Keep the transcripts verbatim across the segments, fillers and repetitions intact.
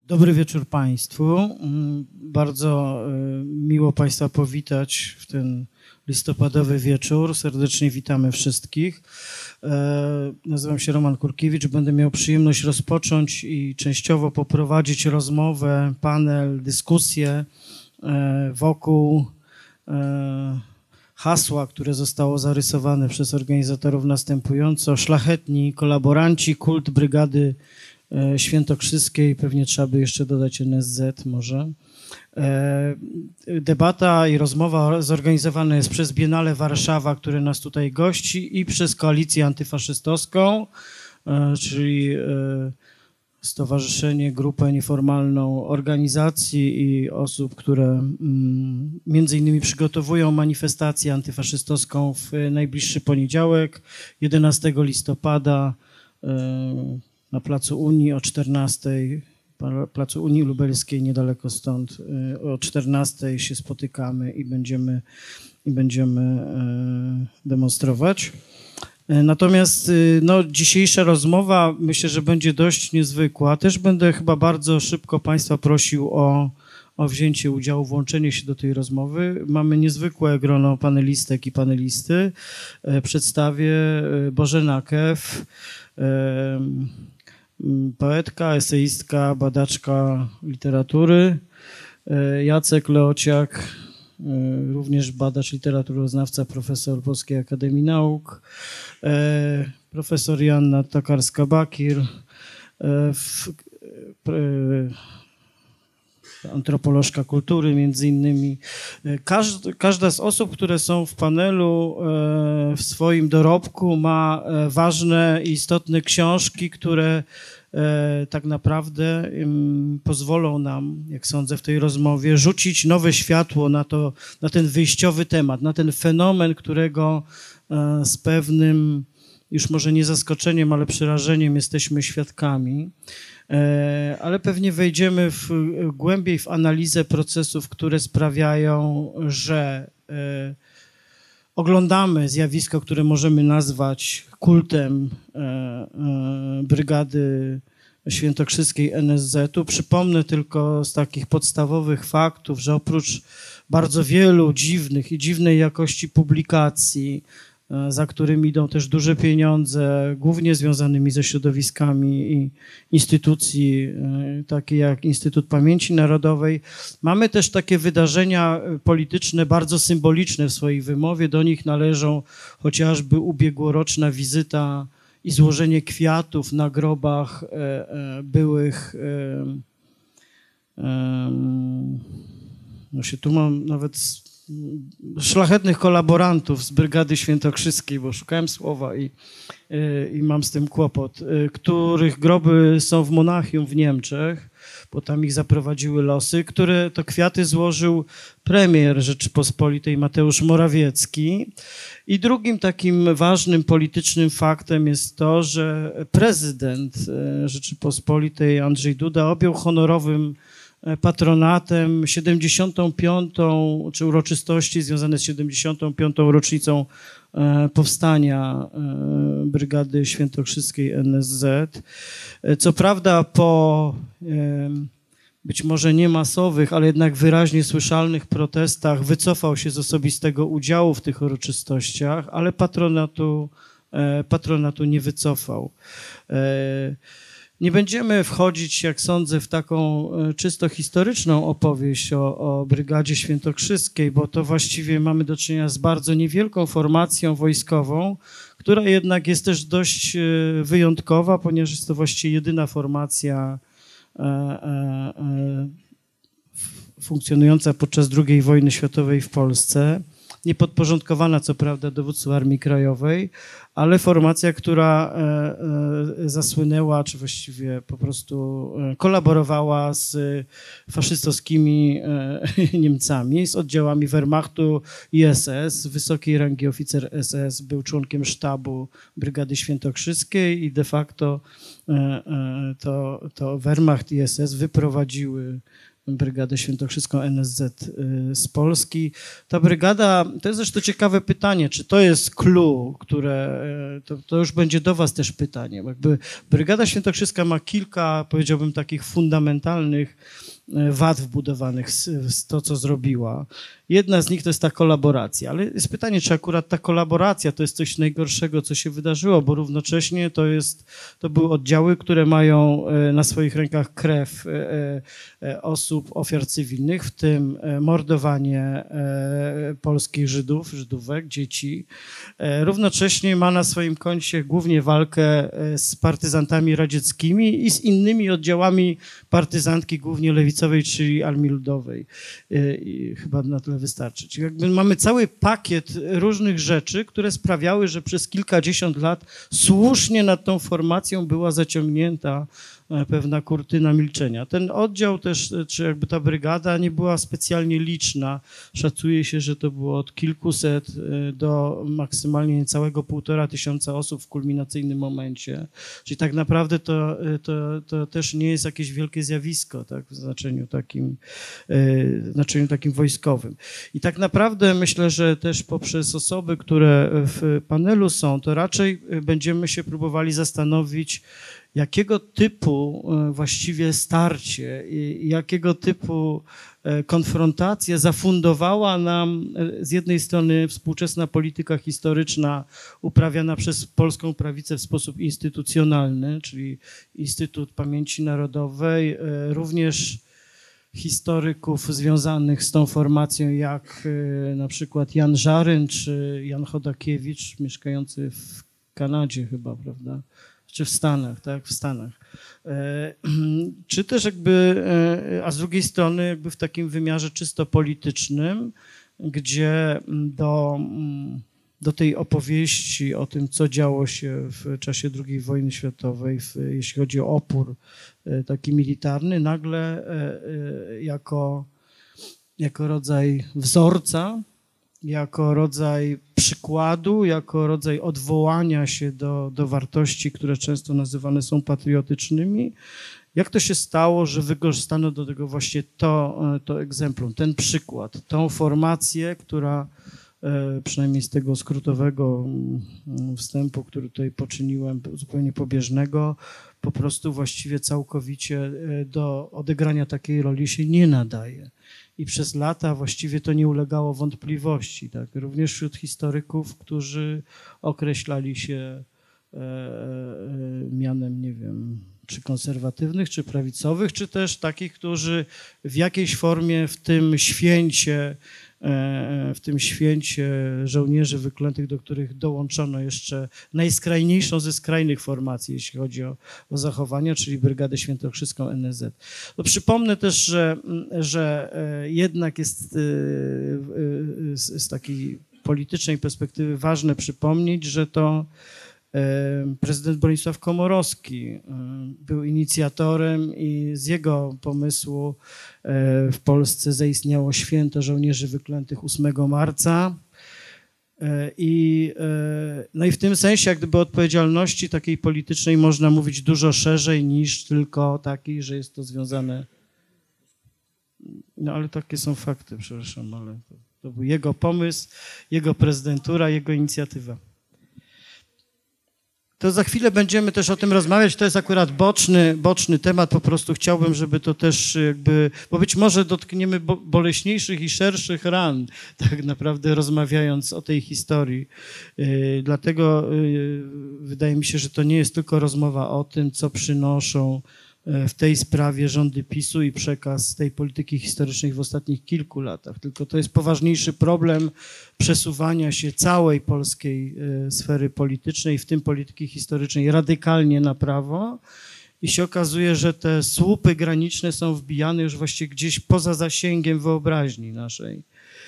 Dobry wieczór Państwu. Bardzo miło Państwa powitać w ten listopadowy wieczór. Serdecznie witamy wszystkich. Nazywam się Roman Kurkiewicz. Będę miał przyjemność rozpocząć i częściowo poprowadzić rozmowę, panel, dyskusję wokół hasła, które zostało zarysowane przez organizatorów następująco: szlachetni kolaboranci, kult Brygady Świętokrzyskiej, pewnie trzeba by jeszcze dodać N S Z może. Debata i rozmowa zorganizowana jest przez Biennale Warszawa, które nas tutaj gości, i przez Koalicję Antyfaszystowską, czyli stowarzyszenie, grupę nieformalną organizacji i osób, które między innymi przygotowują manifestację antyfaszystowską w najbliższy poniedziałek, jedenastego listopada, na Placu Unii o czternastej, Placu Unii Lubelskiej, niedaleko stąd. O czternastej się spotykamy i będziemy, i będziemy demonstrować. Natomiast no, dzisiejsza rozmowa, myślę, że będzie dość niezwykła. Też będę chyba bardzo szybko Państwa prosił o, o wzięcie udziału, włączenie się do tej rozmowy. Mamy niezwykłe grono panelistek i panelisty. Przedstawię Bożenę Kew, poetka, eseistka, badaczka literatury, Jacek Leociak, również badacz literaturoznawca, profesor Polskiej Akademii Nauk, profesor Joanna Tokarska-Bakir, antropolożka kultury między innymi. Każda, każda z osób, które są w panelu, w swoim dorobku ma ważne i istotne książki, które tak naprawdę pozwolą nam, jak sądzę, w tej rozmowie rzucić nowe światło na to, na ten wyjściowy temat, na ten fenomen, którego z pewnym, już może nie zaskoczeniem, ale przerażeniem jesteśmy świadkami. Ale pewnie wejdziemy w, głębiej w analizę procesów, które sprawiają, że oglądamy zjawisko, które możemy nazwać kultem Brygady Świętokrzyskiej N S Z-u. Przypomnę tylko z takich podstawowych faktów, że oprócz bardzo wielu dziwnych i dziwnej jakości publikacji, za którymi idą też duże pieniądze, głównie związanymi ze środowiskami i instytucji, takie jak Instytut Pamięci Narodowej, mamy też takie wydarzenia polityczne bardzo symboliczne w swojej wymowie. Do nich należą chociażby ubiegłoroczna wizyta i złożenie kwiatów na grobach byłych, no się tu mam nawet szlachetnych kolaborantów z Brygady Świętokrzyskiej, bo szukałem słowa i, i mam z tym kłopot, których groby są w Monachium w Niemczech, bo tam ich zaprowadziły losy, które to kwiaty złożył premier Rzeczypospolitej Mateusz Morawiecki. I drugim takim ważnym politycznym faktem jest to, że prezydent Rzeczypospolitej Andrzej Duda objął honorowym patronatem siedemdziesiątą piątą, czy uroczystości związane z siedemdziesiątą piątą rocznicą powstania Brygady Świętokrzyskiej N S Z. Co prawda po być może nie masowych, ale jednak wyraźnie słyszalnych protestach wycofał się z osobistego udziału w tych uroczystościach, ale patronatu, patronatu nie wycofał. Nie będziemy wchodzić, jak sądzę, w taką czysto historyczną opowieść o, o Brygadzie Świętokrzyskiej, bo to właściwie mamy do czynienia z bardzo niewielką formacją wojskową, która jednak jest też dość wyjątkowa, ponieważ jest to właściwie jedyna formacja e, e, funkcjonująca podczas drugiej wojny światowej w Polsce. Niepodporządkowana co prawda dowódcy Armii Krajowej, ale formacja, która zasłynęła, czy właściwie po prostu kolaborowała z faszystowskimi Niemcami, z oddziałami Wehrmachtu i S S. Wysokiej rangi oficer S S był członkiem sztabu Brygady Świętokrzyskiej i de facto to, to Wehrmacht i S S wyprowadziły Brygadę Świętokrzyską N S Z z Polski. Ta brygada, to jest zresztą ciekawe pytanie, czy to jest clue, które, to, to już będzie do was też pytanie. Jakby Brygada Świętokrzyska ma kilka, powiedziałbym, takich fundamentalnych wad wbudowanych w to, co zrobiła. Jedna z nich to jest ta kolaboracja, ale jest pytanie, czy akurat ta kolaboracja to jest coś najgorszego, co się wydarzyło, bo równocześnie to jest, to były oddziały, które mają na swoich rękach krew osób, ofiar cywilnych, w tym mordowanie polskich Żydów, Żydówek, dzieci. Równocześnie ma na swoim koncie głównie walkę z partyzantami radzieckimi i z innymi oddziałami partyzantki, głównie lewicowej, czyli Armii Ludowej. I chyba na tyle wystarczy. Czyli jakby mamy cały pakiet różnych rzeczy, które sprawiały, że przez kilkadziesiąt lat słusznie nad tą formacją była zaciągnięta pewna kurtyna milczenia. Ten oddział też, czy jakby ta brygada nie była specjalnie liczna. Szacuje się, że to było od kilkuset do maksymalnie niecałego półtora tysiąca osób w kulminacyjnym momencie. Czyli tak naprawdę to, to, to też nie jest jakieś wielkie zjawisko, tak, w znaczeniu takim, w znaczeniu takim wojskowym. I tak naprawdę myślę, że też poprzez osoby, które w panelu są, to raczej będziemy się próbowali zastanowić, jakiego typu właściwie starcie i jakiego typu konfrontacja zafundowała nam z jednej strony współczesna polityka historyczna uprawiana przez polską prawicę w sposób instytucjonalny, czyli Instytut Pamięci Narodowej, również historyków związanych z tą formacją, jak na przykład Jan Żaryn czy Jan Chodakiewicz, mieszkający w Kanadzie chyba, prawda? Czy w Stanach, tak, w Stanach. Czy też jakby, a z drugiej strony jakby w takim wymiarze czysto politycznym, gdzie do, do tej opowieści o tym, co działo się w czasie drugiej wojny światowej, w, jeśli chodzi o opór taki militarny, nagle jako, jako rodzaj wzorca, jako rodzaj przykładu, jako rodzaj odwołania się do, do wartości, które często nazywane są patriotycznymi. Jak to się stało, że wykorzystano do tego właśnie to, to egzemplum, ten przykład, tą formację, która przynajmniej z tego skrótowego wstępu, który tutaj poczyniłem, zupełnie pobieżnego, po prostu właściwie całkowicie do odegrania takiej roli się nie nadaje. I przez lata właściwie to nie ulegało wątpliwości, tak? Również wśród historyków, którzy określali się e, e, mianem, nie wiem, czy konserwatywnych, czy prawicowych, czy też takich, którzy w jakiejś formie w tym święcie, w tym święcie żołnierzy wyklętych, do których dołączono jeszcze najskrajniejszą ze skrajnych formacji, jeśli chodzi o, o zachowania, czyli Brygadę Świętokrzyską N S Z. To przypomnę też, że, że jednak jest z, z takiej politycznej perspektywy ważne przypomnieć, że to prezydent Bronisław Komorowski był inicjatorem i z jego pomysłu w Polsce zaistniało święto żołnierzy wyklętych ósmego marca. I, no i w tym sensie jak gdyby odpowiedzialności takiej politycznej można mówić dużo szerzej niż tylko takiej, że jest to związane. No ale takie są fakty, przepraszam, ale to, to był jego pomysł, jego prezydentura, jego inicjatywa. To za chwilę będziemy też o tym rozmawiać. To jest akurat boczny, boczny temat. Po prostu chciałbym, żeby to też jakby, bo być może dotkniemy bo, boleśniejszych i szerszych ran, tak naprawdę rozmawiając o tej historii. Yy, dlatego yy, wydaje mi się, że to nie jest tylko rozmowa o tym, co przynoszą w tej sprawie rządy PiSu i przekaz tej polityki historycznej w ostatnich kilku latach. Tylko to jest poważniejszy problem przesuwania się całej polskiej sfery politycznej, w tym polityki historycznej, radykalnie na prawo. I się okazuje, że te słupy graniczne są wbijane już właściwie gdzieś poza zasięgiem wyobraźni naszej.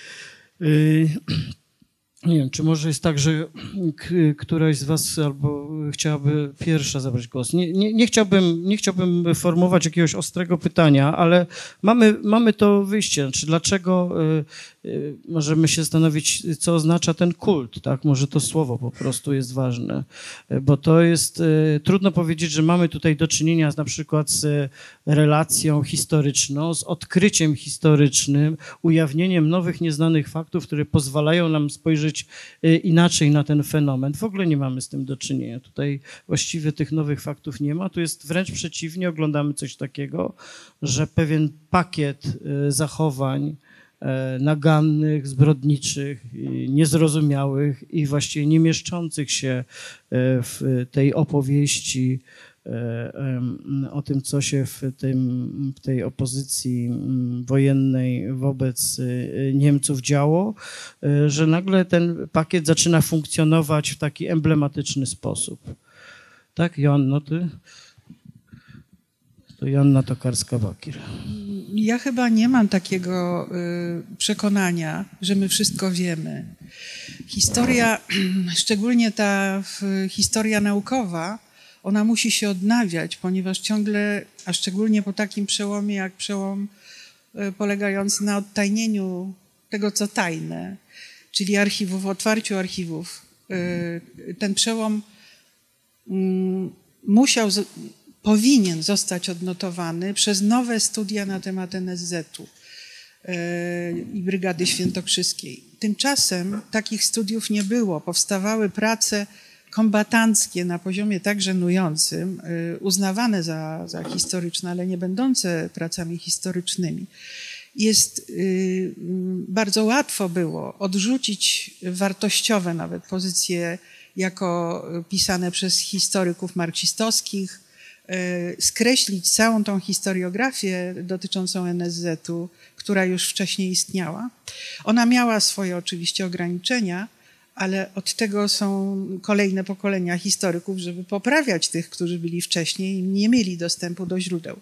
Nie wiem, czy może jest tak, że któraś z was albo chciałaby pierwsza zabrać głos. Nie, nie, nie, chciałbym, nie chciałbym formułować jakiegoś ostrego pytania, ale mamy, mamy to wyjście. Znaczy, dlaczego możemy się zastanowić, co oznacza ten kult, tak? Może to słowo po prostu jest ważne, bo to jest, trudno powiedzieć, że mamy tutaj do czynienia z, na przykład z relacją historyczną, z odkryciem historycznym, ujawnieniem nowych, nieznanych faktów, które pozwalają nam spojrzeć inaczej na ten fenomen. W ogóle nie mamy z tym do czynienia. Tutaj właściwie tych nowych faktów nie ma. Tu jest wręcz przeciwnie, oglądamy coś takiego, że pewien pakiet zachowań nagannych, zbrodniczych, niezrozumiałych i właściwie nie mieszczących się w tej opowieści o tym, co się w, tym, w tej opozycji wojennej wobec Niemców działo, że nagle ten pakiet zaczyna funkcjonować w taki emblematyczny sposób. Tak, Joanno, ty? To Joanna Tokarska-Bakir. Ja chyba nie mam takiego y, przekonania, że my wszystko wiemy. Historia, szczególnie ta y, historia naukowa, ona musi się odnawiać, ponieważ ciągle, a szczególnie po takim przełomie jak przełom y, polegający na odtajnieniu tego, co tajne, czyli archiwów, otwarciu archiwów, y, ten przełom y, musiał... Z, powinien zostać odnotowany przez nowe studia na temat N S Z-u i Brygady Świętokrzyskiej. Tymczasem takich studiów nie było. Powstawały prace kombatanckie na poziomie tak żenującym, uznawane za, za historyczne, ale nie będące pracami historycznymi. Jest, bardzo łatwo było odrzucić wartościowe nawet pozycje jako pisane przez historyków marksistowskich, skreślić całą tą historiografię dotyczącą N S Z-u, która już wcześniej istniała. Ona miała swoje oczywiście ograniczenia, ale od tego są kolejne pokolenia historyków, żeby poprawiać tych, którzy byli wcześniej i nie mieli dostępu do źródeł.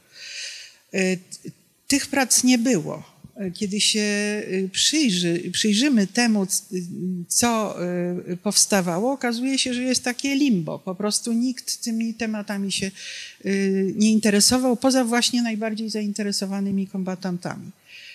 Tych prac nie było. Kiedy się przyjrzy, przyjrzymy temu, co powstawało, okazuje się, że jest takie limbo. Po prostu nikt tymi tematami się nie interesował, poza właśnie najbardziej zainteresowanymi kombatantami.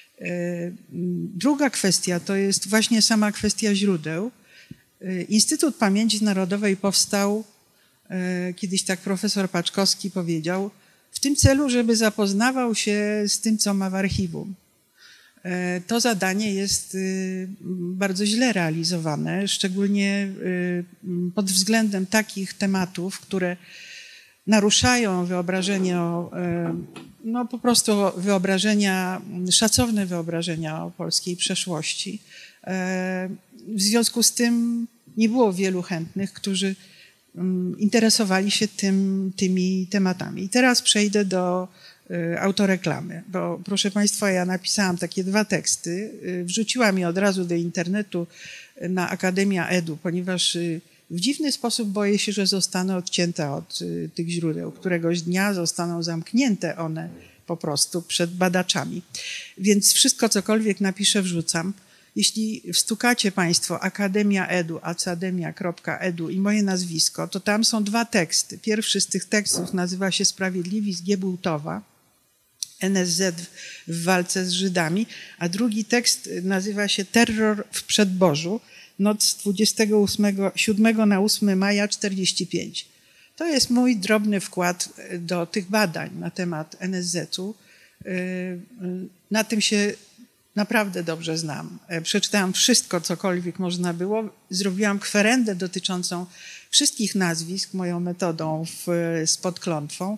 Druga kwestia to jest właśnie sama kwestia źródeł. Instytut Pamięci Narodowej powstał, kiedyś tak profesor Paczkowski powiedział, w tym celu, żeby zapoznawał się z tym, co ma w archiwum. To zadanie jest bardzo źle realizowane, szczególnie pod względem takich tematów, które naruszają wyobrażenie o, no po prostu wyobrażenia, szacowne wyobrażenia o polskiej przeszłości. W związku z tym nie było wielu chętnych, którzy interesowali się tym, tymi tematami. I teraz przejdę do autoreklamy, bo proszę Państwa, ja napisałam takie dwa teksty, wrzuciłam je od razu do internetu na Akademia Edu, ponieważ w dziwny sposób boję się, że zostanę odcięta od tych źródeł. Któregoś dnia zostaną zamknięte one po prostu przed badaczami. Więc wszystko, cokolwiek napiszę, wrzucam. Jeśli wstukacie Państwo Akademia Edu, academia kropka edu i moje nazwisko, to tam są dwa teksty. Pierwszy z tych tekstów nazywa się Sprawiedliwi z Giebułtowa, N S Z w walce z Żydami, a drugi tekst nazywa się Terror w Przedborzu, noc z dwudziestego siódmego na ósmego maja czterdziestego piątego. To jest mój drobny wkład do tych badań na temat N S Z-u. Na tym się naprawdę dobrze znam. Przeczytałam wszystko, cokolwiek można było. Zrobiłam kwerendę dotyczącą wszystkich nazwisk moją metodą w, z podklątwą.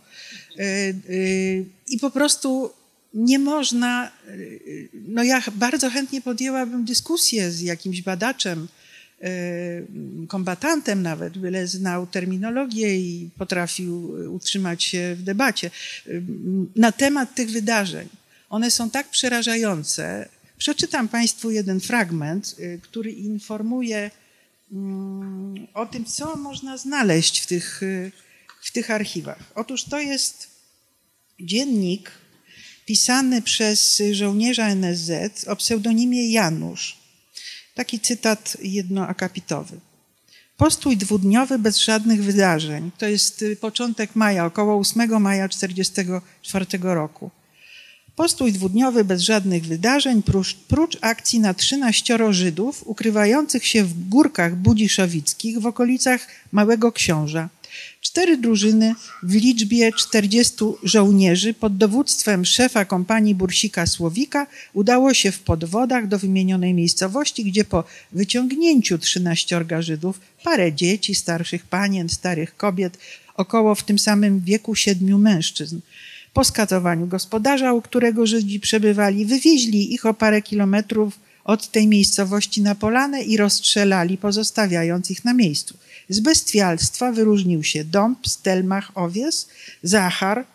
I po prostu nie można, no ja bardzo chętnie podjęłabym dyskusję z jakimś badaczem, kombatantem nawet, byle znał terminologię i potrafił utrzymać się w debacie na temat tych wydarzeń. One są tak przerażające. Przeczytam Państwu jeden fragment, który informuje o tym, co można znaleźć w tych, w tych archiwach. Otóż to jest dziennik pisany przez żołnierza N S Z o pseudonimie Janusz. Taki cytat jednoakapitowy. Postój dwudniowy bez żadnych wydarzeń. To jest początek maja, około ósmego maja czterdziestego czwartego roku. Postój dwudniowy bez żadnych wydarzeń, prócz, prócz akcji na trzynaścioro Żydów ukrywających się w górkach budziszowickich w okolicach Małego Książa. Cztery drużyny w liczbie czterdziestu żołnierzy pod dowództwem szefa kompanii Bursika Słowika udało się w podwodach do wymienionej miejscowości, gdzie po wyciągnięciu trzynaściorga Żydów, parę dzieci, starszych panien, starych kobiet, około w tym samym wieku siedmiu mężczyzn, po skatowaniu gospodarza, u którego Żydzi przebywali, wywieźli ich o parę kilometrów od tej miejscowości na polanę i rozstrzelali, pozostawiając ich na miejscu. Z bestialstwa wyróżnił się Dąb, Stelmach, Owies, Zachar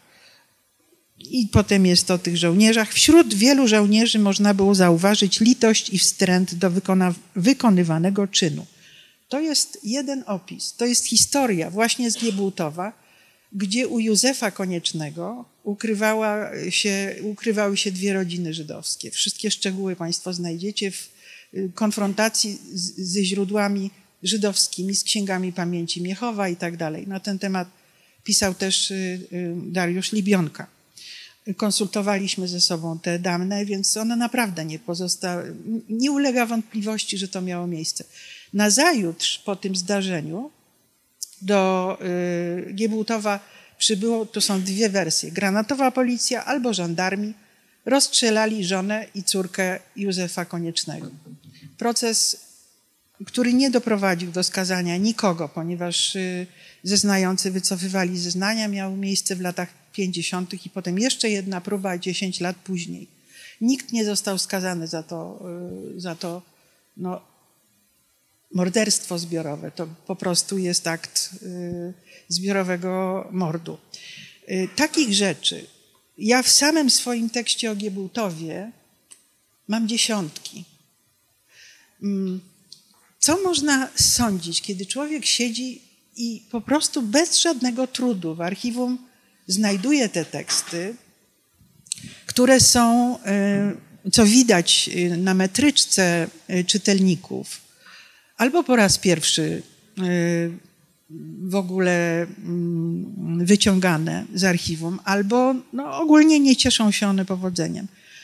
i potem jest o tych żołnierzach. Wśród wielu żołnierzy można było zauważyć litość i wstręt do wykona- wykonywanego czynu. To jest jeden opis, to jest historia właśnie z Giebałtowa, gdzie u Józefa Koniecznego ukrywała się, ukrywały się dwie rodziny żydowskie. Wszystkie szczegóły Państwo znajdziecie w konfrontacji z, ze źródłami żydowskimi, z księgami pamięci Miechowa i tak dalej. Na ten temat pisał też Dariusz Libionka. Konsultowaliśmy ze sobą te dane, więc one naprawdę nie pozostały, nie ulega wątpliwości, że to miało miejsce. Nazajutrz po tym zdarzeniu do y, Giebałtowa przybyło, to są dwie wersje, granatowa policja albo żandarmi, rozstrzelali żonę i córkę Józefa Koniecznego. Proces, który nie doprowadził do skazania nikogo, ponieważ y, zeznający wycofywali zeznania, miał miejsce w latach pięćdziesiątych i potem jeszcze jedna próba dziesięć lat później. Nikt nie został skazany za to, y, za to no, morderstwo zbiorowe. To po prostu jest akt y, zbiorowego mordu. Y, takich rzeczy ja w samym swoim tekście o Giebałtowie mam dziesiątki. Mm, co można sądzić, kiedy człowiek siedzi i po prostu bez żadnego trudu w archiwum znajduje te teksty, które są, y, co widać na metryczce y, czytelników, albo po raz pierwszy w ogóle wyciągane z archiwum, albo no, ogólnie nie cieszą się one powodzeniem.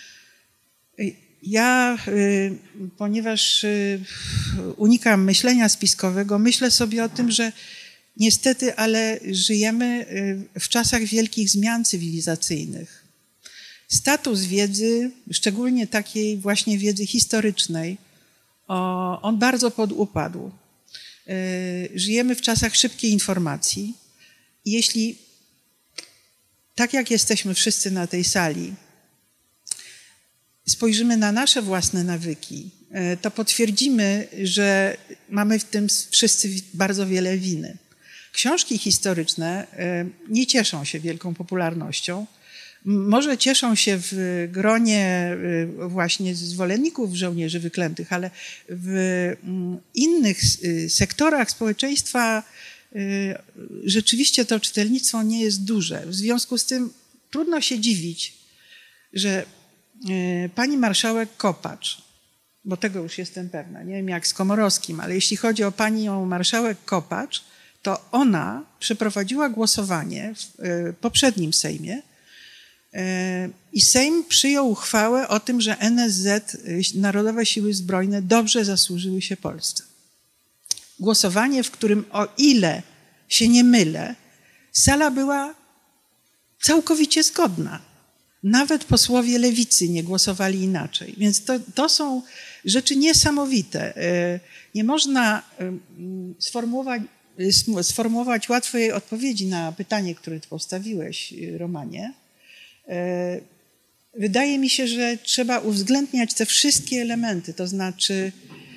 Ja, ponieważ unikam myślenia spiskowego, myślę sobie o tym, że niestety, ale żyjemy w czasach wielkich zmian cywilizacyjnych. Status wiedzy, szczególnie takiej właśnie wiedzy historycznej, O, on bardzo podupadł. Żyjemy w czasach szybkiej informacji. Jeśli, tak jak jesteśmy wszyscy na tej sali, spojrzymy na nasze własne nawyki, to potwierdzimy, że mamy w tym wszyscy bardzo wiele winy. Książki historyczne nie cieszą się wielką popularnością. Może cieszą się w gronie właśnie zwolenników żołnierzy wyklętych, ale w innych sektorach społeczeństwa rzeczywiście to czytelnictwo nie jest duże. W związku z tym trudno się dziwić, że pani marszałek Kopacz, bo tego już jestem pewna, nie wiem jak z Komorowskim, ale jeśli chodzi o panią marszałek Kopacz, to ona przeprowadziła głosowanie w poprzednim Sejmie, i Sejm przyjął uchwałę o tym, że N S Z, Narodowe Siły Zbrojne, dobrze zasłużyły się Polsce. Głosowanie, w którym, o ile się nie mylę, sala była całkowicie zgodna. Nawet posłowie lewicy nie głosowali inaczej. Więc to, to są rzeczy niesamowite. Nie można sformułować, sformułować łatwej odpowiedzi na pytanie, które ty postawiłeś, Romanie. Wydaje mi się, że trzeba uwzględniać te wszystkie elementy, to znaczy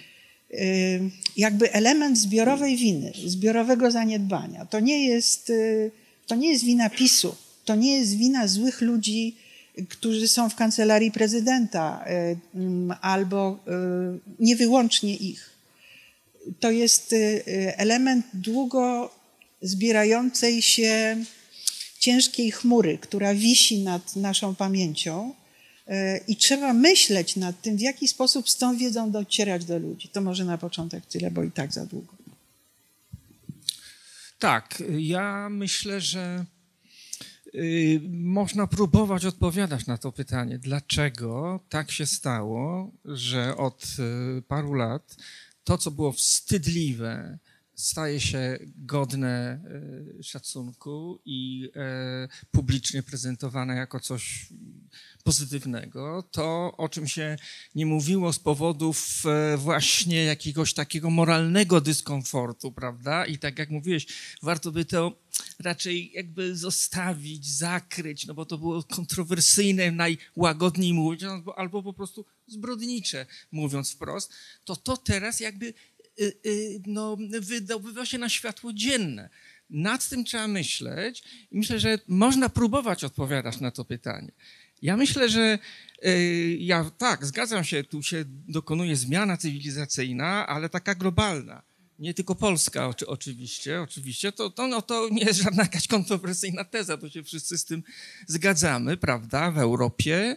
jakby element zbiorowej winy, zbiorowego zaniedbania. To nie jest, to nie jest wina PiSu, to nie jest wina złych ludzi, którzy są w kancelarii prezydenta, albo nie wyłącznie ich. To jest element długo zbierającej się ciężkiej chmury, która wisi nad naszą pamięcią i trzeba myśleć nad tym, w jaki sposób z tą wiedzą docierać do ludzi. To może na początek tyle, bo i tak za długo. Tak, ja myślę, że Yy, można próbować odpowiadać na to pytanie, dlaczego tak się stało, że od yy, paru lat to, co było wstydliwe, staje się godne yy, szacunku i yy, publicznie prezentowane jako coś pozytywnego. To, o czym się nie mówiło z powodów yy, właśnie jakiegoś takiego moralnego dyskomfortu, prawda? I tak jak mówiłeś, warto by to raczej jakby zostawić, zakryć, no bo to było kontrowersyjne, najłagodniej mówiąc, albo, albo po prostu zbrodnicze, mówiąc wprost, to to teraz jakby y, y, no, wydobywa się na światło dzienne. Nad tym trzeba myśleć i myślę, że można próbować odpowiadać na to pytanie. Ja myślę, że y, ja tak, zgadzam się, tu się dokonuje zmiana cywilizacyjna, ale taka globalna. Nie tylko Polska oczy, oczywiście, oczywiście, to, to, no, to nie jest żadna jakaś kontrowersyjna teza, to się wszyscy z tym zgadzamy, prawda, w Europie,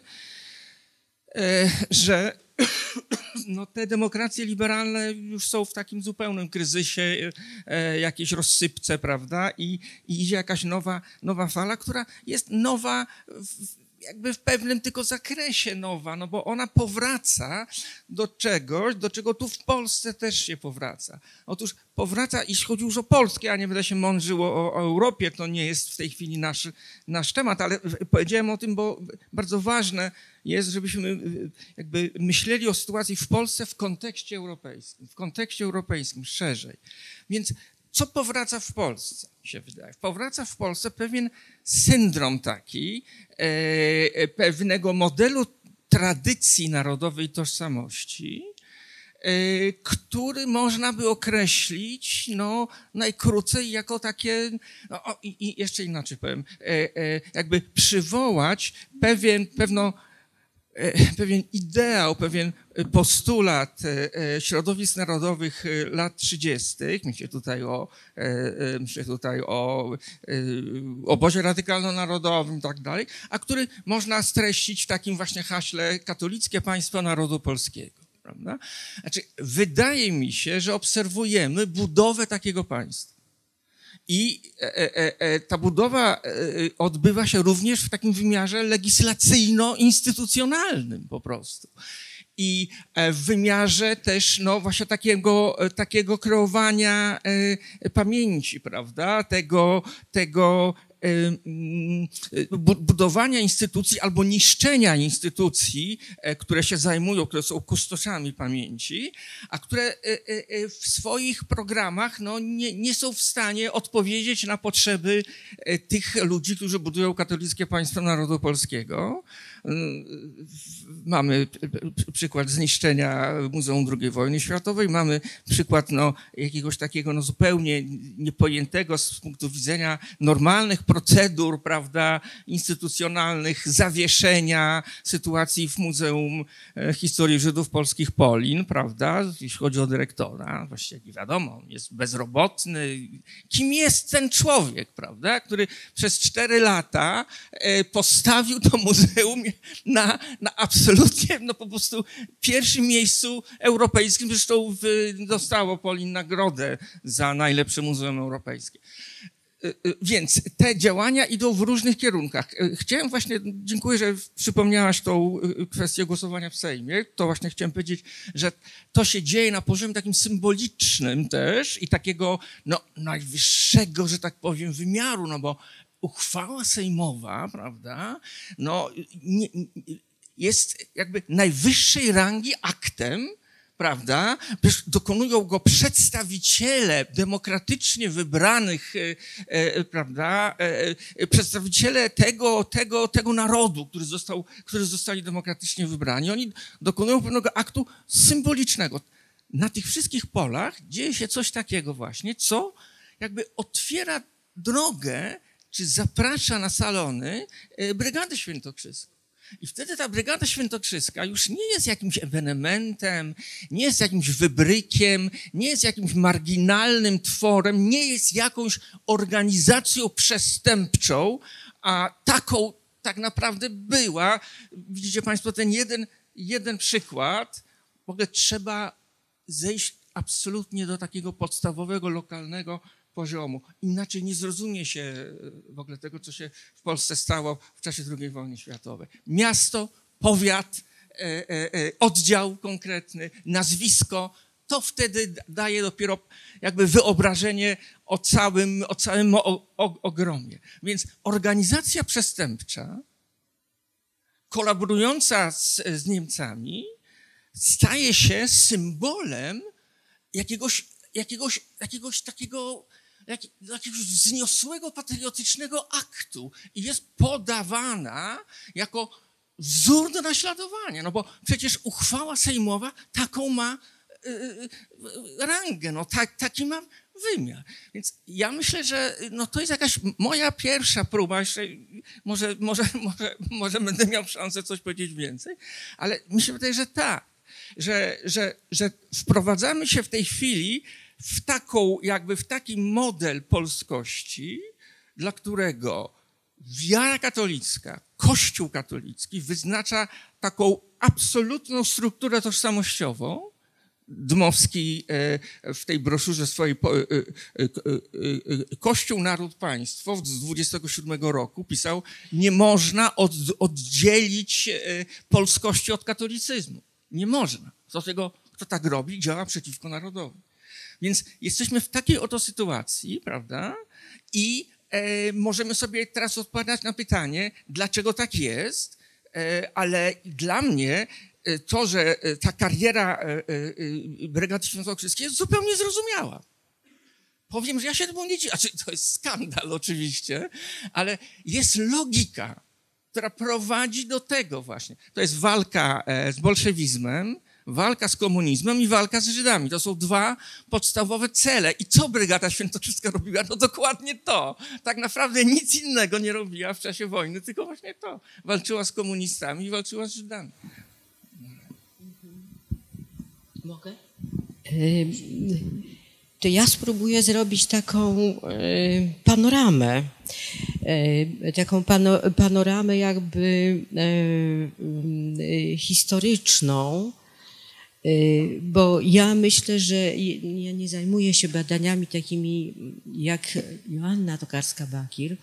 e, że no, te demokracje liberalne już są w takim zupełnym kryzysie, e, jakiejś rozsypce, prawda, i, i idzie jakaś nowa, nowa fala, która jest nowa w, jakby w pewnym tylko zakresie nowa, no bo ona powraca do czegoś, do czego tu w Polsce też się powraca. Otóż powraca, jeśli chodzi już o Polskę, a nie będę się mądrzył o, o Europie, to nie jest w tej chwili nasz, nasz temat, ale powiedziałem o tym, bo bardzo ważne jest, żebyśmy jakby myśleli o sytuacji w Polsce w kontekście europejskim, w kontekście europejskim szerzej. Więc co powraca w Polsce, mi się wydaje? Powraca w Polsce pewien syndrom taki, e, pewnego modelu tradycji narodowej tożsamości, e, który można by określić no, najkrócej jako takie, no, o, i, i jeszcze inaczej powiem, e, e, jakby przywołać pewien, pewno pewien ideał, pewien postulat środowisk narodowych lat trzydziestych, myślę tutaj o, myślę tutaj o obozie radykalno-narodowym i tak dalej, a który można streścić w takim właśnie haśle katolickie państwo narodu polskiego. Prawda? Znaczy, wydaje mi się, że obserwujemy budowę takiego państwa. I e, e, ta budowa odbywa się również w takim wymiarze legislacyjno-instytucjonalnym po prostu. I w wymiarze też no właśnie takiego, takiego kreowania pamięci, prawda, tego, tego budowania instytucji albo niszczenia instytucji, które się zajmują, które są kustoszami pamięci, a które w swoich programach no, nie, nie są w stanie odpowiedzieć na potrzeby tych ludzi, którzy budują katolickie państwo narodu polskiego. Mamy przykład zniszczenia Muzeum drugiej wojny światowej, mamy przykład no, jakiegoś takiego no, zupełnie niepojętego z punktu widzenia normalnych procedur, prawda, instytucjonalnych, zawieszenia sytuacji w Muzeum Historii Żydów Polskich Polin, prawda, jeśli chodzi o dyrektora, właściwie nie wiadomo, on jest bezrobotny. Kim jest ten człowiek, prawda, który przez cztery lata postawił to muzeum na, na absolutnie, no po prostu pierwszym miejscu europejskim, zresztą w, dostało Polin nagrodę za najlepsze muzeum europejskie. Więc te działania idą w różnych kierunkach. Chciałem właśnie, dziękuję, że przypomniałaś tą kwestię głosowania w Sejmie. To właśnie chciałem powiedzieć, że to się dzieje na poziomie takim symbolicznym też i takiego no, najwyższego, że tak powiem, wymiaru, no bo uchwała sejmowa, prawda, no, nie, jest jakby najwyższej rangi aktem, prawda, dokonują go przedstawiciele demokratycznie wybranych, e, prawda, e, przedstawiciele tego, tego, tego narodu, który został, którzy zostali demokratycznie wybrani. Oni dokonują pewnego aktu symbolicznego. Na tych wszystkich polach dzieje się coś takiego właśnie, co jakby otwiera drogę, czy zaprasza na salony Brygadę Świętokrzyską. I wtedy ta Brygada Świętokrzyska już nie jest jakimś ewenementem, nie jest jakimś wybrykiem, nie jest jakimś marginalnym tworem, nie jest jakąś organizacją przestępczą, a taką tak naprawdę była. Widzicie Państwo ten jeden, jeden przykład. W ogóle trzeba zejść absolutnie do takiego podstawowego, lokalnego poziomu. Inaczej nie zrozumie się w ogóle tego, co się w Polsce stało w czasie drugiej wojny światowej. Miasto, powiat, e, e, oddział konkretny, nazwisko, to wtedy daje dopiero jakby wyobrażenie o całym, o całym o, o, ogromie. Więc organizacja przestępcza, kolaborująca z, z Niemcami, staje się symbolem jakiegoś, jakiegoś, jakiegoś takiego, jak, jakiegoś wzniosłego, patriotycznego aktu i jest podawana jako wzór do naśladowania, no bo przecież uchwała sejmowa taką ma rangę, no tak, taki ma wymiar. Więc ja myślę, że no to jest jakaś moja pierwsza próba, jeszcze może, może, może, może będę miał szansę coś powiedzieć więcej, ale mi się wydaje, że tak, że, że, że wprowadzamy się w tej chwili w taką, jakby w taki model polskości, dla którego wiara katolicka, Kościół katolicki wyznacza taką absolutną strukturę tożsamościową. Dmowski w tej broszurze swojej Kościół, Naród, Państwo z dwudziestego siódmego roku pisał, nie można od, oddzielić polskości od katolicyzmu. Nie można. Kto, tego, kto tak robi, działa przeciwko narodowi. Więc jesteśmy w takiej oto sytuacji, prawda? I e, możemy sobie teraz odpowiadać na pytanie, dlaczego tak jest, e, ale dla mnie to, że ta kariera Brygady Świętokrzyskiej jest zupełnie zrozumiała. Powiem, że ja się temu nie dziwię. Znaczy, to jest skandal oczywiście, ale jest logika, która prowadzi do tego właśnie. To jest walka z bolszewizmem, walka z komunizmem i walka z Żydami. To są dwa podstawowe cele. I co Brygada Świętokrzyska robiła? No dokładnie to. Tak naprawdę nic innego nie robiła w czasie wojny, tylko właśnie to. Walczyła z komunistami i walczyła z Żydami. Mogę? To ja spróbuję zrobić taką panoramę, taką pano, panoramę jakby historyczną, bo ja myślę, że ja nie zajmuję się badaniami takimi jak Joanna Tokarska-Bakir,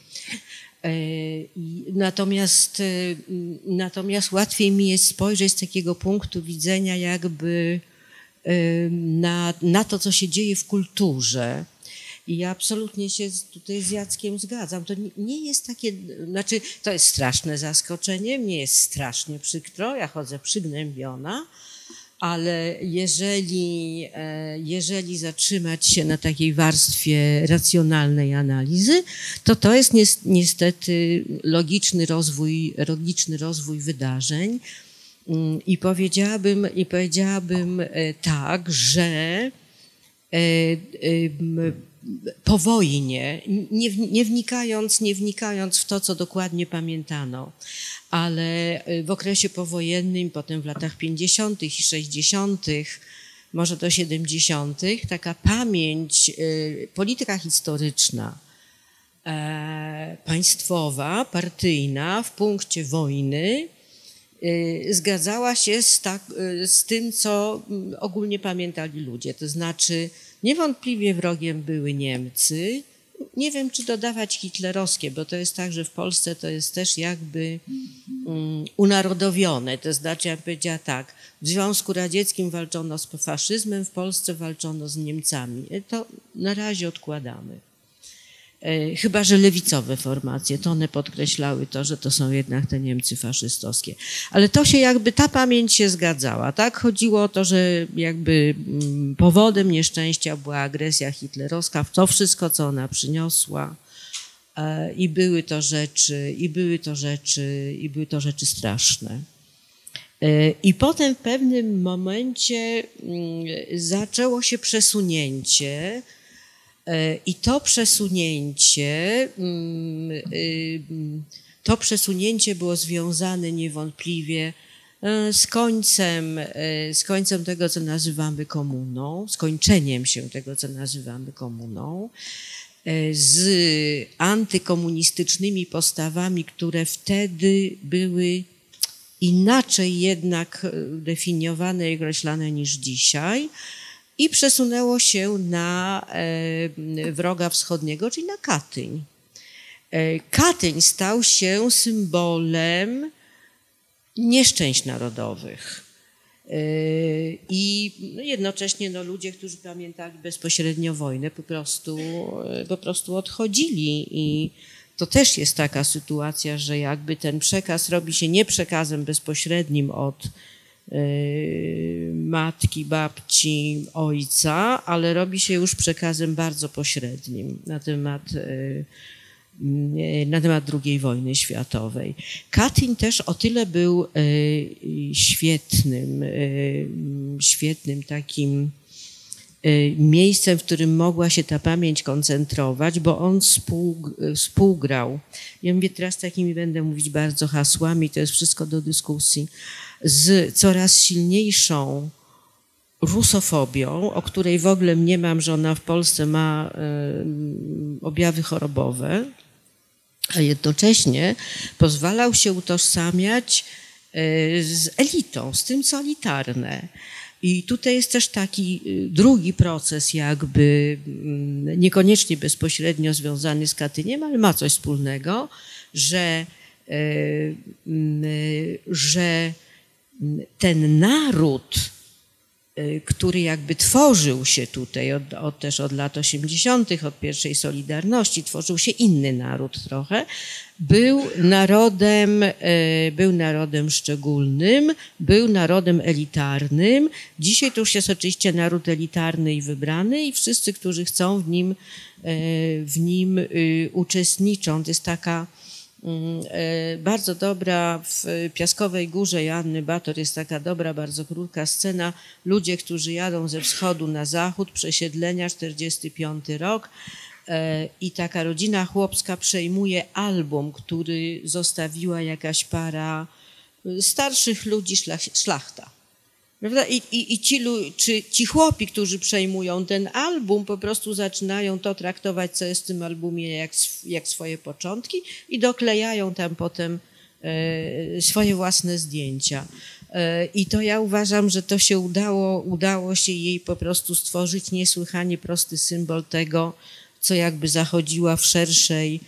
natomiast, natomiast łatwiej mi jest spojrzeć z takiego punktu widzenia jakby na, na to, co się dzieje w kulturze. I ja absolutnie się tutaj z Jackiem zgadzam. To nie, nie jest takie, znaczy to jest straszne zaskoczenie, mnie jest strasznie przykro, ja chodzę przygnębiona, ale jeżeli, jeżeli zatrzymać się na takiej warstwie racjonalnej analizy, to to jest niestety logiczny rozwój, logiczny rozwój wydarzeń. I powiedziałabym, i powiedziałabym tak, że po wojnie, nie, nie, wnikając, nie wnikając w to, co dokładnie pamiętano, ale w okresie powojennym, potem w latach pięćdziesiątych i sześćdziesiątych, może do siedemdziesiątych, taka pamięć, polityka historyczna, państwowa, partyjna w punkcie wojny zgadzała się z, tak, z tym, co ogólnie pamiętali ludzie. To znaczy niewątpliwie wrogiem były Niemcy. Nie wiem, czy dodawać hitlerowskie, bo to jest tak, że w Polsce to jest też jakby um, unarodowione. To znaczy, ja bym powiedziała tak, w Związku Radzieckim walczono z faszyzmem, w Polsce walczono z Niemcami. To na razie odkładamy. Chyba że lewicowe formacje, to one podkreślały to, że to są jednak te Niemcy faszystowskie. Ale to się jakby, ta pamięć się zgadzała, tak? Chodziło o to, że jakby powodem nieszczęścia była agresja hitlerowska, to wszystko, co ona przyniosła i były to rzeczy, i były to rzeczy, i były to rzeczy straszne. I potem w pewnym momencie zaczęło się przesunięcie. I to przesunięcie, to przesunięcie było związane niewątpliwie z końcem, z końcem tego, co nazywamy komuną, skończeniem się tego, co nazywamy komuną, z antykomunistycznymi postawami, które wtedy były inaczej jednak definiowane i określane niż dzisiaj. i przesunęło się na wroga wschodniego, czyli na Katyń. Katyń stał się symbolem nieszczęść narodowych. I jednocześnie no, ludzie, którzy pamiętali bezpośrednio wojnę, po prostu, po prostu odchodzili. I to też jest taka sytuacja, że jakby ten przekaz robi się nie przekazem bezpośrednim od matki, babci, ojca, ale robi się już przekazem bardzo pośrednim na temat na temat drugiej wojny światowej. Katyń też o tyle był świetnym, świetnym takim miejscem, w którym mogła się ta pamięć koncentrować, bo on współ, współgrał. Ja mówię teraz takimi, będę mówić bardzo hasłami, to jest wszystko do dyskusji, z coraz silniejszą rusofobią, o której w ogóle mniemam, że ona w Polsce ma objawy chorobowe, a jednocześnie pozwalał się utożsamiać z elitą, z tym, co elitarne. I tutaj jest też taki drugi proces, jakby niekoniecznie bezpośrednio związany z Katyniem, ale ma coś wspólnego, że, że ten naród, który jakby tworzył się tutaj od, od, też od lat osiemdziesiątych, od pierwszej Solidarności, tworzył się inny naród trochę, był narodem, był narodem szczególnym, był narodem elitarnym. Dzisiaj to już jest oczywiście naród elitarny i wybrany i wszyscy, którzy chcą w nim, w nim uczestniczą. To jest taka bardzo dobra, w Piaskowej Górze Joanny Bator jest taka dobra, bardzo krótka scena. Ludzie, którzy jadą ze wschodu na zachód, przesiedlenia, czterdziesty piąty rok i taka rodzina chłopska przejmuje album, który zostawiła jakaś para starszych ludzi, szlach, szlachta. Prawda? I, i, i ci, czy, ci chłopi, którzy przejmują ten album, po prostu zaczynają to traktować, co jest w tym albumie, jak, jak swoje początki i doklejają tam potem e, swoje własne zdjęcia. E, I to ja uważam, że to się udało, udało się jej po prostu stworzyć niesłychanie prosty symbol tego, co jakby zachodziła w szerszej,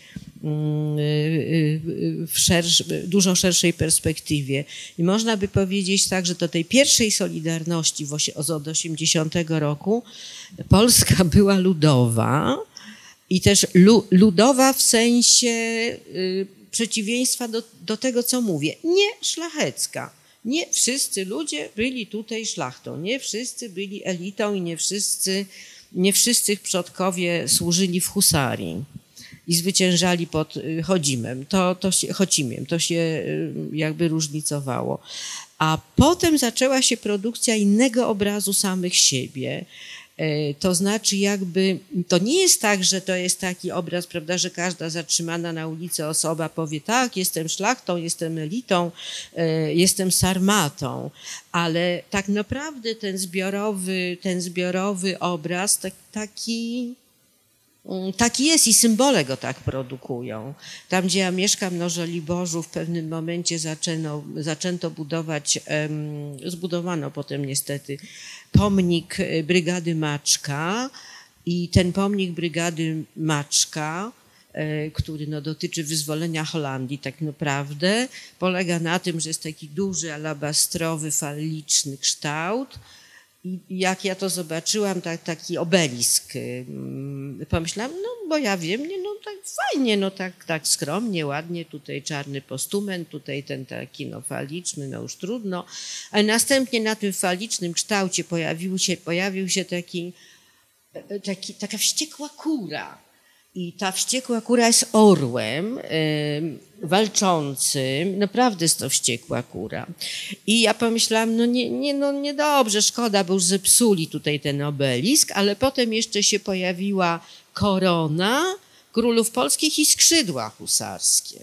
w szersz, dużo szerszej perspektywie. I można by powiedzieć tak, że do tej pierwszej Solidarności od osiemdziesiątego roku Polska była ludowa i też lu, ludowa w sensie przeciwieństwa do, do tego, co mówię. Nie szlachecka. Nie wszyscy ludzie byli tutaj szlachtą, nie wszyscy byli elitą i nie wszyscy Nie wszyscy przodkowie służyli w husarii i zwyciężali pod Chodzimem, to, to się, Chocimiem, to się jakby różnicowało. A potem zaczęła się produkcja innego obrazu samych siebie. To znaczy jakby, to nie jest tak, że to jest taki obraz, prawda, że każda zatrzymana na ulicy osoba powie tak, jestem szlachtą, jestem elitą, jestem sarmatą, ale tak naprawdę ten zbiorowy, ten zbiorowy obraz tak, taki, taki jest i symbole go tak produkują. Tam, gdzie ja mieszkam na Żoliborzu, w pewnym momencie zaczęto, zaczęto budować, zbudowano potem niestety pomnik Brygady Maczka i ten pomnik Brygady Maczka, który no, dotyczy wyzwolenia Holandii tak naprawdę, polega na tym, że jest taki duży, alabastrowy, faliczny kształt. I jak ja to zobaczyłam, tak, taki obelisk, pomyślałam, no bo ja wiem, nie, no tak fajnie, no tak, tak skromnie, ładnie, tutaj czarny postument, tutaj ten taki no faliczny, no już trudno, ale następnie na tym falicznym kształcie pojawił się, pojawił się taki, taki, taka wściekła kura. I ta wściekła kura jest orłem y, walczącym, naprawdę jest to wściekła kura. I ja pomyślałam, no nie, nie, no niedobrze, szkoda, bo już zepsuli tutaj ten obelisk, ale potem jeszcze się pojawiła korona królów polskich i skrzydła husarskie.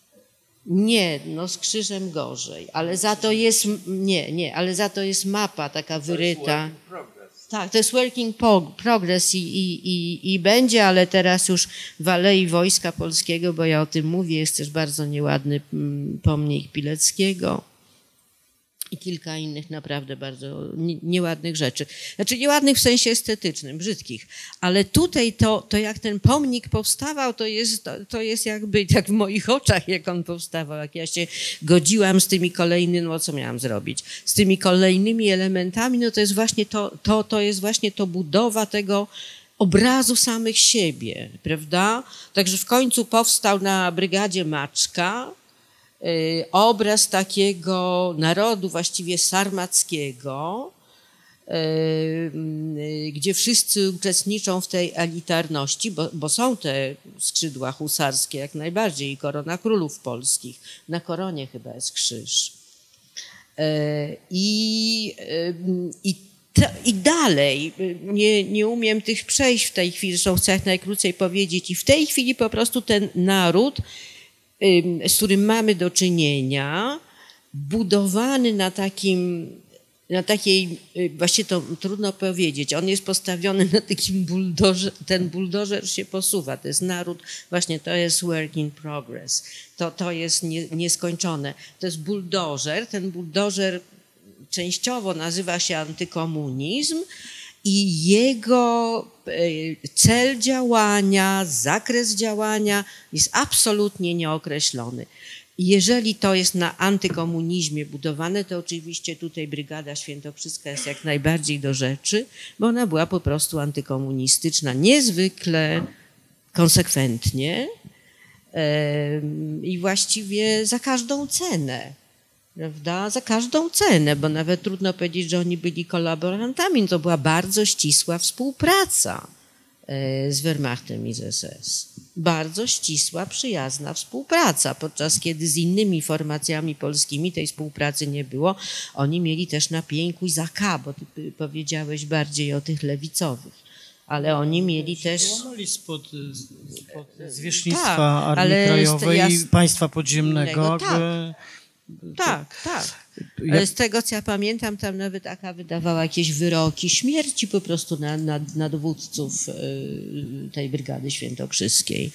Nie, no z krzyżem gorzej, ale za to jest, nie, nie, ale za to jest mapa taka wyryta. Tak, to jest working progress i, i, i, i będzie, ale teraz już w Alei Wojska Polskiego, bo ja o tym mówię, jest też bardzo nieładny pomnik Pileckiego. i kilka innych naprawdę bardzo nieładnych rzeczy. Znaczy nieładnych w sensie estetycznym, brzydkich. Ale tutaj to, to jak ten pomnik powstawał, to jest, to, to jest jakby tak w moich oczach, jak on powstawał, jak ja się godziłam z tymi kolejnymi, no co miałam zrobić, z tymi kolejnymi elementami, no to jest właśnie to, to, to jest właśnie to budowa tego obrazu samych siebie, prawda? Także w końcu powstał na Brygadzie Maczka obraz takiego narodu właściwie sarmackiego, gdzie wszyscy uczestniczą w tej elitarności, bo, bo są te skrzydła husarskie jak najbardziej i korona królów polskich. Na koronie chyba jest krzyż. I, i, i dalej, nie, nie umiem tych przejść w tej chwili, zresztą chcę jak najkrócej powiedzieć, i w tej chwili po prostu ten naród, z którym mamy do czynienia, budowany na takim, na takiej, właśnie to trudno powiedzieć, on jest postawiony na takim buldożer, ten buldożer się posuwa, to jest naród, właśnie to jest work in progress, to, to jest nie, nieskończone, to jest buldożer, ten buldożer częściowo nazywa się antykomunizm, i jego cel działania, zakres działania jest absolutnie nieokreślony. I jeżeli to jest na antykomunizmie budowane, to oczywiście tutaj Brygada Świętokrzyska jest jak najbardziej do rzeczy, bo ona była po prostu antykomunistyczna, niezwykle konsekwentnie i właściwie za każdą cenę. Prawda? Za każdą cenę, bo nawet trudno powiedzieć, że oni byli kolaborantami. To była bardzo ścisła współpraca z Wehrmachtem i z S S. Bardzo ścisła, przyjazna współpraca, podczas kiedy z innymi formacjami polskimi tej współpracy nie było. Oni mieli też na pięku i za K, bo ty powiedziałeś bardziej o tych lewicowych. Ale oni mieli też... Wyłamali spod, spod zwierzchnictwa tak, Armii Krajowej ja... i państwa podziemnego. Tak. Jakby... Tak, tak. Ale z tego, co ja pamiętam, tam nawet A K wydawała jakieś wyroki śmierci po prostu na, na, na dowódców tej Brygady Świętokrzyskiej.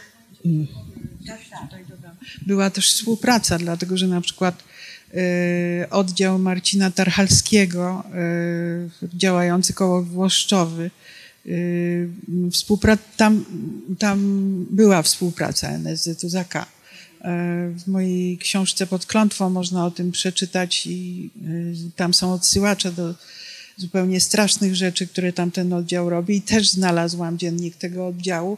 Była też współpraca, dlatego że na przykład y, oddział Marcina Tarchalskiego, y, działający koło Włoszczowy, y, współpra- tam, tam była współpraca N S Z u z A K. W mojej książce Pod klątwą można o tym przeczytać i tam są odsyłacze do zupełnie strasznych rzeczy, które tam ten oddział robi i też znalazłam dziennik tego oddziału,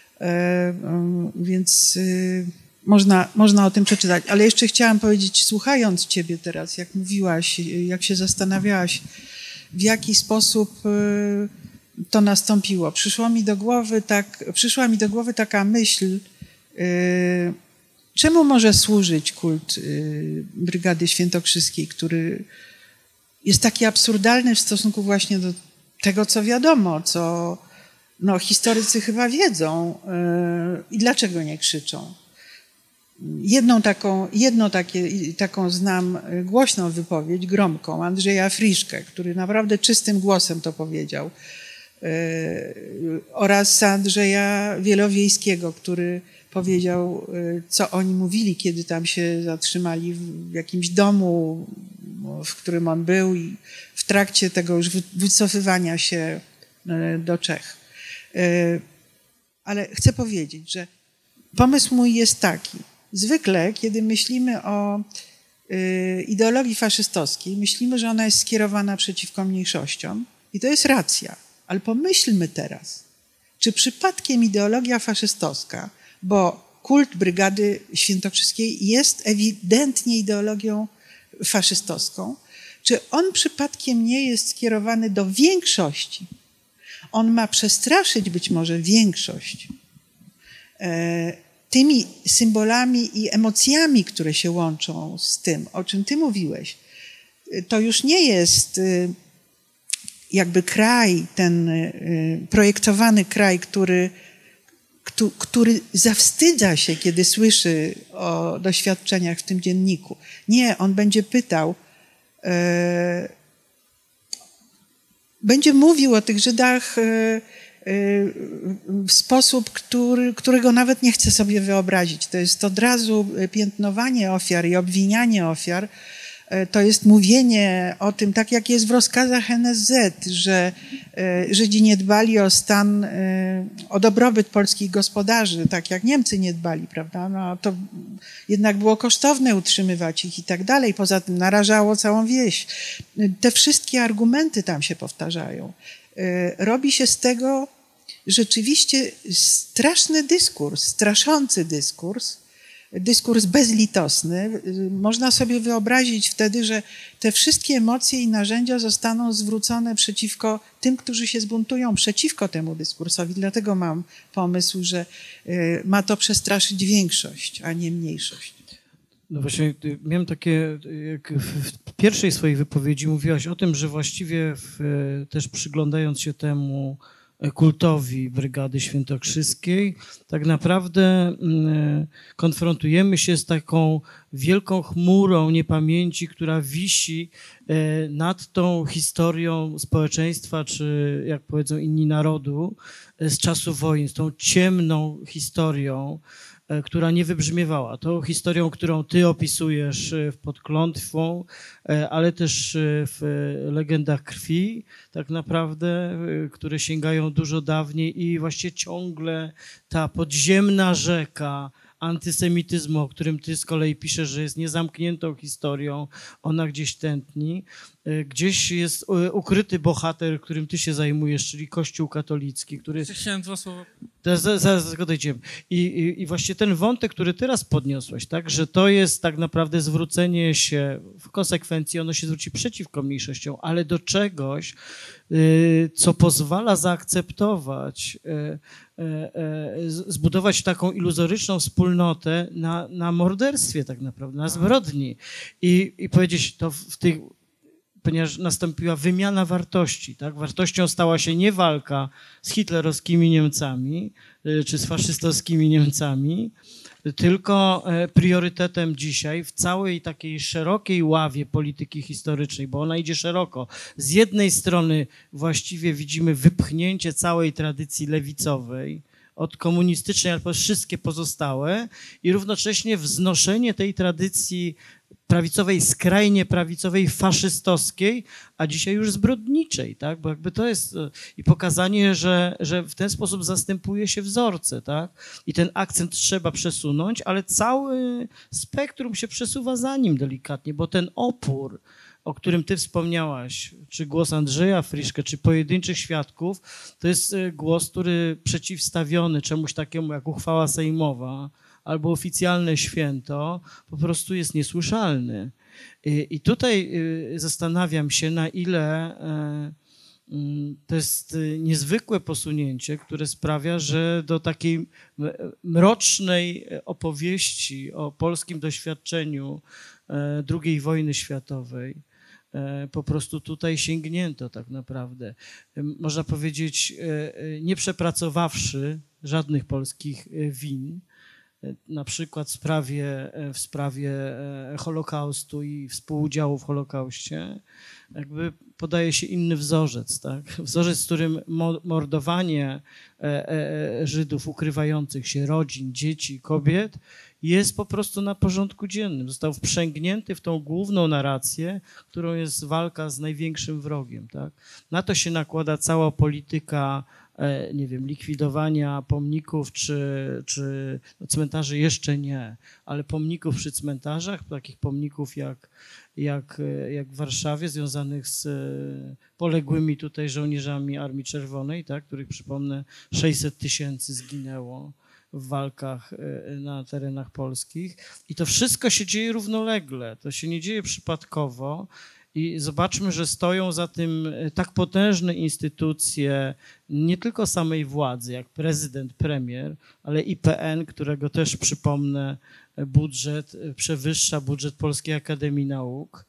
więc można, można o tym przeczytać. Ale jeszcze chciałam powiedzieć, słuchając ciebie teraz, jak mówiłaś, jak się zastanawiałaś, w jaki sposób to nastąpiło. Przyszło mi do głowy tak, przyszła mi do głowy taka myśl, czemu może służyć kult Brygady Świętokrzyskiej, który jest taki absurdalny w stosunku właśnie do tego, co wiadomo, co no, historycy chyba wiedzą i dlaczego nie krzyczą. Jedną taką, jedną takie, taką znam głośną wypowiedź, gromką, Andrzeja Friszkę, który naprawdę czystym głosem to powiedział, oraz Andrzeja Wielowiejskiego, który powiedział, co oni mówili, kiedy tam się zatrzymali w jakimś domu, w którym on był i w trakcie tego już wycofywania się do Czech. Ale chcę powiedzieć, że pomysł mój jest taki. Zwykle, kiedy myślimy o ideologii faszystowskiej, myślimy, że ona jest skierowana przeciwko mniejszościom i to jest racja. Ale pomyślmy teraz, czy przypadkiem ideologia faszystowska, bo kult Brygady Świętokrzyskiej jest ewidentnie ideologią faszystowską, czy on przypadkiem nie jest skierowany do większości? On ma przestraszyć być może większość e, tymi symbolami i emocjami, które się łączą z tym, o czym ty mówiłeś. To już nie jest e, jakby kraj, ten e, projektowany kraj, który który zawstydza się, kiedy słyszy o doświadczeniach w tym dzienniku. Nie, on będzie pytał, e, będzie mówił o tych Żydach e, e, w sposób, który, którego nawet nie chce sobie wyobrazić. To jest od razu piętnowanie ofiar i obwinianie ofiar, to jest mówienie o tym, tak jak jest w rozkazach N S Z, że Żydzi nie dbali o stan, o dobrobyt polskich gospodarzy, tak jak Niemcy nie dbali, prawda? No, to jednak było kosztowne utrzymywać ich i tak dalej. Poza tym narażało całą wieś. Te wszystkie argumenty tam się powtarzają. Robi się z tego rzeczywiście straszny dyskurs, straszący dyskurs, dyskurs bezlitosny. Można sobie wyobrazić wtedy, że te wszystkie emocje i narzędzia zostaną zwrócone przeciwko tym, którzy się zbuntują przeciwko temu dyskursowi. Dlatego mam pomysł, że ma to przestraszyć większość, a nie mniejszość. No właśnie, miałem takie, jak w pierwszej swojej wypowiedzi mówiłaś o tym, że właściwie w, też przyglądając się temu kultowi Brygady Świętokrzyskiej, tak naprawdę konfrontujemy się z taką wielką chmurą niepamięci, która wisi nad tą historią społeczeństwa, czy jak powiedzą inni narodu, z czasu wojen, z tą ciemną historią, która nie wybrzmiewała. Tą historią, którą ty opisujesz pod klątwą, ale też w legendach krwi, tak naprawdę, które sięgają dużo dawniej i właściwie ciągle ta podziemna rzeka antysemityzmu, o którym ty z kolei piszesz, że jest niezamkniętą historią, ona gdzieś tętni. Gdzieś jest ukryty bohater, którym ty się zajmujesz, czyli Kościół katolicki, który... Chciałem dwa słowa. Zaraz, zaraz do tego dojdziemy. I, i, I właśnie ten wątek, który teraz podniosłeś, tak, że to jest tak naprawdę zwrócenie się, w konsekwencji ono się zwróci przeciwko mniejszościom, ale do czegoś, y, co pozwala zaakceptować, y, y, y, zbudować taką iluzoryczną wspólnotę na, na morderstwie tak naprawdę, na zbrodni. I, i powiedzieć to w tych... ponieważ nastąpiła wymiana wartości. Tak? Wartością stała się nie walka z hitlerowskimi Niemcami czy z faszystowskimi Niemcami, tylko priorytetem dzisiaj w całej takiej szerokiej ławie polityki historycznej, bo ona idzie szeroko. Z jednej strony właściwie widzimy wypchnięcie całej tradycji lewicowej, od komunistycznej, ale wszystkie pozostałe i równocześnie wznoszenie tej tradycji prawicowej, skrajnie prawicowej, faszystowskiej, a dzisiaj już zbrodniczej, tak? Bo jakby to jest i pokazanie, że, że w ten sposób zastępuje się wzorce, tak? I ten akcent trzeba przesunąć, ale cały spektrum się przesuwa za nim delikatnie, bo ten opór, o którym ty wspomniałaś, czy głos Andrzeja Friszke, czy pojedynczych świadków, to jest głos, który przeciwstawiony czemuś takiemu jak uchwała sejmowa albo oficjalne święto, po prostu jest niesłyszalny. I, i tutaj zastanawiam się, na ile to jest niezwykłe posunięcie, które sprawia, że do takiej mrocznej opowieści o polskim doświadczeniu drugiej wojny światowej po prostu tutaj sięgnięto tak naprawdę. Można powiedzieć, nie przepracowawszy żadnych polskich win, na przykład w sprawie, w sprawie Holokaustu i współudziału w Holokauście, jakby podaje się inny wzorzec, tak? Wzorzec, w którym mordowanie Żydów ukrywających się, rodzin, dzieci, kobiet jest po prostu na porządku dziennym. Został wprzęgnięty w tą główną narrację, którą jest walka z największym wrogiem, tak? Na to się nakłada cała polityka, nie wiem, likwidowania pomników czy, czy no cmentarzy jeszcze nie, ale pomników przy cmentarzach, takich pomników jak, jak, jak w Warszawie, związanych z poległymi tutaj żołnierzami Armii Czerwonej, tak, których, przypomnę, sześćset tysięcy zginęło w walkach na terenach polskich. I to wszystko się dzieje równolegle, to się nie dzieje przypadkowo. I zobaczmy, że stoją za tym tak potężne instytucje, nie tylko samej władzy, jak prezydent, premier, ale I P N, którego też, przypomnę, budżet przewyższa budżet Polskiej Akademii Nauk.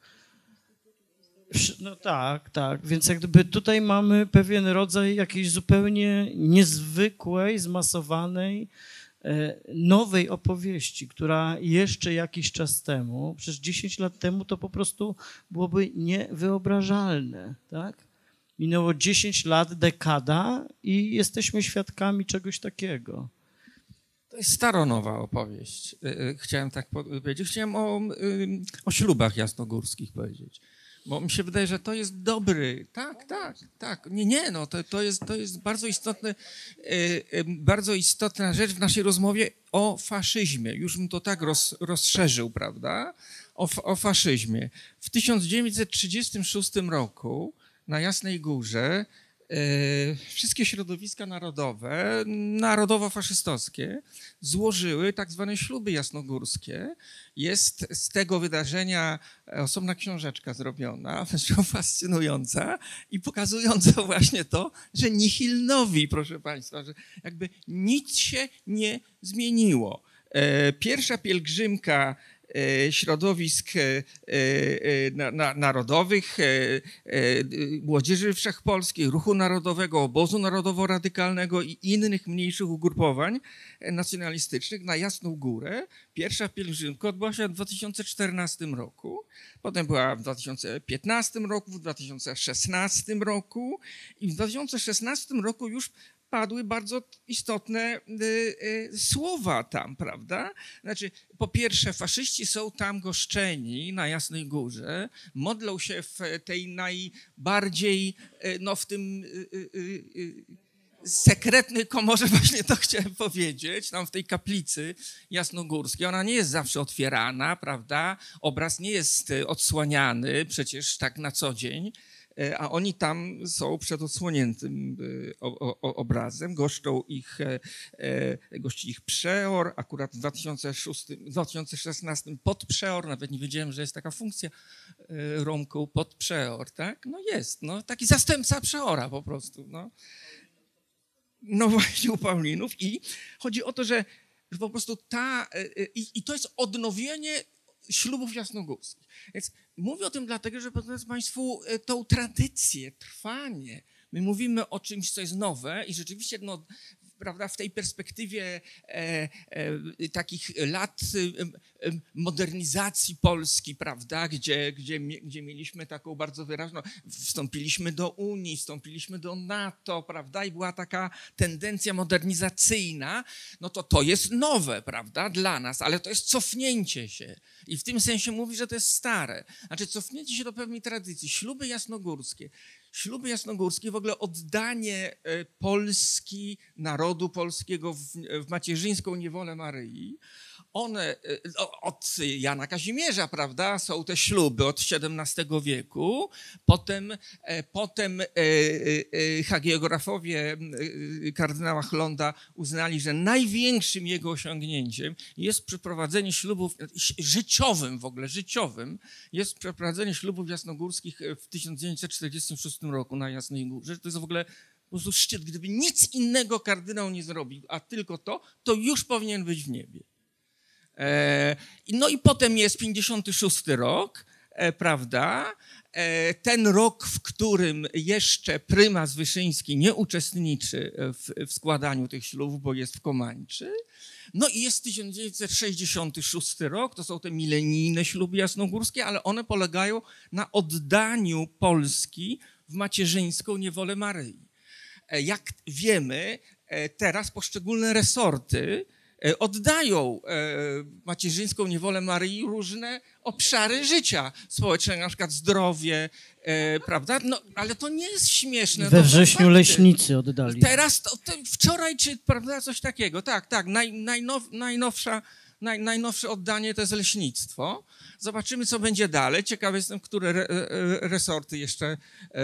No tak, tak, więc jakby tutaj mamy pewien rodzaj jakiejś zupełnie niezwykłej, zmasowanej, nowej opowieści, która jeszcze jakiś czas temu, przecież dziesięć lat temu to po prostu byłoby niewyobrażalne, tak? Minęło dziesięć lat, dekada i jesteśmy świadkami czegoś takiego. To jest staronowa opowieść. Chciałem tak powiedzieć. Chciałem o, o ślubach jasnogórskich powiedzieć. Bo mi się wydaje, że to jest dobry. Tak, tak, tak. Nie, nie, no to, to, jest, to jest bardzo istotne, bardzo istotna rzecz w naszej rozmowie o faszyzmie. Już bym to tak roz, rozszerzył, prawda? O, o faszyzmie. W tysiąc dziewięćset trzydziestym szóstym roku na Jasnej Górze wszystkie środowiska narodowe, narodowo-faszystowskie złożyły tak zwane śluby jasnogórskie. Jest z tego wydarzenia osobna książeczka zrobiona, fascynująca i pokazująca właśnie to, że nihil novi, proszę Państwa, że jakby nic się nie zmieniło. Pierwsza pielgrzymka środowisk narodowych, Młodzieży Wszechpolskiej, Ruchu Narodowego, Obozu Narodowo-Radykalnego i innych mniejszych ugrupowań nacjonalistycznych na Jasną Górę. Pierwsza pielgrzymka odbyła się w dwa tysiące czternastym roku, potem była w dwa tysiące piętnastym roku, w dwa tysiące szesnastym roku i w dwa tysiące szesnastym roku już padły bardzo istotne y, y, słowa tam, prawda? Znaczy, po pierwsze, faszyści są tam goszczeni na Jasnej Górze, modlą się w tej najbardziej, y, no w tym y, y, y, sekretnej komorze, właśnie to chciałem powiedzieć, tam w tej kaplicy jasnogórskiej. Ona nie jest zawsze otwierana, prawda? Obraz nie jest odsłaniany przecież tak na co dzień, a oni tam są przed odsłoniętym obrazem, goszczą ich, gości ich przeor, akurat w dwa tysiące szóstym, dwa tysiące szesnastym podprzeor, nawet nie wiedziałem, że jest taka funkcja Romką podprzeor, tak? No jest, no taki zastępca przeora po prostu, no. No właśnie u Paulinów i chodzi o to, że, że po prostu ta, i, i to jest odnowienie ślubów jasnogórskich. Więc mówię o tym dlatego, że pokażę Państwu tą tradycję, trwanie. My mówimy o czymś, co jest nowe i rzeczywiście no, prawda, w tej perspektywie e, e, takich lat e, modernizacji Polski, prawda, gdzie, gdzie, gdzie mieliśmy taką bardzo wyraźną, wstąpiliśmy do Unii, wstąpiliśmy do NATO, prawda, i była taka tendencja modernizacyjna, no to to jest nowe, prawda, dla nas, ale to jest cofnięcie się i w tym sensie mówi, że to jest stare. Znaczy cofnięcie się do pewnej tradycji. Śluby jasnogórskie. Śluby jasnogórskie, w ogóle oddanie Polski, narodu polskiego w, w macierzyńską niewolę Maryi, one od Jana Kazimierza, prawda, są te śluby od siedemnastego wieku, potem, potem hagiografowie kardynała Chlonda uznali, że największym jego osiągnięciem jest przeprowadzenie ślubów, życiowym w ogóle, życiowym, jest przeprowadzenie ślubów jasnogórskich w tysiąc dziewięćset czterdziestym szóstym roku na Jasnej Górze. To jest w ogóle po prostu szczyt. Gdyby nic innego kardynał nie zrobił, a tylko to, to już powinien być w niebie. No i potem jest pięćdziesiąty szósty rok, prawda? Ten rok, w którym jeszcze prymas Wyszyński nie uczestniczy w, w składaniu tych ślubów, bo jest w Komańczy. No i jest tysiąc dziewięćset sześćdziesiąty szósty rok, to są te milenijne śluby jasnogórskie, ale one polegają na oddaniu Polski w macierzyńską niewolę Maryi. Jak wiemy, teraz poszczególne resorty oddają macierzyńską niewolę Maryi różne obszary życia społecznego, na przykład zdrowie, prawda? No, ale to nie jest śmieszne. We wrześniu leśnicy oddali. Teraz, to, to wczoraj, czy prawda, coś takiego, tak, tak, naj, najnow, najnowsza, naj, najnowsze oddanie to jest leśnictwo. Zobaczymy, co będzie dalej. Ciekawy jestem, które re, resorty jeszcze...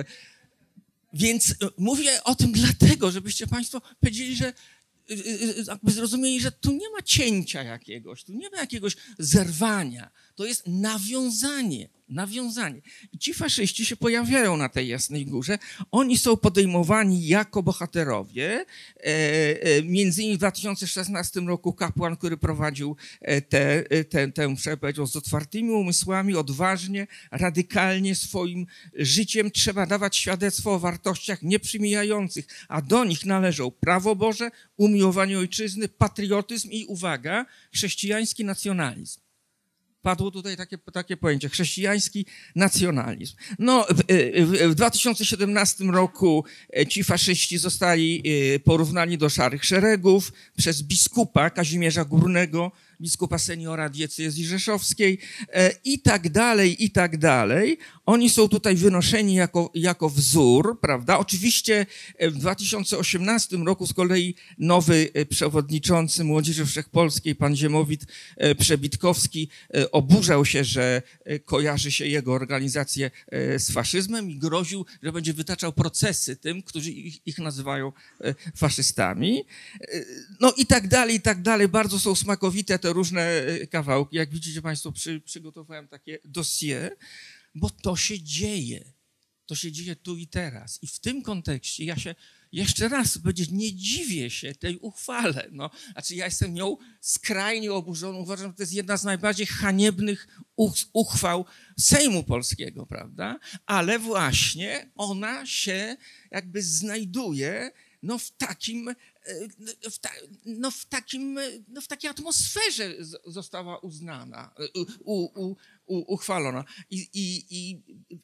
Więc mówię o tym dlatego, żebyście Państwo powiedzieli, że jakby zrozumieli, że tu nie ma cięcia jakiegoś, tu nie ma jakiegoś zerwania. To jest nawiązanie, nawiązanie. I ci faszyści się pojawiają na tej Jasnej Górze. Oni są podejmowani jako bohaterowie. Między innymi w dwa tysiące szesnastym roku kapłan, który prowadził tę te, te, mszę, powiedział z otwartymi umysłami, odważnie, radykalnie swoim życiem trzeba dawać świadectwo o wartościach nieprzymijających, a do nich należą prawo Boże, umiłowanie ojczyzny, patriotyzm i, uwaga, chrześcijański nacjonalizm. padło tutaj takie, takie pojęcie, chrześcijański nacjonalizm. No, w, w, w dwa tysiące siedemnastym roku ci faszyści zostali porównani do szarych szeregów przez biskupa Kazimierza Górnego, biskupa seniora diecezji rzeszowskiej i tak dalej, i tak dalej. Oni są tutaj wynoszeni jako, jako wzór, prawda? Oczywiście w dwa tysiące osiemnastym roku z kolei nowy przewodniczący Młodzieży Wszechpolskiej, pan Ziemowit Przebitkowski, oburzał się, że kojarzy się jego organizację z faszyzmem i groził, że będzie wytaczał procesy tym, którzy ich, ich nazywają faszystami. No i tak dalej, i tak dalej. Bardzo są smakowite te różne kawałki. Jak widzicie państwo, przy, przygotowałem takie dossier, bo to się dzieje. To się dzieje tu i teraz. I w tym kontekście ja się jeszcze raz powiedzieć, nie dziwię się tej uchwale. No, znaczy ja jestem nią skrajnie oburzony. Uważam, że to jest jedna z najbardziej haniebnych uchwał Sejmu Polskiego, prawda? Ale właśnie ona się jakby znajduje no w takim, w, ta, no w takim, no w takiej atmosferze została uznana, u, u, u, uchwalona. I, i, i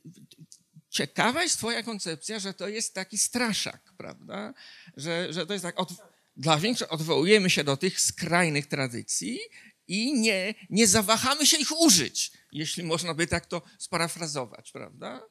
ciekawa jest twoja koncepcja, że to jest taki straszak, prawda? Że, że to jest tak, od, dla większości odwołujemy się do tych skrajnych tradycji i nie, nie zawahamy się ich użyć, jeśli można by tak to sparafrazować, prawda?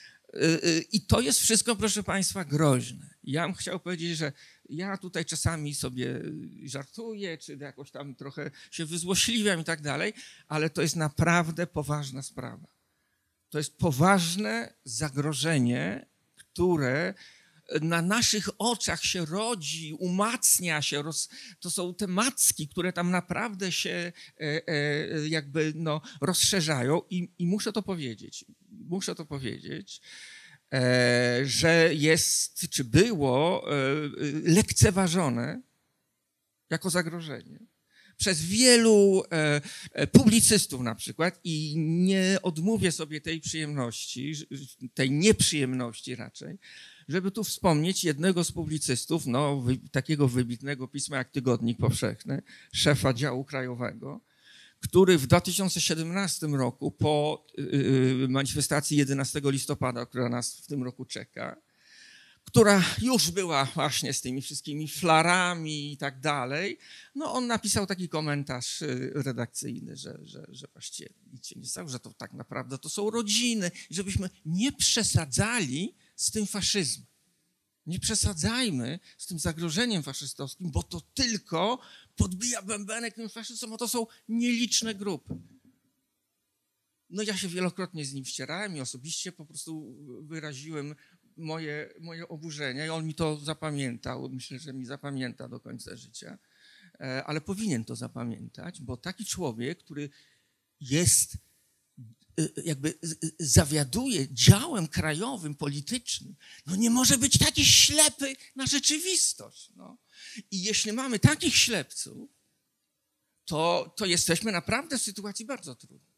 I to jest wszystko, proszę państwa, groźne. Ja bym chciał powiedzieć, że ja tutaj czasami sobie żartuję, czy jakoś tam trochę się wyzłośliwiam i tak dalej, ale to jest naprawdę poważna sprawa. To jest poważne zagrożenie, które na naszych oczach się rodzi, umacnia się. Roz, to są te macki, które tam naprawdę się e, e, jakby no, rozszerzają i, i muszę to powiedzieć, muszę to powiedzieć, e, że jest, czy było e, lekceważone jako zagrożenie przez wielu e, publicystów na przykład i nie odmówię sobie tej przyjemności, tej nieprzyjemności raczej, żeby tu wspomnieć jednego z publicystów, no, wy, takiego wybitnego pisma jak Tygodnik Powszechny, szefa działu krajowego, który w dwa tysiące siedemnastym roku po y, manifestacji jedenastego listopada, która nas w tym roku czeka, która już była właśnie z tymi wszystkimi flarami i tak dalej, no on napisał taki komentarz redakcyjny, że, że, że właściwie nic się nie stało, że to tak naprawdę to są rodziny, żebyśmy nie przesadzali z tym faszyzmem. Nie przesadzajmy z tym zagrożeniem faszystowskim, bo to tylko podbija bębenek tym faszystom, bo to są nieliczne grupy. No ja się wielokrotnie z nim ścierałem i osobiście po prostu wyraziłem moje, moje oburzenie i on mi to zapamiętał. Myślę, że mi zapamięta do końca życia, ale powinien to zapamiętać, bo taki człowiek, który jest jakby zawiaduje działem krajowym, politycznym, no nie może być taki ślepy na rzeczywistość. No. I jeśli mamy takich ślepców, to, to jesteśmy naprawdę w sytuacji bardzo trudnej.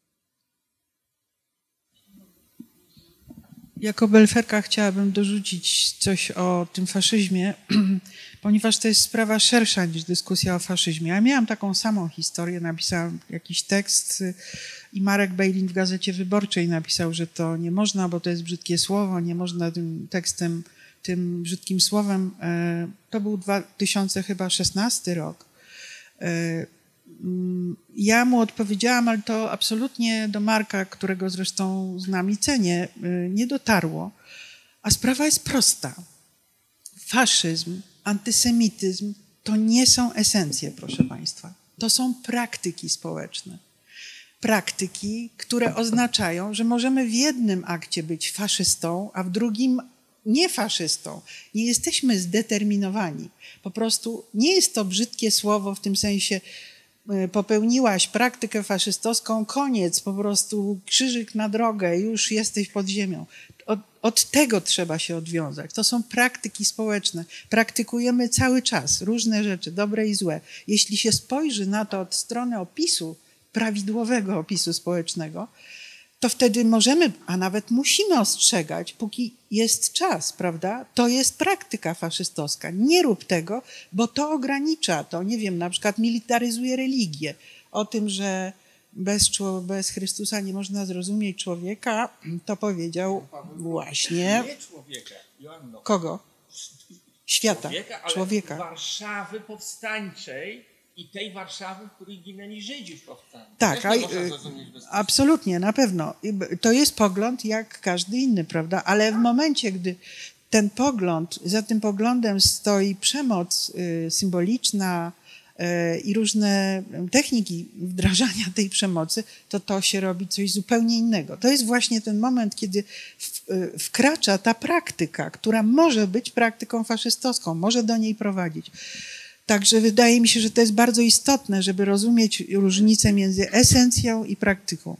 Jako belferka chciałabym dorzucić coś o tym faszyzmie, ponieważ to jest sprawa szersza niż dyskusja o faszyzmie. Ja miałam taką samą historię, napisałam jakiś tekst i Marek Bejlin w Gazecie Wyborczej napisał, że to nie można, bo to jest brzydkie słowo, nie można tym tekstem, tym brzydkim słowem. To był dwa tysiące szesnasty rok. Ja mu odpowiedziałam, ale to absolutnie do Marka, którego zresztą z nami cenię, nie dotarło. A sprawa jest prosta. Faszyzm, antysemityzm to nie są esencje, proszę państwa. To są praktyki społeczne. Praktyki, które oznaczają, że możemy w jednym akcie być faszystą, a w drugim nie faszystą. Nie jesteśmy zdeterminowani. Po prostu nie jest to brzydkie słowo w tym sensie, popełniłaś praktykę faszystowską, koniec, po prostu krzyżyk na drogę, już jesteś pod ziemią. Od, od tego trzeba się odwiązać. To są praktyki społeczne. Praktykujemy cały czas różne rzeczy, dobre i złe. Jeśli się spojrzy na to od strony opisu, prawidłowego opisu społecznego, to wtedy możemy, a nawet musimy ostrzegać, póki jest czas, prawda? To jest praktyka faszystowska. Nie rób tego, bo to ogranicza, to nie wiem, na przykład militaryzuje religię. O tym, że bez, bez Chrystusa nie można zrozumieć człowieka, to powiedział właśnie... Nie człowieka, Joanno. Kogo? Świata, Człowieka, ale człowieka. Warszawy powstańczej i tej Warszawy, w której ginęli Żydzi w powstaniu. Tak, a, absolutnie, na pewno. To jest pogląd jak każdy inny, prawda? Ale w momencie, gdy ten pogląd, za tym poglądem stoi przemoc y, symboliczna y, i różne techniki wdrażania tej przemocy, to to się robi coś zupełnie innego. To jest właśnie ten moment, kiedy w, y, wkracza ta praktyka, która może być praktyką faszystowską, może do niej prowadzić. Także wydaje mi się, że to jest bardzo istotne, żeby rozumieć różnicę między esencją i praktyką.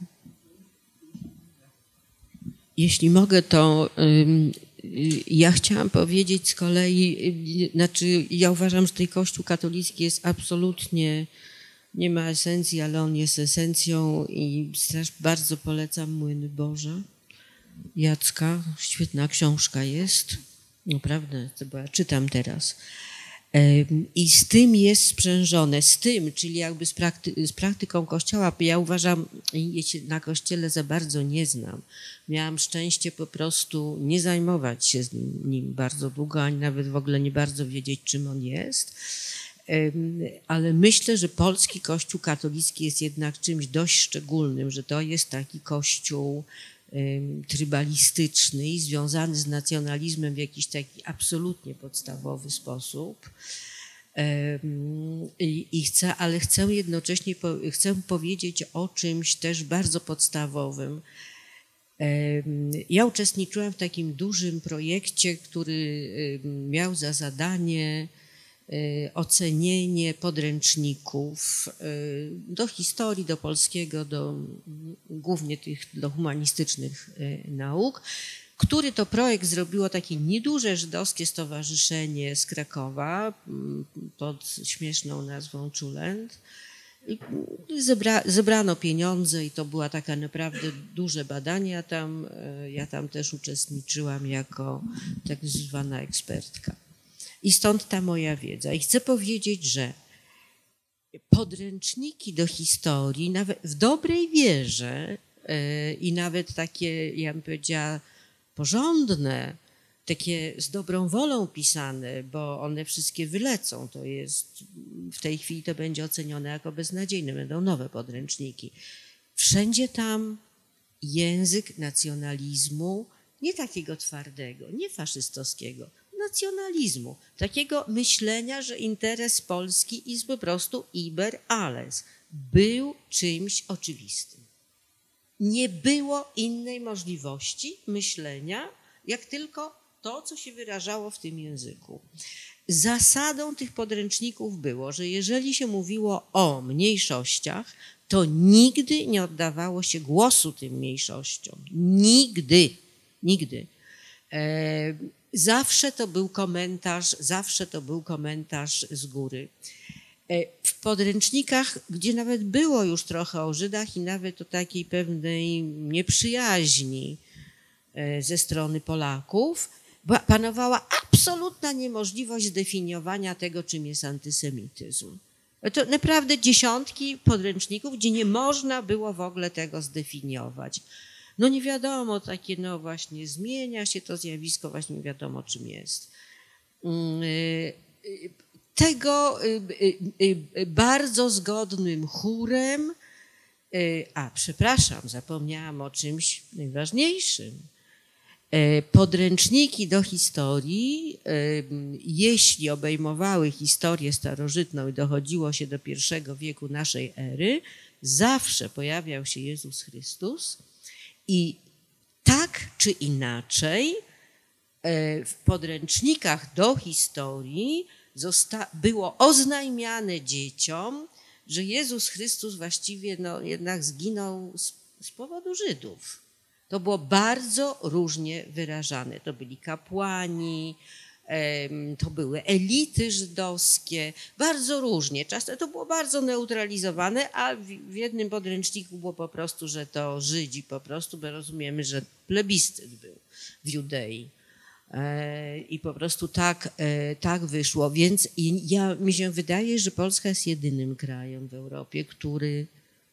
Jeśli mogę, to um, ja chciałam powiedzieć z kolei, znaczy ja uważam, że ten Kościół katolicki jest absolutnie, nie ma esencji, ale on jest esencją i też bardzo polecam Młyny Boże Jacka. Świetna książka jest, naprawdę, bo ja czytam teraz. I z tym jest sprzężone, z tym, czyli jakby z, prakty, z praktyką Kościoła, ja uważam, ja się na Kościele za bardzo nie znam. Miałam szczęście po prostu nie zajmować się z nim, nim bardzo długo, ani nawet w ogóle nie bardzo wiedzieć, czym on jest. Ale myślę, że polski Kościół katolicki jest jednak czymś dość szczególnym, że to jest taki Kościół trybalistyczny i związany z nacjonalizmem w jakiś taki absolutnie podstawowy sposób. I, i chcę, ale chcę jednocześnie po, chcę powiedzieć o czymś też bardzo podstawowym. Ja uczestniczyłam w takim dużym projekcie, który miał za zadanie ocenienie podręczników do historii, do polskiego, do głównie tych do humanistycznych nauk, który to projekt zrobiło takie nieduże żydowskie stowarzyszenie z Krakowa pod śmieszną nazwą Czulent. Zebra, zebrano pieniądze i to była taka naprawdę duże badanie. Ja tam, ja tam też uczestniczyłam jako tak zwana ekspertka. I stąd ta moja wiedza. I chcę powiedzieć, że podręczniki do historii, nawet w dobrej wierze yy, i nawet takie, ja bym powiedziała, porządne, takie z dobrą wolą pisane, bo one wszystkie wylecą. To jest, w tej chwili to będzie ocenione jako beznadziejne, będą nowe podręczniki. Wszędzie tam język nacjonalizmu, nie takiego twardego, nie faszystowskiego, nacjonalizmu, takiego myślenia, że interes Polski jest po prostu iber alles, był czymś oczywistym. Nie było innej możliwości myślenia, jak tylko to, co się wyrażało w tym języku. Zasadą tych podręczników było, że jeżeli się mówiło o mniejszościach, to nigdy nie oddawało się głosu tym mniejszościom. Nigdy. Nigdy. E, zawsze to był komentarz, zawsze to był komentarz z góry. E, w podręcznikach, gdzie nawet było już trochę o Żydach i nawet o takiej pewnej nieprzyjaźni e, ze strony Polaków, panowała absolutna niemożliwość zdefiniowania tego, czym jest antysemityzm. To naprawdę dziesiątki podręczników, gdzie nie można było w ogóle tego zdefiniować. No nie wiadomo, takie no właśnie zmienia się to zjawisko, właśnie nie wiadomo czym jest. Tego bardzo zgodnym chórem, a przepraszam, zapomniałam o czymś najważniejszym. Podręczniki do historii, jeśli obejmowały historię starożytną i dochodziło się do pierwszego wieku naszej ery, zawsze pojawiał się Jezus Chrystus i tak czy inaczej w podręcznikach do historii było oznajmiane dzieciom, że Jezus Chrystus właściwie no, jednak zginął z, z powodu Żydów. To było bardzo różnie wyrażane. To byli kapłani, to były elity żydowskie, bardzo różnie. Czasem to było bardzo neutralizowane, a w jednym podręczniku było po prostu, że to Żydzi po prostu, bo rozumiemy, że plebiscyt był w Judei. I po prostu tak, tak wyszło. Więc ja, mi się wydaje, że Polska jest jedynym krajem w Europie, który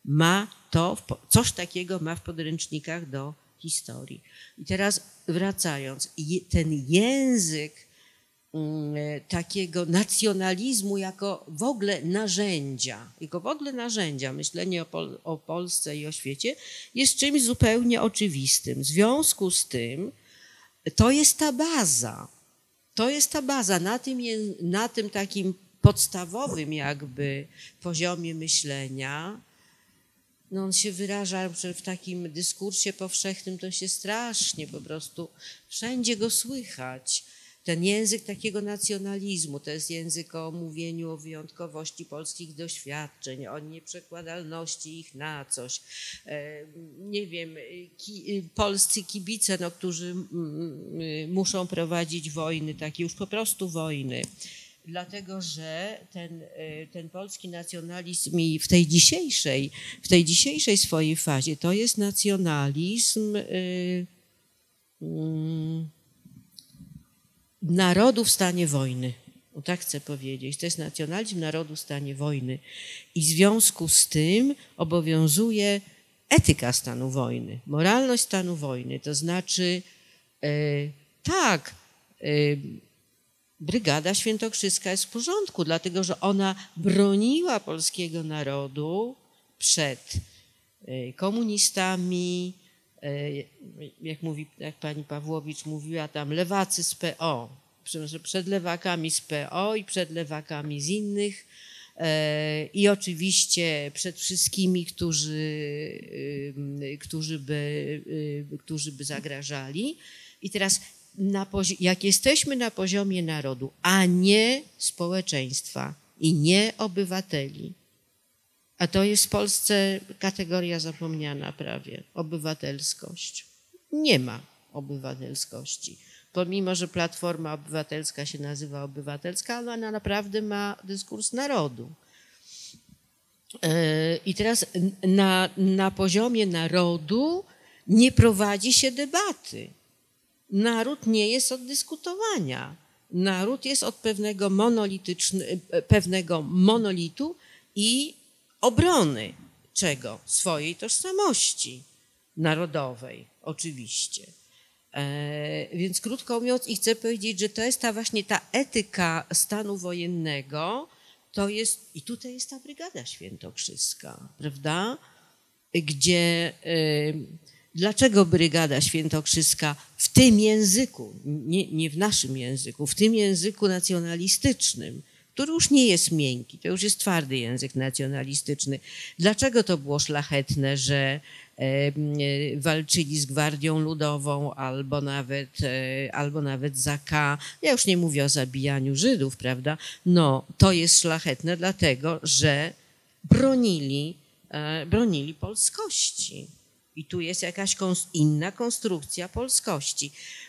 ma to, coś takiego ma w podręcznikach do historii. I teraz wracając, ten język takiego nacjonalizmu jako w ogóle narzędzia, jako w ogóle narzędzia, myślenie o, Pol o Polsce i o świecie jest czymś zupełnie oczywistym. W związku z tym to jest ta baza, to jest ta baza na tym, na tym takim podstawowym jakby poziomie myślenia. No on się wyraża, że w takim dyskursie powszechnym to się strasznie po prostu wszędzie go słychać. Ten język takiego nacjonalizmu, to jest język o mówieniu o wyjątkowości polskich doświadczeń, o nieprzekładalności ich na coś. Nie wiem, ki, polscy kibice, no, którzy muszą prowadzić wojny, takie już po prostu wojny. Dlatego, że ten, ten polski nacjonalizm i w tej dzisiejszej, w tej dzisiejszej swojej fazie to jest nacjonalizm yy, yy, narodu w stanie wojny. O tak chcę powiedzieć. To jest nacjonalizm narodu w stanie wojny. I w związku z tym obowiązuje etyka stanu wojny, moralność stanu wojny. To znaczy yy, tak, yy, Brygada Świętokrzyska jest w porządku, dlatego że ona broniła polskiego narodu przed komunistami, jak mówi, jak pani Pawłowicz mówiła tam, lewacy z P O, przed lewakami z P O i przed lewakami z innych i oczywiście przed wszystkimi, którzy, którzy, by, którzy by zagrażali. I teraz Na jak jesteśmy na poziomie narodu, a nie społeczeństwa i nie obywateli, a to jest w Polsce kategoria zapomniana prawie, obywatelskość. Nie ma obywatelskości. Pomimo, że Platforma Obywatelska się nazywa obywatelska, ale ona naprawdę ma dyskurs narodu. I teraz na, na poziomie narodu nie prowadzi się debaty. Naród nie jest od dyskutowania. Naród jest od pewnego, pewnego monolitu i obrony czego? Swojej tożsamości narodowej, oczywiście. E, więc krótko mówiąc, i chcę powiedzieć, że to jest ta właśnie ta etyka stanu wojennego, to jest, i tutaj jest ta Brygada Świętokrzyska, prawda? Gdzie... E, Dlaczego Brygada Świętokrzyska w tym języku, nie, nie w naszym języku, w tym języku nacjonalistycznym, który już nie jest miękki, to już jest twardy język nacjonalistyczny. Dlaczego to było szlachetne, że e, walczyli z Gwardią Ludową albo nawet, e, albo nawet za K? Ja już nie mówię o zabijaniu Żydów, prawda? No, to jest szlachetne dlatego, że bronili, e, bronili polskości. I tu jest jakaś inna konstrukcja polskości.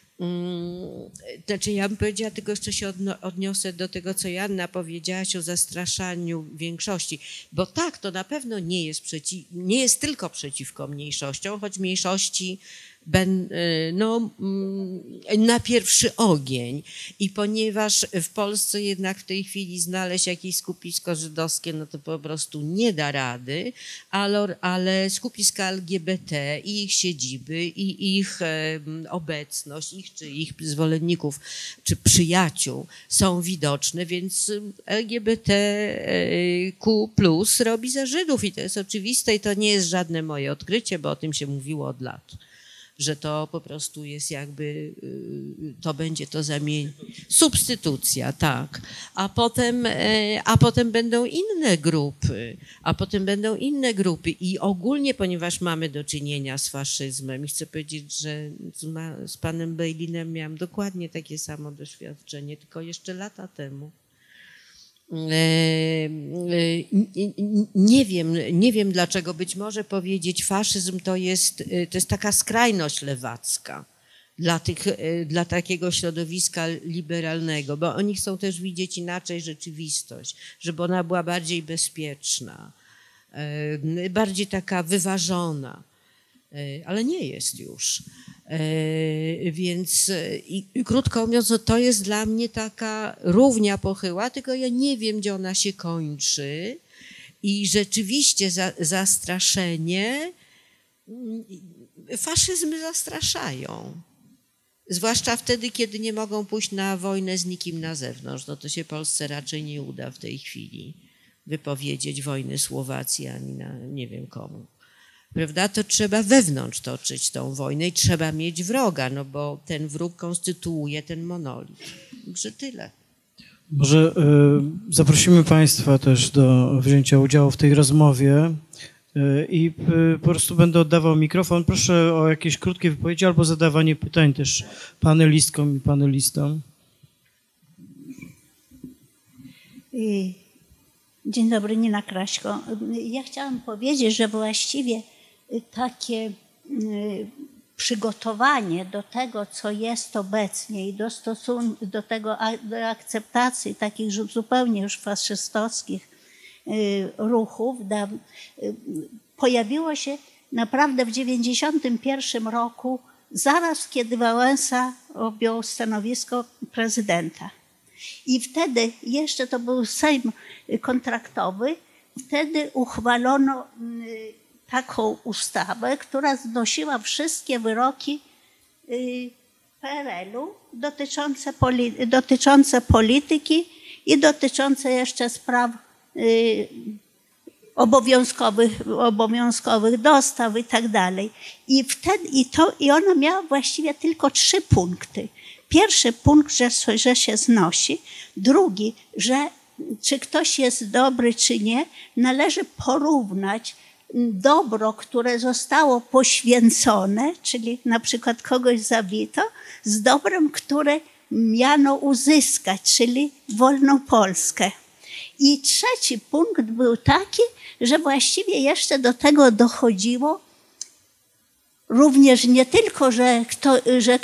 Znaczy ja bym powiedziała, tylko jeszcze się odniosę do tego, co Joanna powiedziałaś o zastraszaniu większości. Bo tak, to na pewno nie jest, przeciw, nie jest tylko przeciwko mniejszościom, choć mniejszości ben, no, na pierwszy ogień. I ponieważ w Polsce jednak w tej chwili znaleźć jakieś skupisko żydowskie, no to po prostu nie da rady, ale, ale skupiska L G B T i ich siedziby, i ich obecność, ich czy ich zwolenników, czy przyjaciół są widoczne, więc L G B T Q plus robi za Żydów i to jest oczywiste i to nie jest żadne moje odkrycie, bo o tym się mówiło od lat, że to po prostu jest jakby, to będzie to zamień... Substytucja, tak. A potem, a potem będą inne grupy, a potem będą inne grupy i ogólnie, ponieważ mamy do czynienia z faszyzmem i chcę powiedzieć, że z, z panem Bejlinem miałam dokładnie takie samo doświadczenie, tylko jeszcze lata temu. Nie wiem, nie wiem dlaczego, być może powiedzieć faszyzm to jest, to jest taka skrajność lewacka dla, tych, dla takiego środowiska liberalnego, bo oni chcą też widzieć inaczej rzeczywistość, żeby ona była bardziej bezpieczna, bardziej taka wyważona, ale nie jest już. Więc i, i krótko mówiąc, to jest dla mnie taka równia pochyła, tylko ja nie wiem, gdzie ona się kończy I rzeczywiście za, zastraszenie, faszyzmy zastraszają. Zwłaszcza wtedy, kiedy nie mogą pójść na wojnę z nikim na zewnątrz. No to się Polsce raczej nie uda w tej chwili wypowiedzieć wojny Słowacji ani na nie wiem komu. Prawda? To trzeba wewnątrz toczyć tą wojnę i trzeba mieć wroga, no bo ten wróg konstytuuje ten monolit. Także tyle. Może y, zaprosimy Państwa też do wzięcia udziału w tej rozmowie y, i y, po prostu będę oddawał mikrofon. Proszę o jakieś krótkie wypowiedzi albo zadawanie pytań też panelistkom i panelistom. Dzień dobry, Nina Kraśko. Ja chciałam powiedzieć, że właściwie takie przygotowanie do tego, co jest obecnie i do, stosun- do tego do akceptacji takich zupełnie już faszystowskich ruchów da, pojawiło się naprawdę w dziewięćdziesiątym pierwszym roku, zaraz kiedy Wałęsa objął stanowisko prezydenta. I wtedy, jeszcze to był Sejm kontraktowy, wtedy uchwalono taką ustawę, która znosiła wszystkie wyroki P R L-u dotyczące, poli- dotyczące polityki i dotyczące jeszcze spraw obowiązkowych, obowiązkowych dostaw i tak dalej. I wtedy, i to, i ona miała właściwie tylko trzy punkty. Pierwszy punkt, że, że się znosi. Drugi, że czy ktoś jest dobry, czy nie, należy porównać dobro, które zostało poświęcone, czyli na przykład kogoś zabito, z dobrem, które miano uzyskać, czyli wolną Polskę. I trzeci punkt był taki, że właściwie jeszcze do tego dochodziło również nie tylko, że, kto, że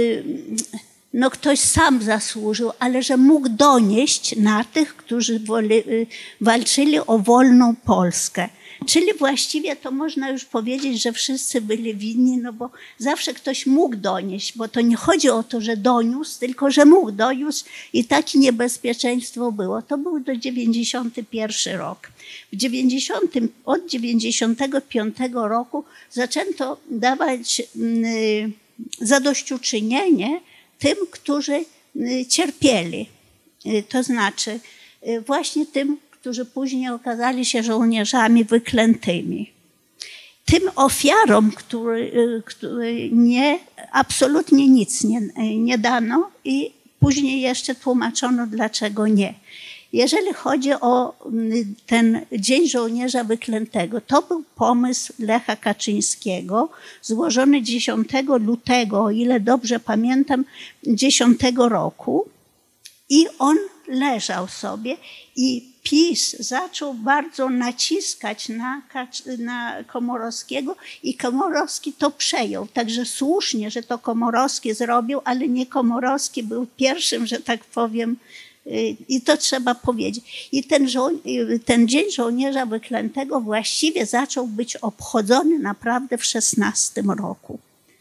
no ktoś sam zasłużył, ale że mógł donieść na tych, którzy woli, walczyli o wolną Polskę. Czyli właściwie to można już powiedzieć, że wszyscy byli winni, no bo zawsze ktoś mógł donieść, bo to nie chodzi o to, że doniósł, tylko że mógł doniósł i takie niebezpieczeństwo było. To był do dziewięćdziesiąty pierwszy rok. W dziewięćdziesiątym, od dziewięćdziesiątego piątego roku zaczęto dawać y, zadośćuczynienie tym, którzy y, cierpieli. Y, to znaczy y, właśnie tym, którzy później okazali się żołnierzami wyklętymi. Tym ofiarom, który, który nie, absolutnie nic nie, nie dano i później jeszcze tłumaczono, dlaczego nie. Jeżeli chodzi o ten Dzień Żołnierza Wyklętego, to był pomysł Lecha Kaczyńskiego, złożony dziesiątego lutego, o ile dobrze pamiętam, dziesiątego roku. I on leżał sobie i PiS zaczął bardzo naciskać na, na Komorowskiego i Komorowski to przejął. Także słusznie, że to Komorowski zrobił, ale nie Komorowski był pierwszym, że tak powiem, i to trzeba powiedzieć. I ten, żo- ten Dzień Żołnierza Wyklętego właściwie zaczął być obchodzony naprawdę w szesnastym roku.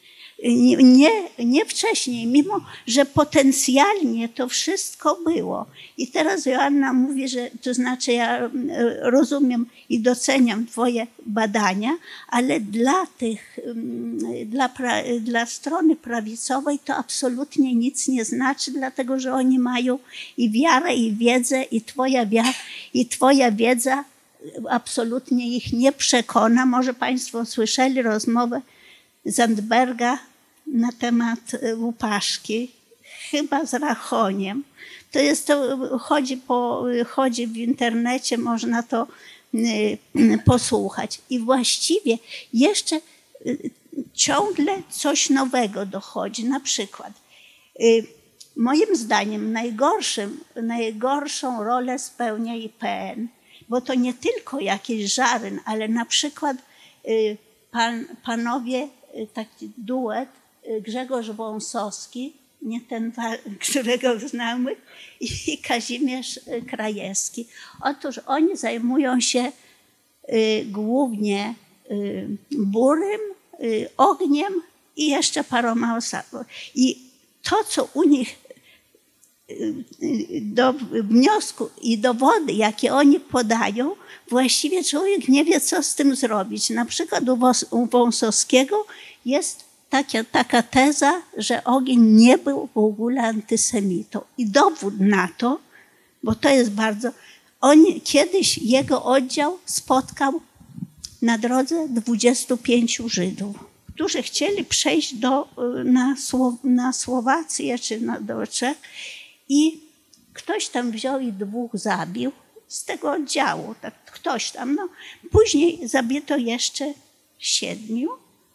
Nie, nie wcześniej, mimo że potencjalnie to wszystko było. I teraz Joanna mówi, że to znaczy ja rozumiem i doceniam twoje badania, ale dla tych, dla, pra, dla strony prawicowej to absolutnie nic nie znaczy, dlatego że oni mają i wiarę, i wiedzę, i twoja wiara, i twoja wiedza absolutnie ich nie przekona. Może państwo słyszeli rozmowę Zandberga na temat Łupaszki, chyba z Rachoniem. To jest to, chodzi, po, chodzi w internecie, można to y, posłuchać. I właściwie jeszcze y, ciągle coś nowego dochodzi. Na przykład, y, moim zdaniem najgorszym, najgorszą rolę spełnia I P N, bo to nie tylko jakiś żaryn, ale na przykład y, pan, panowie, taki duet, Grzegorz Wąsowski, nie ten, którego znamy, i Kazimierz Krajewski. Otóż oni zajmują się y, głównie y, burym, y, ogniem i jeszcze paroma osobami. I to, co u nich do wniosku i dowody, jakie oni podają, właściwie człowiek nie wie, co z tym zrobić. Na przykład u Wąsowskiego jest taka, taka teza, że Ogień nie był w ogóle antysemitą. I dowód na to, bo to jest bardzo... On kiedyś, jego oddział spotkał na drodze dwudziestu pięciu Żydów, którzy chcieli przejść do, na, Słow, na Słowację czy na, do Czech i ktoś tam wziął i dwóch zabił z tego oddziału, tak, ktoś tam. No. Później zabito jeszcze siedmiu,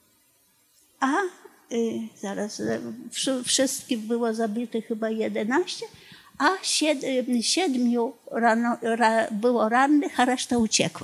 a y, zaraz wszystkich było zabitych chyba jedenaście, a sied, siedmiu rano, ra, było rannych, a reszta uciekła.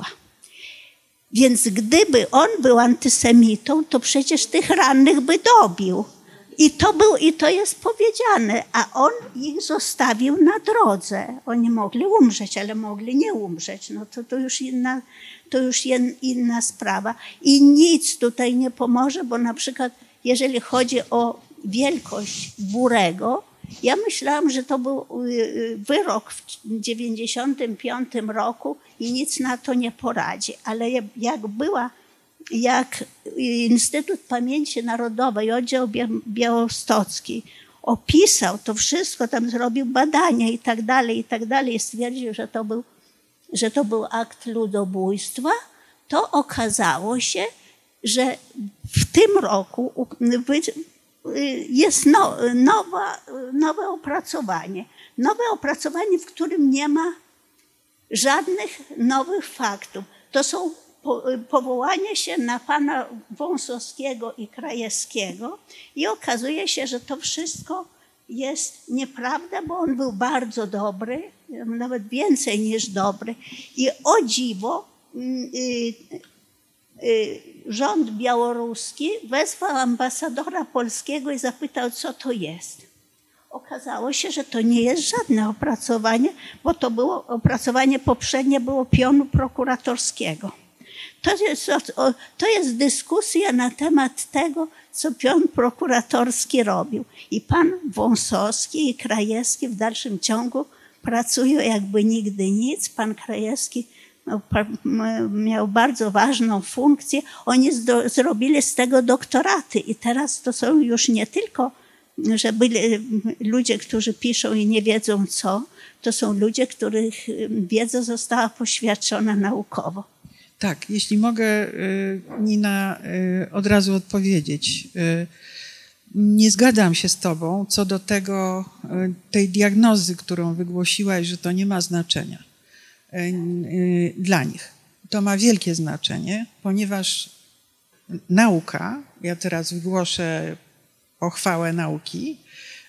Więc gdyby on był antysemitą, to przecież tych rannych by dobił. I to, był, I to jest powiedziane, a on ich zostawił na drodze. Oni mogli umrzeć, ale mogli nie umrzeć. No to, to już, inna, to już inna sprawa. I nic tutaj nie pomoże, bo na przykład jeżeli chodzi o wielkość Burego, ja myślałam, że to był wyrok w dziewięćdziesiątym piątym roku i nic na to nie poradzi. Ale jak była, jak Instytut Pamięci Narodowej, oddział białostocki opisał to wszystko, tam zrobił badania i tak dalej, i tak dalej, i stwierdził, że to był, że to był akt ludobójstwa, to okazało się, że w tym roku jest no, nowa, nowe opracowanie. Nowe opracowanie, w którym nie ma żadnych nowych faktów. To są po, powołanie się na pana Wąsowskiego i Krajewskiego i okazuje się, że to wszystko jest nieprawda, bo on był bardzo dobry, nawet więcej niż dobry. I o dziwo yy, yy, rząd białoruski wezwał ambasadora polskiego i zapytał, co to jest. Okazało się, że to nie jest żadne opracowanie, bo to było opracowanie poprzednie było pionu prokuratorskiego. To jest, to jest dyskusja na temat tego, co pion prokuratorski robił. I pan Wąsowski i Krajewski w dalszym ciągu pracują jakby nigdy nic. Pan Krajewski miał bardzo ważną funkcję. Oni zdo, zrobili z tego doktoraty i teraz to są już nie tylko, że byli ludzie, którzy piszą i nie wiedzą co, to są ludzie, których wiedza została poświadczona naukowo. Tak, jeśli mogę, Nina, od razu odpowiedzieć. Nie zgadzam się z tobą co do tego, tej diagnozy, którą wygłosiłaś, że to nie ma znaczenia dla nich. To ma wielkie znaczenie, ponieważ nauka, ja teraz wygłoszę pochwałę nauki,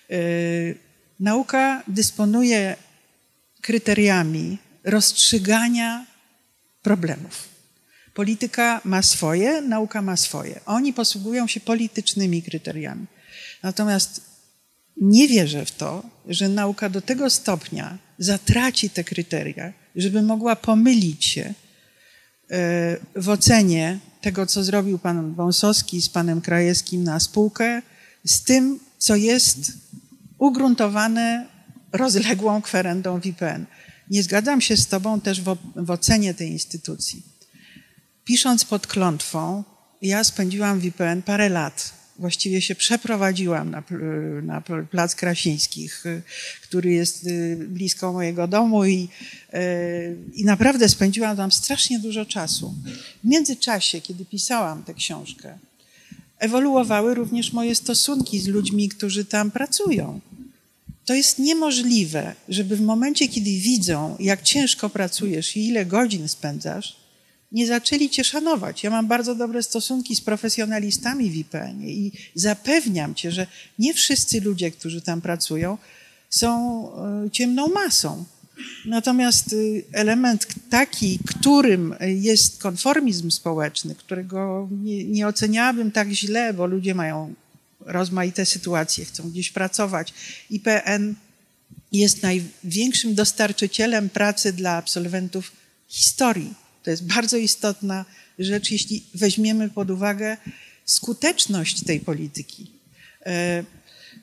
nauka dysponuje kryteriami rozstrzygania problemów. Polityka ma swoje, nauka ma swoje. Oni posługują się politycznymi kryteriami. Natomiast nie wierzę w to, że nauka do tego stopnia zatraci te kryteria, żeby mogła pomylić się w ocenie tego, co zrobił pan Wąsowski z panem Krajewskim na spółkę, z tym, co jest ugruntowane rozległą kwerendą W I P N. Nie zgadzam się z tobą też w, w ocenie tej instytucji. Pisząc pod klątwą, ja spędziłam w I P N parę lat. Właściwie się przeprowadziłam na, na Plac Krasińskich, który jest blisko mojego domu i, i naprawdę spędziłam tam strasznie dużo czasu. W międzyczasie, kiedy pisałam tę książkę, ewoluowały również moje stosunki z ludźmi, którzy tam pracują. To jest niemożliwe, żeby w momencie, kiedy widzą, jak ciężko pracujesz i ile godzin spędzasz, nie zaczęli cię szanować. Ja mam bardzo dobre stosunki z profesjonalistami w I P N-ie i zapewniam cię, że nie wszyscy ludzie, którzy tam pracują, są ciemną masą. Natomiast element taki, którym jest konformizm społeczny, którego nie, nie oceniałabym tak źle, bo ludzie mają rozmaite sytuacje, chcą gdzieś pracować. I P N jest największym dostarczycielem pracy dla absolwentów historii. To jest bardzo istotna rzecz, jeśli weźmiemy pod uwagę skuteczność tej polityki.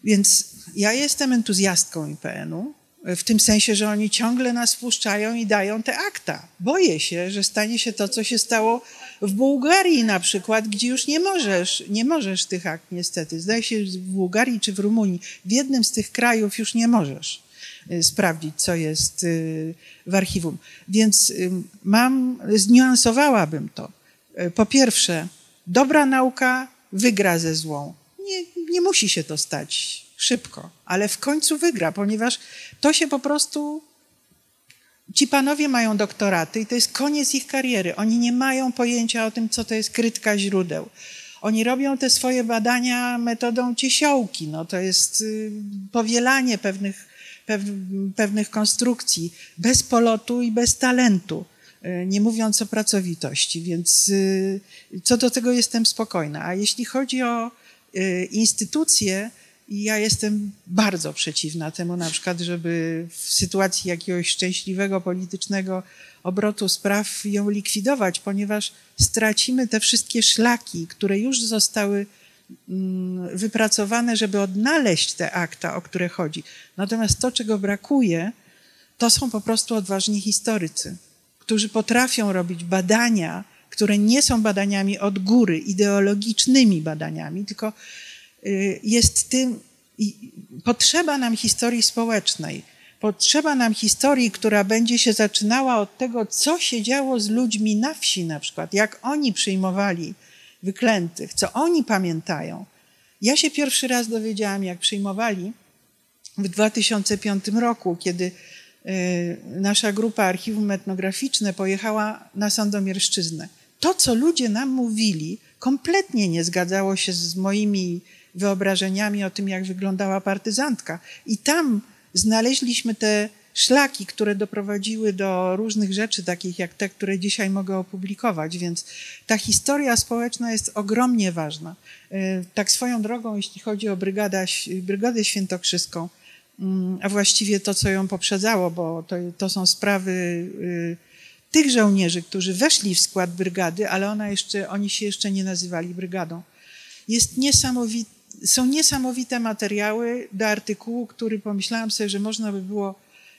Więc ja jestem entuzjastką I P N-u, w tym sensie, że oni ciągle nas wpuszczają i dają te akta. Boję się, że stanie się to, co się stało w Bułgarii na przykład, gdzie już nie możesz, nie możesz tych akt niestety. Zdaje się, że w Bułgarii czy w Rumunii, w jednym z tych krajów już nie możesz sprawdzić, co jest w archiwum. Więc mam, zniuansowałabym to. Po pierwsze, dobra nauka wygra ze złą. Nie, nie musi się to stać szybko, ale w końcu wygra, ponieważ to się po prostu... Ci panowie mają doktoraty i to jest koniec ich kariery. Oni nie mają pojęcia o tym, co to jest krytyka źródeł. Oni robią te swoje badania metodą ciesiołki. No, to jest powielanie pewnych, pewnych konstrukcji bez polotu i bez talentu, nie mówiąc o pracowitości. Więc co do tego jestem spokojna. A jeśli chodzi o instytucje, ja jestem bardzo przeciwna temu na przykład, żeby w sytuacji jakiegoś szczęśliwego politycznego obrotu spraw ją likwidować, ponieważ stracimy te wszystkie szlaki, które już zostały wypracowane, żeby odnaleźć te akta, o które chodzi. Natomiast to, czego brakuje, to są po prostu odważni historycy, którzy potrafią robić badania, które nie są badaniami od góry, ideologicznymi badaniami, tylko jest tym, potrzeba nam historii społecznej, potrzeba nam historii, która będzie się zaczynała od tego, co się działo z ludźmi na wsi na przykład, jak oni przyjmowali wyklętych, co oni pamiętają. Ja się pierwszy raz dowiedziałam, jak przyjmowali w dwa tysiące piątym roku, kiedy nasza grupa Archiwum Etnograficzne pojechała na Sandomierszczyznę. To, co ludzie nam mówili, kompletnie nie zgadzało się z moimi wyobrażeniami o tym, jak wyglądała partyzantka. I tam znaleźliśmy te szlaki, które doprowadziły do różnych rzeczy, takich jak te, które dzisiaj mogę opublikować. Więc ta historia społeczna jest ogromnie ważna. Tak swoją drogą, jeśli chodzi o brygadę, Brygadę Świętokrzyską, a właściwie to, co ją poprzedzało, bo to, to są sprawy tych żołnierzy, którzy weszli w skład brygady, ale ona jeszcze, oni się jeszcze nie nazywali brygadą. Jest niesamowite, są niesamowite materiały do artykułu, który pomyślałam sobie, że można by było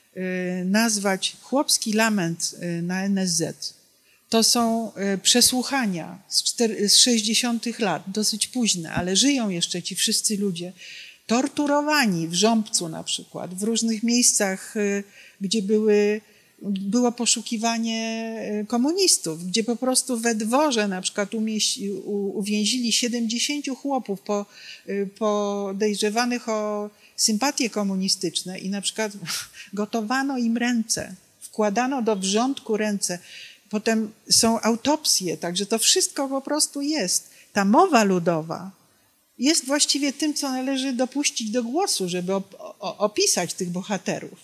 nazwać Chłopski lament na N S Z. To są przesłuchania z sześćdziesiątych lat, dosyć późne, ale żyją jeszcze ci wszyscy ludzie, torturowani w Rząbcu na przykład, w różnych miejscach, gdzie były, było poszukiwanie komunistów, gdzie po prostu we dworze na przykład umieści, u, uwięzili siedemdziesięciu chłopów po, podejrzewanych o sympatie komunistyczne i na przykład gotowano im ręce, wkładano do wrzątku ręce. Potem są autopsje, także to wszystko po prostu jest. Ta mowa ludowa jest właściwie tym, co należy dopuścić do głosu, żeby op opisać tych bohaterów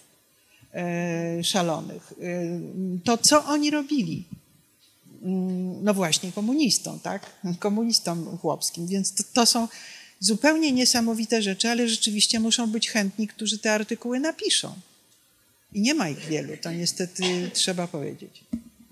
e, szalonych. E, to, co oni robili. No właśnie, komunistom, tak? Komunistom chłopskim. Więc to, to są zupełnie niesamowite rzeczy, ale rzeczywiście muszą być chętni, którzy te artykuły napiszą. I nie ma ich wielu, to niestety trzeba powiedzieć.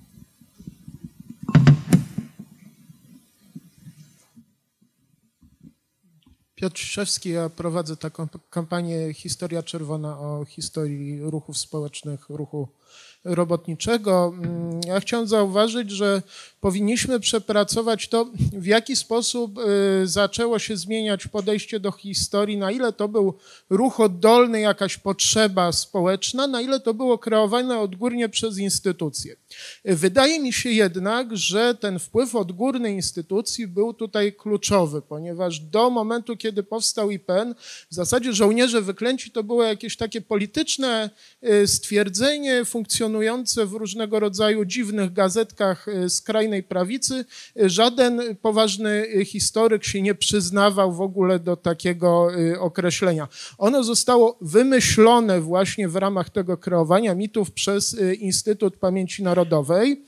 Piotr Ciszewski, ja prowadzę taką kampanię Historia Czerwona o historii ruchów społecznych, ruchu robotniczego. Ja chciałem zauważyć, że powinniśmy przepracować to, w jaki sposób zaczęło się zmieniać podejście do historii, na ile to był ruch oddolny, jakaś potrzeba społeczna, na ile to było kreowane odgórnie przez instytucje. Wydaje mi się jednak, że ten wpływ odgórny instytucji był tutaj kluczowy, ponieważ do momentu, kiedy powstał I P N, w zasadzie żołnierze wyklęci to było jakieś takie polityczne stwierdzenie funkcjonujące w różnego rodzaju dziwnych gazetkach skrajnej prawicy. Żaden poważny historyk się nie przyznawał w ogóle do takiego określenia. Ono zostało wymyślone właśnie w ramach tego kreowania mitów przez Instytut Pamięci Narodowej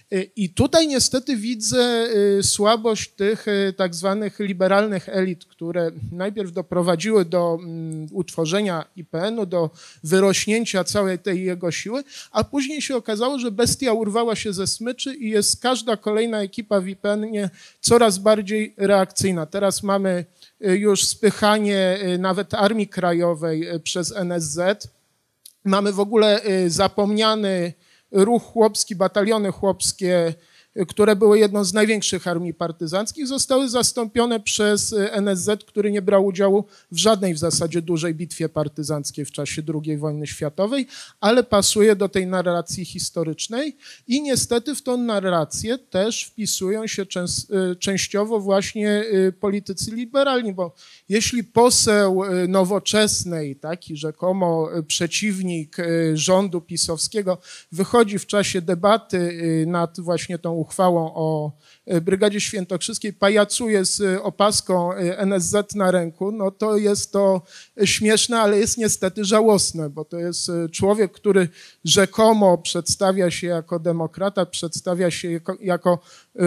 I tutaj niestety widzę słabość tych tak zwanych liberalnych elit, które najpierw doprowadziły do utworzenia I P N-u, do wyrośnięcia całej tej jego siły, a później się okazało, że bestia urwała się ze smyczy i jest każda kolejna ekipa w I P N-ie coraz bardziej reakcyjna. Teraz mamy już spychanie nawet Armii Krajowej przez N S Z. Mamy w ogóle zapomniany ruch chłopski, bataliony chłopskie, które były jedną z największych armii partyzanckich, zostały zastąpione przez N S Z, który nie brał udziału w żadnej w zasadzie dużej bitwie partyzanckiej w czasie drugiej wojny światowej, ale pasuje do tej narracji historycznej i niestety w tą narrację też wpisują się częs- częściowo właśnie politycy liberalni, bo jeśli poseł Nowoczesnej, taki rzekomo przeciwnik rządu pisowskiego, wychodzi w czasie debaty nad właśnie tą uchwałą o Brygadzie Świętokrzyskiej, pajacuje z opaską N S Z na ręku, no to jest to śmieszne, ale jest niestety żałosne, bo to jest człowiek, który rzekomo przedstawia się jako demokrata, przedstawia się jako, jako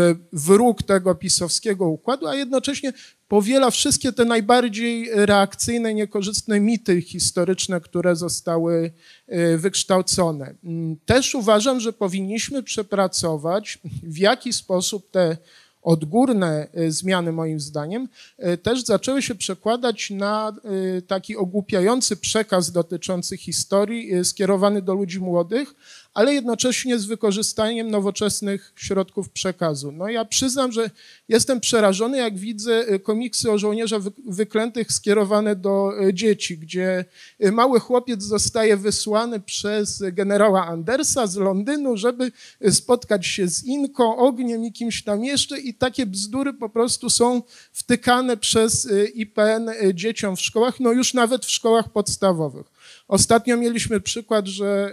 wróg tego pisowskiego układu, a jednocześnie powiela wszystkie te najbardziej reakcyjne, niekorzystne mity historyczne, które zostały wykształcone. Też uważam, że powinniśmy przepracować, w jaki sposób te odgórne zmiany, moim zdaniem, też zaczęły się przekładać na taki ogłupiający przekaz dotyczący historii skierowany do ludzi młodych, ale jednocześnie z wykorzystaniem nowoczesnych środków przekazu. No ja przyznam, że jestem przerażony, jak widzę komiksy o żołnierzach wyklętych skierowane do dzieci, gdzie mały chłopiec zostaje wysłany przez generała Andersa z Londynu, żeby spotkać się z Inką, Ogniem i kimś tam jeszcze i takie bzdury po prostu są wtykane przez I P N dzieciom w szkołach, no już nawet w szkołach podstawowych. Ostatnio mieliśmy przykład, że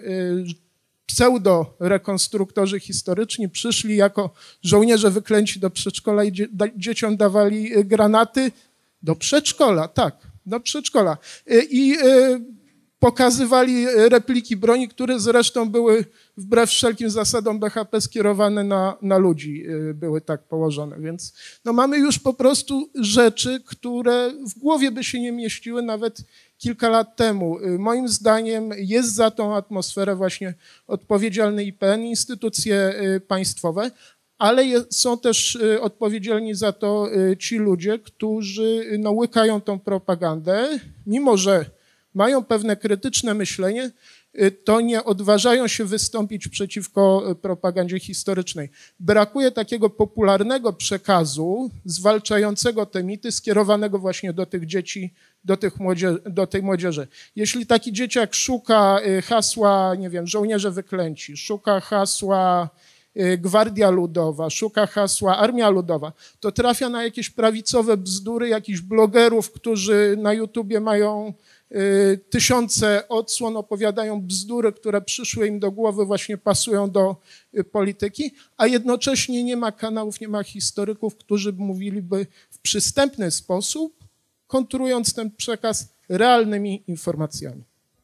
pseudo-rekonstruktorzy historyczni przyszli jako żołnierze wyklęci do przedszkola i dzie- da- dzieciom dawali granaty do przedszkola, tak, do przedszkola. I y, pokazywali repliki broni, które zresztą były wbrew wszelkim zasadom B H P skierowane na, na ludzi, y, były tak położone. Więc no, mamy już po prostu rzeczy, które w głowie by się nie mieściły nawet kilka lat temu. Moim zdaniem jest za tą atmosferę właśnie odpowiedzialny I P N, instytucje państwowe, ale są też odpowiedzialni za to ci ludzie, którzy no, łykają tą propagandę, mimo że mają pewne krytyczne myślenie, to nie odważają się wystąpić przeciwko propagandzie historycznej. Brakuje takiego popularnego przekazu zwalczającego te mity, skierowanego właśnie do tych dzieci, do, tych młodzie, do tej młodzieży. Jeśli taki dzieciak szuka hasła, nie wiem, żołnierze wyklęci, szuka hasła Gwardia Ludowa, szuka hasła Armia Ludowa, to trafia na jakieś prawicowe bzdury, jakichś blogerów, którzy na YouTubie mają tysiące odsłon, opowiadają bzdury, które przyszły im do głowy, właśnie pasują do polityki, a jednocześnie nie ma kanałów, nie ma historyków, którzy mówiliby w przystępny sposób, kontrując ten przekaz realnymi informacjami.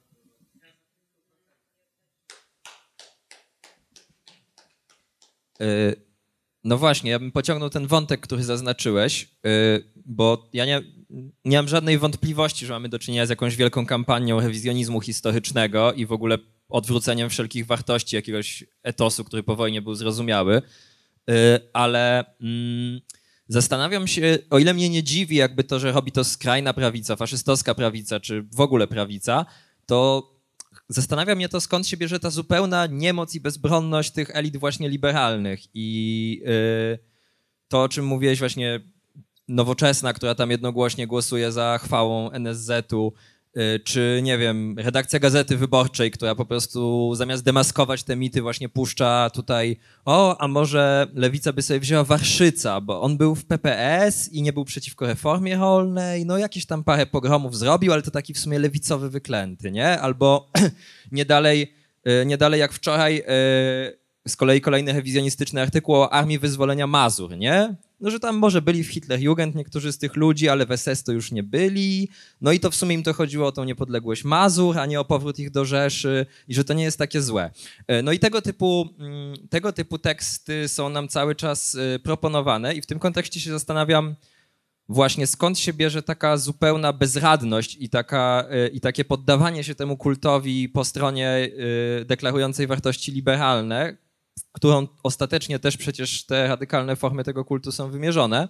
No właśnie, ja bym pociągnął ten wątek, który zaznaczyłeś, bo ja nie, nie mam żadnej wątpliwości, że mamy do czynienia z jakąś wielką kampanią rewizjonizmu historycznego i w ogóle odwróceniem wszelkich wartości, jakiegoś etosu, który po wojnie był zrozumiały, ale mm, zastanawiam się, o ile mnie nie dziwi jakby to, że robi to skrajna prawica, faszystowska prawica, czy w ogóle prawica, to zastanawia mnie to, skąd się bierze ta zupełna niemoc i bezbronność tych elit właśnie liberalnych i yy, to, o czym mówiłeś właśnie, Nowoczesna, która tam jednogłośnie głosuje za chwałą N S Z-u, yy, czy nie wiem, redakcja Gazety Wyborczej, która po prostu zamiast demaskować te mity właśnie puszcza tutaj, o, a może lewica by sobie wzięła Warszyca, bo on był w P P S i nie był przeciwko reformie rolnej, no jakieś tam parę pogromów zrobił, ale to taki w sumie lewicowy wyklęty, nie? Albo nie dalej, nie dalej jak wczoraj z kolei kolejny rewizjonistyczny artykuł o Armii Wyzwolenia Mazur, nie? no że tam może byli w Hitlerjugend niektórzy z tych ludzi, ale w S S to już nie byli, no i to w sumie im to chodziło o tą niepodległość Mazur, a nie o powrót ich do Rzeszy i że to nie jest takie złe. No i tego typu, tego typu teksty są nam cały czas proponowane i w tym kontekście się zastanawiam właśnie skąd się bierze taka zupełna bezradność i, taka, i takie poddawanie się temu kultowi po stronie deklarującej wartości liberalne, w którą ostatecznie też przecież te radykalne formy tego kultu są wymierzone.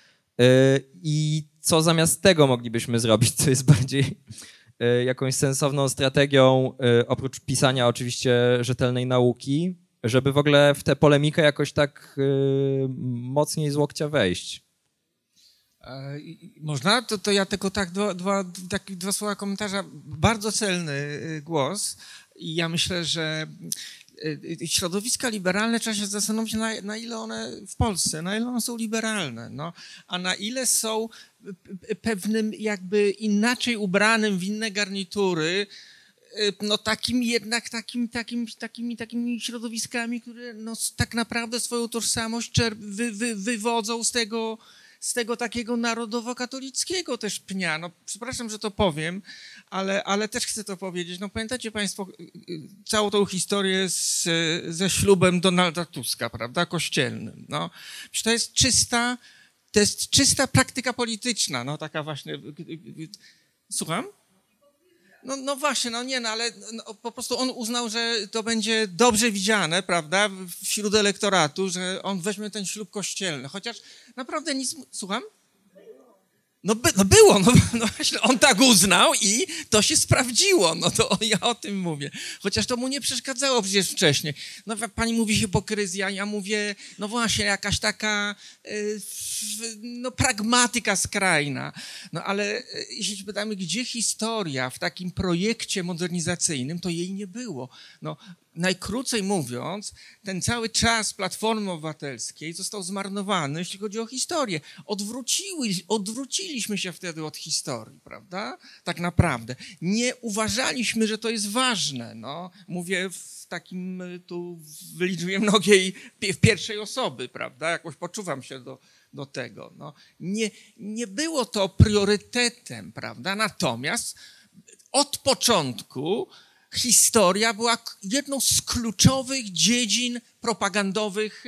I co zamiast tego moglibyśmy zrobić, co jest bardziej jakąś sensowną strategią, oprócz pisania oczywiście rzetelnej nauki, żeby w ogóle w tę polemikę jakoś tak mocniej z łokcia wejść. Można? To, to ja tylko tak dwa, dwa, tak dwa słowa komentarza. Bardzo celny głos i ja myślę, że środowiska liberalne trzeba się zastanowić, na, na ile one w Polsce, na ile one są liberalne, no, a na ile są pewnym jakby inaczej ubranym w inne garnitury, no takim jednak takim, takim, takimi, takimi środowiskami, które no, tak naprawdę swoją tożsamość wy, wy, wywodzą z tego, z tego takiego narodowo-katolickiego też pnia. No, przepraszam, że to powiem, ale, ale też chcę to powiedzieć. No, pamiętacie państwo całą tą historię z, ze ślubem Donalda Tuska, prawda, kościelnym. No, to jest czysta, to jest czysta praktyka polityczna, no taka właśnie. Słucham? No, no właśnie, no nie, no ale no, po prostu on uznał, że to będzie dobrze widziane, prawda, wśród elektoratu, że on weźmie ten ślub kościelny, chociaż naprawdę nic... Słucham? No, by, no było, no, no właśnie, on tak uznał i to się sprawdziło, no to ja o tym mówię. Chociaż to mu nie przeszkadzało przecież wcześniej. No pani mówi hipokryzja, ja mówię, no właśnie, jakaś taka y, no, pragmatyka skrajna. No ale jeśli się pytamy, gdzie historia w takim projekcie modernizacyjnym, to jej nie było. No, najkrócej mówiąc, ten cały czas Platformy Obywatelskiej został zmarnowany, jeśli chodzi o historię. Odwróciły, odwróciliśmy się wtedy od historii, prawda? Tak naprawdę. Nie uważaliśmy, że to jest ważne. No, mówię w takim, tu wyliczuję mnogiej, w pierwszej osoby, prawda? Jakoś poczuwam się do, do tego. No, nie, nie było to priorytetem, prawda? Natomiast od początku historia była jedną z kluczowych dziedzin propagandowych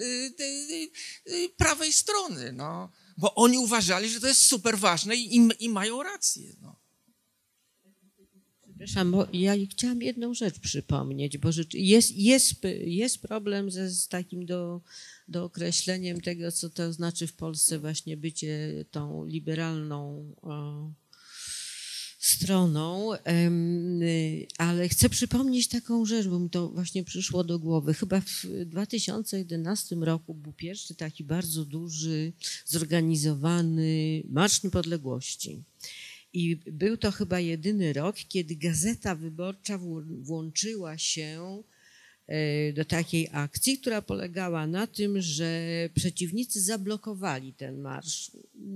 prawej strony, no. Bo oni uważali, że to jest super ważne i, i mają rację. No. Przepraszam, bo ja chciałam jedną rzecz przypomnieć, bo jest, jest, jest problem ze, z takim do, dookreśleniem tego, co to znaczy w Polsce właśnie bycie tą liberalną o, stroną, ale chcę przypomnieć taką rzecz, bo mi to właśnie przyszło do głowy. Chyba w dwa tysiące jedenastym roku był pierwszy taki bardzo duży, zorganizowany Marsz Niepodległości. I był to chyba jedyny rok, kiedy Gazeta Wyborcza włączyła się do takiej akcji, która polegała na tym, że przeciwnicy zablokowali ten marsz.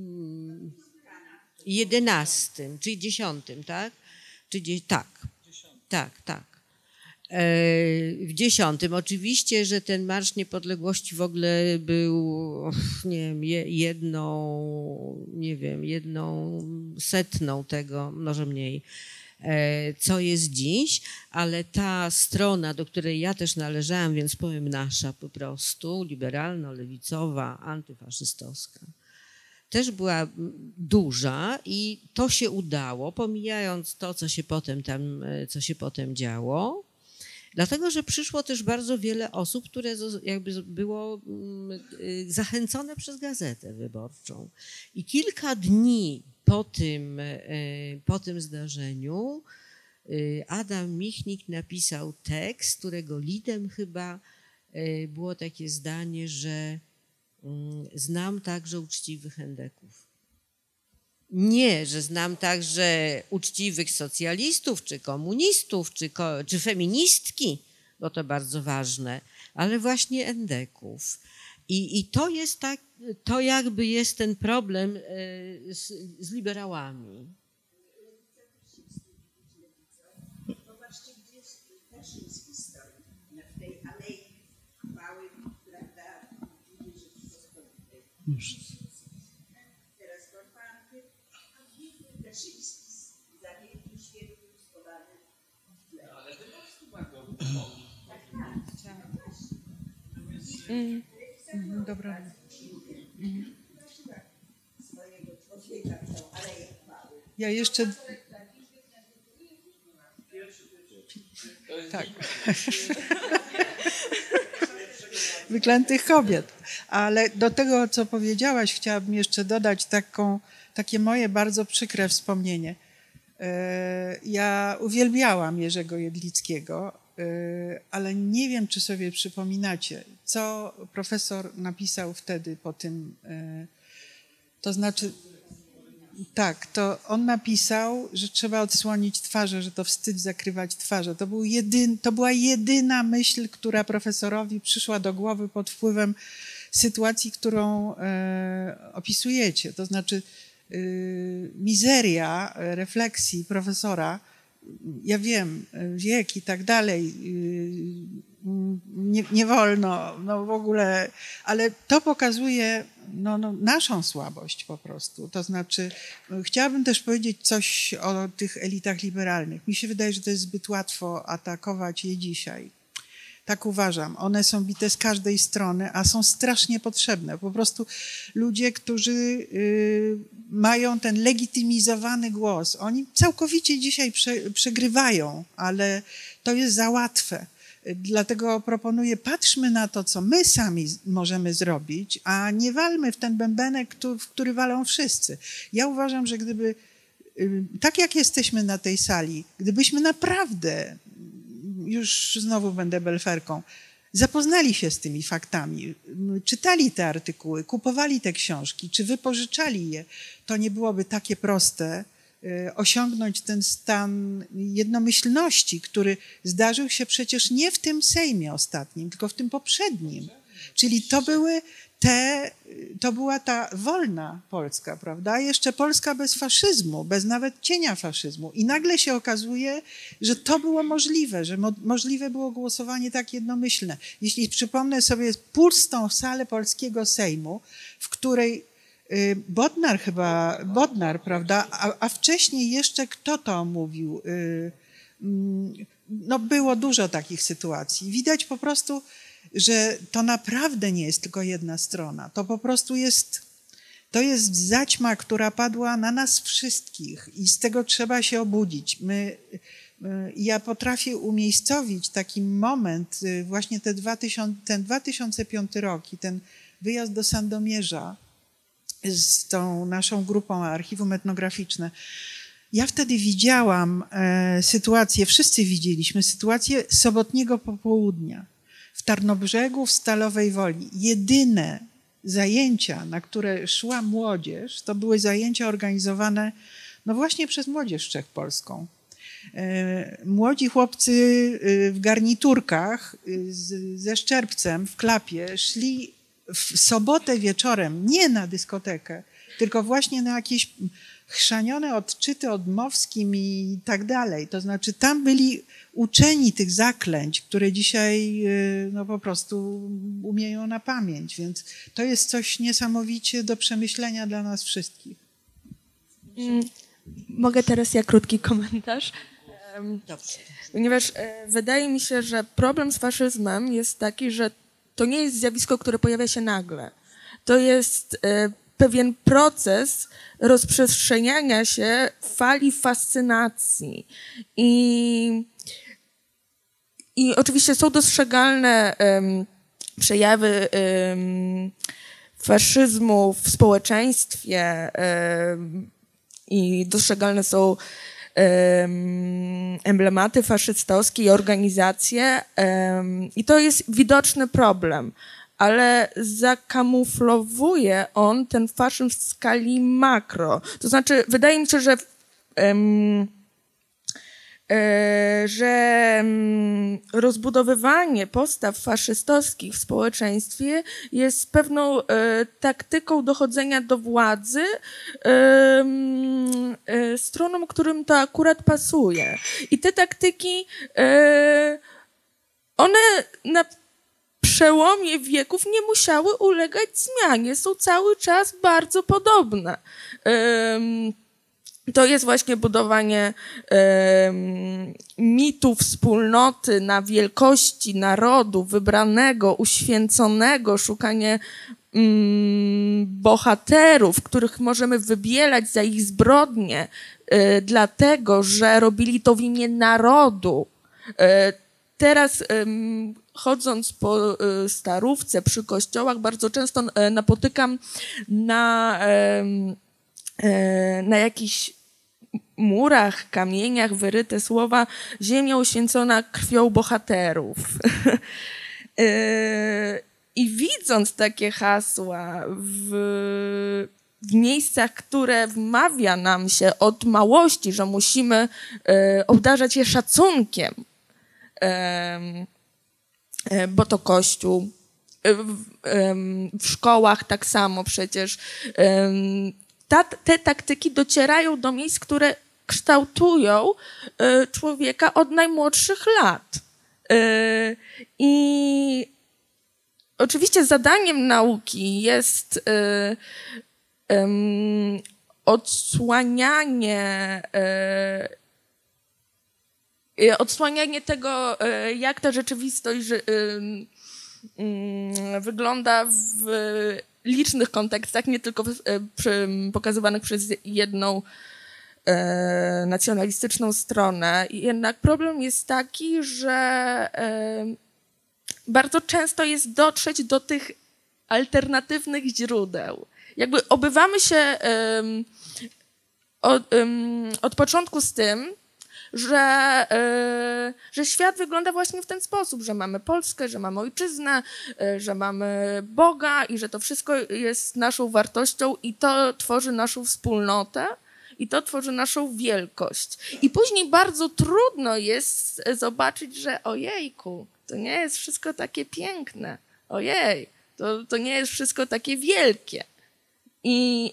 jedenastym, czyli dziesiątym, tak? Czy gdzieś, tak, tak, tak. E, w dziesiątym oczywiście, że ten Marsz Niepodległości w ogóle był, nie wiem, jedną, nie wiem, jedną setną tego, może mniej, e, co jest dziś, ale ta strona, do której ja też należałam, więc powiem nasza po prostu, liberalno-lewicowa, antyfaszystowska, też była duża i to się udało, pomijając to, co się potem tam, co się potem działo, dlatego, że przyszło też bardzo wiele osób, które jakby było zachęcone przez Gazetę Wyborczą. I kilka dni po tym, po tym zdarzeniu Adam Michnik napisał tekst, którego lidem chyba było takie zdanie, że znam także uczciwych endeków. Nie, że znam także uczciwych socjalistów, czy komunistów, czy, ko, czy feministki, bo to bardzo ważne, ale właśnie endeków. I, i to jest tak, to jakby jest ten problem z, z liberałami. Zobaczcie, gdzie też jest historia. W tej alei chwały, prawda, Rzeczypospolitej. Już. Mm. Mhm, dobra. Mhm. Ja jeszcze... Tak. Wyklętych kobiet. Ale do tego, co powiedziałaś, chciałabym jeszcze dodać taką, takie moje bardzo przykre wspomnienie. Ja uwielbiałam Jerzego Jedlickiego, ale nie wiem, czy sobie przypominacie, co profesor napisał wtedy po tym, to znaczy, tak, to on napisał, że trzeba odsłonić twarze, że to wstyd zakrywać twarze. To, był jedyn, to była jedyna myśl, która profesorowi przyszła do głowy pod wpływem sytuacji, którą e, opisujecie. To znaczy e, mizeria refleksji profesora, ja wiem, wiek i tak dalej, nie, nie wolno, no w ogóle, ale to pokazuje no, no, naszą słabość po prostu. To znaczy, chciałabym też powiedzieć coś o tych elitach liberalnych. Mi się wydaje, że to jest zbyt łatwo atakować je dzisiaj. Tak uważam. One są bite z każdej strony, a są strasznie potrzebne. Po prostu ludzie, którzy y, mają ten legitymizowany głos, oni całkowicie dzisiaj prze, przegrywają, ale to jest za łatwe. Dlatego proponuję, patrzmy na to, co my sami możemy zrobić, a nie walmy w ten bębenek, w który walą wszyscy. Ja uważam, że gdyby, tak jak jesteśmy na tej sali, gdybyśmy naprawdę, już znowu będę belferką, zapoznali się z tymi faktami, czytali te artykuły, kupowali te książki, czy wypożyczali je, to nie byłoby takie proste osiągnąć ten stan jednomyślności, który zdarzył się przecież nie w tym Sejmie ostatnim, tylko w tym poprzednim. Czyli to były te, to była ta wolna Polska, prawda? Jeszcze Polska bez faszyzmu, bez nawet cienia faszyzmu. I nagle się okazuje, że to było możliwe, że mo- możliwe było głosowanie tak jednomyślne. Jeśli przypomnę sobie pustą salę polskiego Sejmu, w której Bodnar chyba, Bodnar, prawda, a, a wcześniej jeszcze kto to mówił? No było dużo takich sytuacji. Widać po prostu, że to naprawdę nie jest tylko jedna strona. To po prostu jest, to jest zaćma, która padła na nas wszystkich i z tego trzeba się obudzić. My, ja potrafię umiejscowić taki moment, właśnie te dwa tysiące, ten dwa tysiące piąty rok i ten wyjazd do Sandomierza, z tą naszą grupą Archiwum Etnograficzne. Ja wtedy widziałam e, sytuację, wszyscy widzieliśmy sytuację sobotniego popołudnia w Tarnobrzegu, w Stalowej Woli. Jedyne zajęcia, na które szła młodzież, to były zajęcia organizowane no właśnie przez Młodzież Wszechpolską. E, młodzi chłopcy w garniturkach z, ze szczerbcem w klapie szli w sobotę wieczorem, nie na dyskotekę, tylko właśnie na jakieś chrzanione odczyty odmowskim i tak dalej. To znaczy tam byli uczeni tych zaklęć, które dzisiaj no, po prostu umieją na pamięć, więc to jest coś niesamowicie do przemyślenia dla nas wszystkich. Mogę teraz ja krótki komentarz? Dobrze. Ponieważ wydaje mi się, że problem z faszyzmem jest taki, że to nie jest zjawisko, które pojawia się nagle. To jest e, pewien proces rozprzestrzeniania się fali fascynacji. I, i oczywiście są dostrzegalne um, przejawy um, faszyzmu w społeczeństwie um, i dostrzegalne są emblematy faszystowskie i organizacje i to jest widoczny problem, ale zakamuflowuje on ten faszyzm w skali makro. To znaczy, wydaje mi się, że um, że rozbudowywanie postaw faszystowskich w społeczeństwie jest pewną taktyką dochodzenia do władzy stronom, którym to akurat pasuje. I te taktyki, one na przełomie wieków nie musiały ulegać zmianie, są cały czas bardzo podobne. To jest właśnie budowanie mitu wspólnoty na wielkości narodu wybranego, uświęconego, szukanie bohaterów, których możemy wybielać za ich zbrodnie, dlatego że robili to w imię narodu. Teraz chodząc po Starówce, przy kościołach, bardzo często napotykam na, na jakichś murach, kamieniach wyryte słowa ziemia uświęcona krwią bohaterów. I widząc takie hasła w, w miejscach, które wmawia nam się od małości, że musimy obdarzać je szacunkiem, bo to Kościół, w szkołach tak samo przecież. Ta, te taktyki docierają do miejsc, które kształtują człowieka od najmłodszych lat. I oczywiście zadaniem nauki jest odsłanianie odsłanianie tego, jak ta rzeczywistość wygląda w licznych kontekstach, nie tylko pokazywanych przez jedną nacjonalistyczną stronę. Jednak problem jest taki, że bardzo często jest dotrzeć do tych alternatywnych źródeł. Jakby obywamy się od, od początku z tym, że, że świat wygląda właśnie w ten sposób, że mamy Polskę, że mamy ojczyznę, że mamy Boga i że to wszystko jest naszą wartością i to tworzy naszą wspólnotę i to tworzy naszą wielkość. I później bardzo trudno jest zobaczyć, że ojejku, to nie jest wszystko takie piękne, ojej, to, to nie jest wszystko takie wielkie. I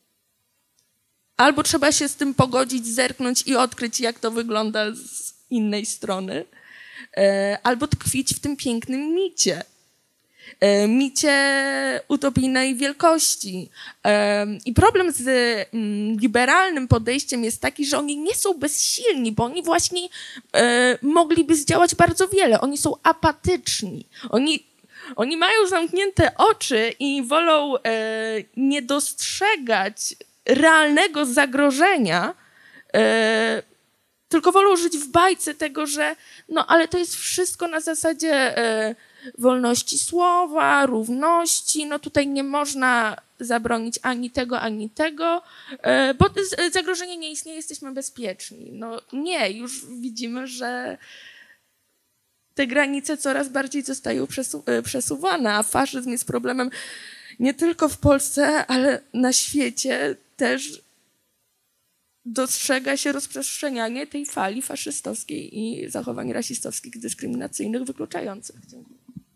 albo trzeba się z tym pogodzić, zerknąć i odkryć, jak to wygląda z innej strony, albo tkwić w tym pięknym micie. Micie utopijnej wielkości. I problem z liberalnym podejściem jest taki, że oni nie są bezsilni, bo oni właśnie mogliby zdziałać bardzo wiele. Oni są apatyczni. Oni, oni mają zamknięte oczy i wolą nie dostrzegać realnego zagrożenia, e, tylko wolą żyć w bajce tego, że no ale to jest wszystko na zasadzie e, wolności słowa, równości, no tutaj nie można zabronić ani tego, ani tego, e, bo zagrożenie nie istnieje, jesteśmy bezpieczni. No nie, już widzimy, że te granice coraz bardziej zostają przesu przesuwane, a faszyzm jest problemem nie tylko w Polsce, ale na świecie też dostrzega się rozprzestrzenianie tej fali faszystowskiej i zachowań rasistowskich, dyskryminacyjnych, wykluczających. Dziękuję.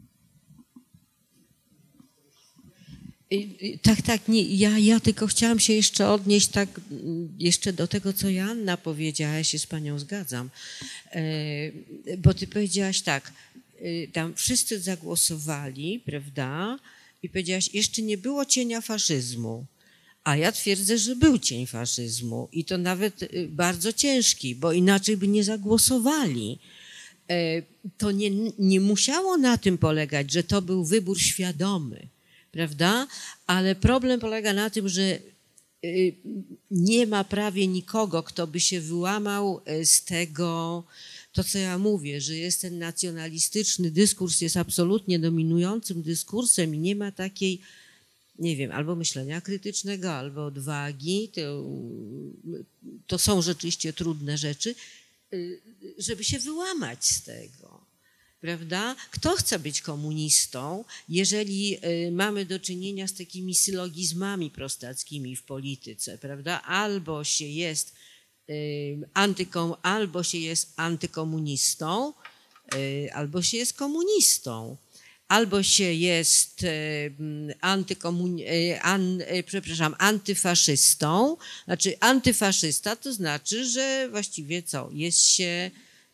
Tak, tak, nie, ja, ja tylko chciałam się jeszcze odnieść tak jeszcze do tego, co Joanna powiedziała, ja się z panią zgadzam, bo ty powiedziałaś tak, tam wszyscy zagłosowali, prawda, i powiedziałaś, jeszcze nie było cienia faszyzmu, a ja twierdzę, że był cień faszyzmu i to nawet bardzo ciężki, bo inaczej by nie zagłosowali. To nie, nie musiało na tym polegać, że to był wybór świadomy, prawda? Ale problem polega na tym, że nie ma prawie nikogo, kto by się wyłamał z tego, to co ja mówię, że jest ten nacjonalistyczny dyskurs, jest absolutnie dominującym dyskursem i nie ma takiej, nie wiem, albo myślenia krytycznego, albo odwagi, to, to są rzeczywiście trudne rzeczy, żeby się wyłamać z tego. Prawda? Kto chce być komunistą, jeżeli mamy do czynienia z takimi sylogizmami prostackimi w polityce, prawda? Albo się jest antykom, albo się jest antykomunistą, albo się jest komunistą, albo się jest antykomun, an, przepraszam, antyfaszystą. Znaczy antyfaszysta to znaczy, że właściwie co? Jest się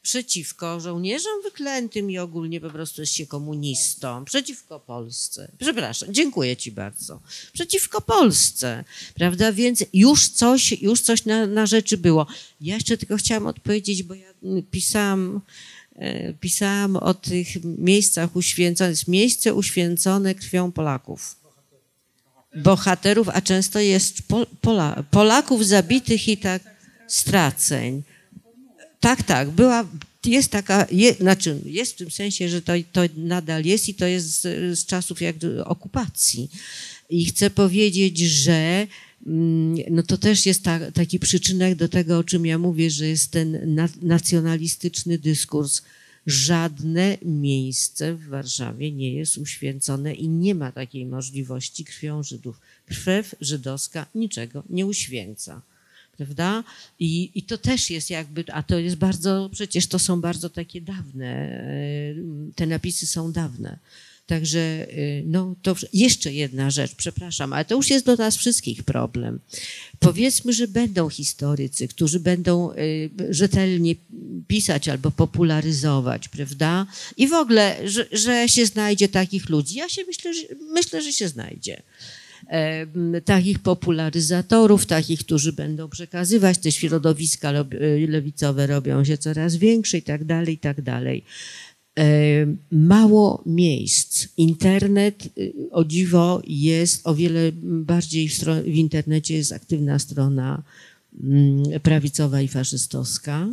przeciwko żołnierzom wyklętym i ogólnie po prostu jest się komunistą, przeciwko Polsce. Przepraszam, dziękuję ci bardzo. Przeciwko Polsce, prawda? Więc już coś, już coś na, na rzeczy było. Ja jeszcze tylko chciałam odpowiedzieć, bo ja pisałam, pisałam o tych miejscach uświęconych. Jest miejsce uświęcone krwią Polaków. Bohaterów, a często jest Pol, Pola, Polaków zabitych i tak straceń. Tak, tak, była, jest taka, je, znaczy jest w tym sensie, że to, to nadal jest i to jest z, z czasów jak okupacji. I chcę powiedzieć, że no to też jest ta, taki przyczynek do tego, o czym ja mówię, że jest ten na, nacjonalistyczny dyskurs. Żadne miejsce w Warszawie nie jest uświęcone i nie ma takiej możliwości krwią Żydów. Krew żydowska niczego nie uświęca. Prawda? I, I to też jest jakby, a to jest bardzo, przecież to są bardzo takie dawne, te napisy są dawne. Także no to jeszcze jedna rzecz, przepraszam, ale to już jest do nas wszystkich problem. Powiedzmy, że będą historycy, którzy będą rzetelnie pisać albo popularyzować, prawda? I w ogóle, że, że się znajdzie takich ludzi. Ja się myślę, że, myślę, że się znajdzie. Takich popularyzatorów, takich, którzy będą przekazywać, te środowiska lewicowe robią się coraz większe i tak dalej, i tak dalej. Mało miejsc. Internet, o dziwo, jest o wiele bardziej w, w internecie jest aktywna strona prawicowa i faszystowska.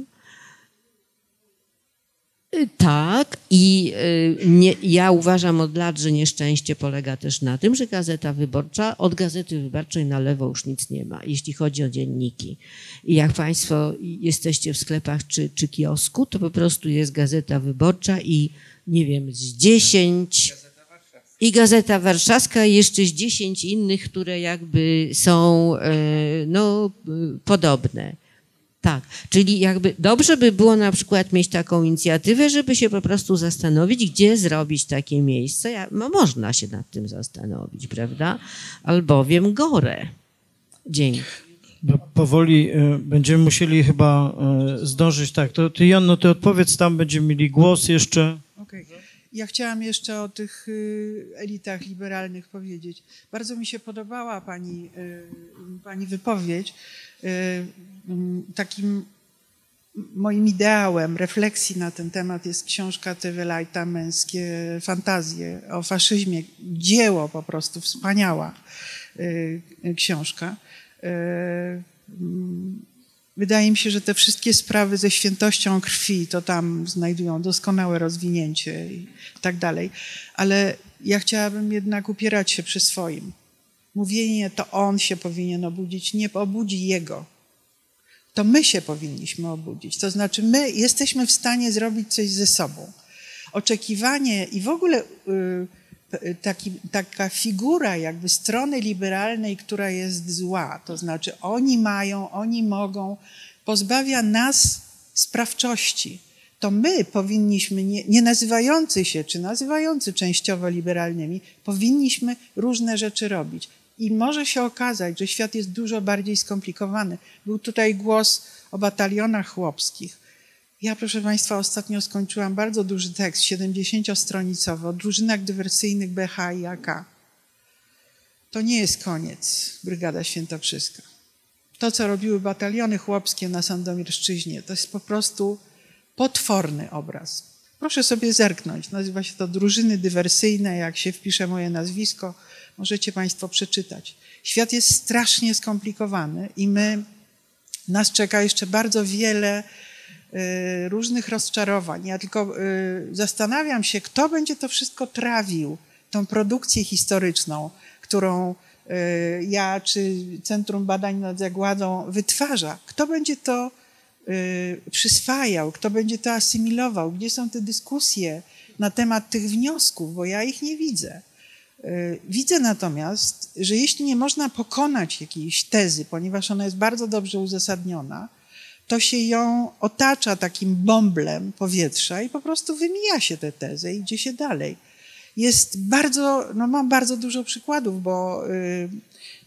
Tak, i nie, ja uważam od lat, że nieszczęście polega też na tym, że Gazeta Wyborcza, od Gazety Wyborczej na lewo już nic nie ma, jeśli chodzi o dzienniki. I jak Państwo jesteście w sklepach czy, czy kiosku, to po prostu jest Gazeta Wyborcza i nie wiem, z dziesięć... I Gazeta Warszawska i jeszcze z dziesięć innych, które jakby są no, podobne. Tak, czyli jakby dobrze by było na przykład mieć taką inicjatywę, żeby się po prostu zastanowić, gdzie zrobić takie miejsce. Ja, no można się nad tym zastanowić, prawda? Albowiem gore. Dzięki. Bo powoli y, będziemy musieli chyba y, zdążyć. Tak, to ty, Janno, ty odpowiedz, tam będziemy mieli głos jeszcze. Okej. Okay. Ja chciałam jeszcze o tych y, elitach liberalnych powiedzieć. Bardzo mi się podobała pani, y, pani wypowiedź. Y, Takim moim ideałem refleksji na ten temat jest książka Tewelajta Męskie fantazje o faszyzmie. Dzieło po prostu, wspaniała książka. Wydaje mi się, że te wszystkie sprawy ze świętością krwi to tam znajdują doskonałe rozwinięcie i tak dalej. Ale ja chciałabym jednak upierać się przy swoim. Mówienie, to on się powinien obudzić, nie obudzi jego. To my się powinniśmy obudzić. To znaczy my jesteśmy w stanie zrobić coś ze sobą. Oczekiwanie i w ogóle y, taki, taka figura jakby strony liberalnej, która jest zła, to znaczy oni mają, oni mogą, pozbawia nas sprawczości. To my powinniśmy, nie, nie nazywający się, czy nazywający częściowo liberalnymi, powinniśmy różne rzeczy robić. I może się okazać, że świat jest dużo bardziej skomplikowany. Był tutaj głos o batalionach chłopskich. Ja, proszę Państwa, ostatnio skończyłam bardzo duży tekst, siedemdziesięciostronicowy, o drużynach dywersyjnych B H i A K. To nie jest koniec, Brygada Świętokrzyska. To, co robiły bataliony chłopskie na Sandomierszczyźnie, to jest po prostu potworny obraz. Proszę sobie zerknąć. Nazywa się to drużyny dywersyjne. Jak się wpisze moje nazwisko, możecie Państwo przeczytać. Świat jest strasznie skomplikowany i my, nas czeka jeszcze bardzo wiele y, różnych rozczarowań. Ja tylko y, zastanawiam się, kto będzie to wszystko trawił, tą produkcję historyczną, którą y, ja czy Centrum Badań nad Zagładą wytwarza. Kto będzie to y, przyswajał, kto będzie to asymilował, gdzie są te dyskusje na temat tych wniosków, bo ja ich nie widzę. Widzę natomiast, że jeśli nie można pokonać jakiejś tezy, ponieważ ona jest bardzo dobrze uzasadniona, to się ją otacza takim bąblem powietrza i po prostu wymija się tę tezę i idzie się dalej. Jest bardzo, no mam bardzo dużo przykładów, bo y,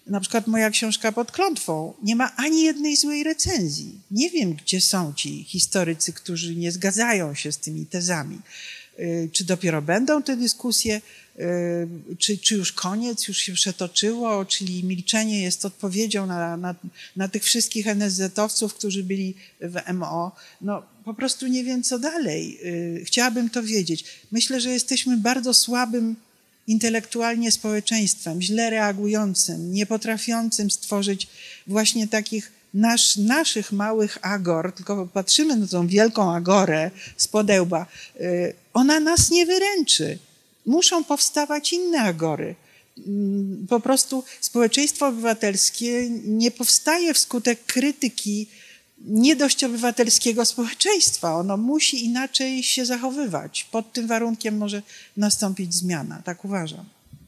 Na przykład moja książka Pod klątwą nie ma ani jednej złej recenzji. Nie wiem, gdzie są ci historycy, którzy nie zgadzają się z tymi tezami. Czy dopiero będą te dyskusje, czy, czy już koniec, już się przetoczyło, czyli milczenie jest odpowiedzią na, na, na tych wszystkich en es zetowców, którzy byli w em o. No po prostu nie wiem, co dalej. Chciałabym to wiedzieć. Myślę, że jesteśmy bardzo słabym intelektualnie społeczeństwem, źle reagującym, nie potrafiącym stworzyć właśnie takich nasz, naszych małych agor, tylko patrzymy na tą wielką agorę z podełba. Ona nas nie wyręczy. Muszą powstawać inne agory. Po prostu społeczeństwo obywatelskie nie powstaje wskutek krytyki nie dość obywatelskiego społeczeństwa. Ono musi inaczej się zachowywać. Pod tym warunkiem może nastąpić zmiana. Tak uważam.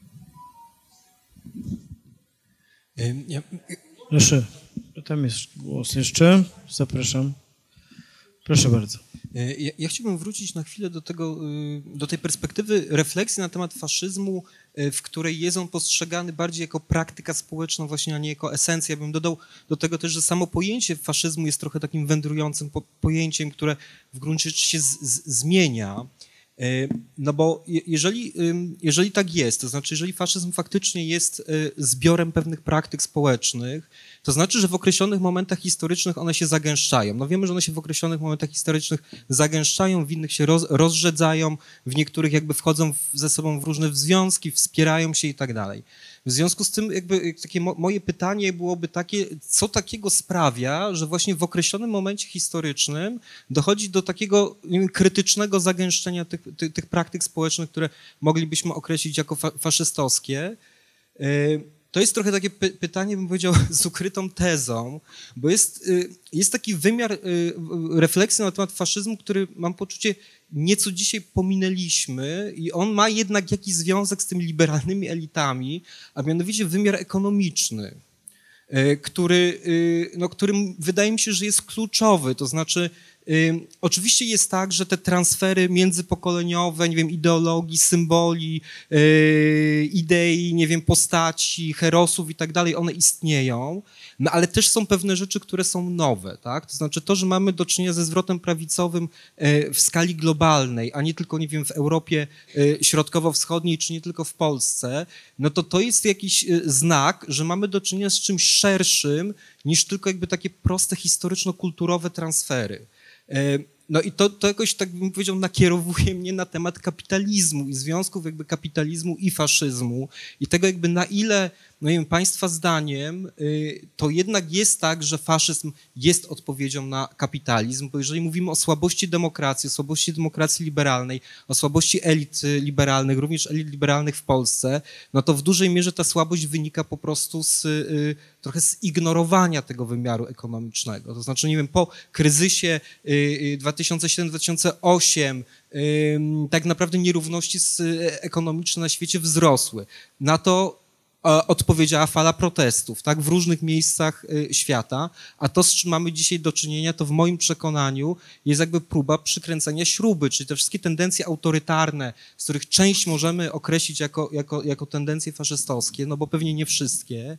Ja... Proszę, tam jest głos jeszcze. Zapraszam. Proszę bardzo. Ja, ja chciałbym wrócić na chwilę do tego, do tej perspektywy refleksji na temat faszyzmu, w której jest on postrzegany bardziej jako praktyka społeczna właśnie, a nie jako esencja. Ja bym dodał do tego też, że samo pojęcie faszyzmu jest trochę takim wędrującym po, pojęciem, które w gruncie rzeczy się z, z, zmienia. No bo jeżeli, jeżeli tak jest, to znaczy jeżeli faszyzm faktycznie jest zbiorem pewnych praktyk społecznych, to znaczy, że w określonych momentach historycznych one się zagęszczają. No wiemy, że one się w określonych momentach historycznych zagęszczają, w innych się roz, rozrzedzają, w niektórych jakby wchodzą w, ze sobą w różne związki, wspierają się i tak dalej. W związku z tym jakby takie mo, moje pytanie byłoby takie, co takiego sprawia, że właśnie w określonym momencie historycznym dochodzi do takiego nie wiem, krytycznego zagęszczenia tych, tych, tych praktyk społecznych, które moglibyśmy określić jako fa, faszystowskie. Yy, To jest trochę takie py pytanie, bym powiedział, z ukrytą tezą, bo jest, jest taki wymiar refleksji na temat faszyzmu, który mam poczucie nieco dzisiaj pominęliśmy i on ma jednak jakiś związek z tymi liberalnymi elitami, a mianowicie wymiar ekonomiczny, który, no, którym wydaje mi się, że jest kluczowy, to znaczy y, oczywiście jest tak, że te transfery międzypokoleniowe, nie wiem, ideologii, symboli, y, idei, nie wiem, postaci, herosów i tak dalej, one istnieją, no ale też są pewne rzeczy, które są nowe, tak? To znaczy to, że mamy do czynienia ze zwrotem prawicowym y, w skali globalnej, a nie tylko, nie wiem, w Europie y, środkowo-wschodniej, czy nie tylko w Polsce, no to to jest jakiś y, znak, że mamy do czynienia z czymś szerszym niż tylko jakby takie proste historyczno-kulturowe transfery. No i to, to jakoś, tak bym powiedział, nakierowuje mnie na temat kapitalizmu i związków jakby kapitalizmu i faszyzmu i tego jakby na ile, no nie wiem, państwa zdaniem to jednak jest tak, że faszyzm jest odpowiedzią na kapitalizm, bo jeżeli mówimy o słabości demokracji, o słabości demokracji liberalnej, o słabości elit liberalnych, również elit liberalnych w Polsce, no to w dużej mierze ta słabość wynika po prostu z trochę z ignorowania tego wymiaru ekonomicznego. To znaczy, nie wiem, po kryzysie dwa tysiące siedem dwa tysiące osiem tak naprawdę nierówności ekonomiczne na świecie wzrosły. Na to odpowiedziała fala protestów, tak, w różnych miejscach świata, a to, z czym mamy dzisiaj do czynienia, to w moim przekonaniu jest jakby próba przykręcenia śruby, czyli te wszystkie tendencje autorytarne, z których część możemy określić jako, jako, jako tendencje faszystowskie, no bo pewnie nie wszystkie,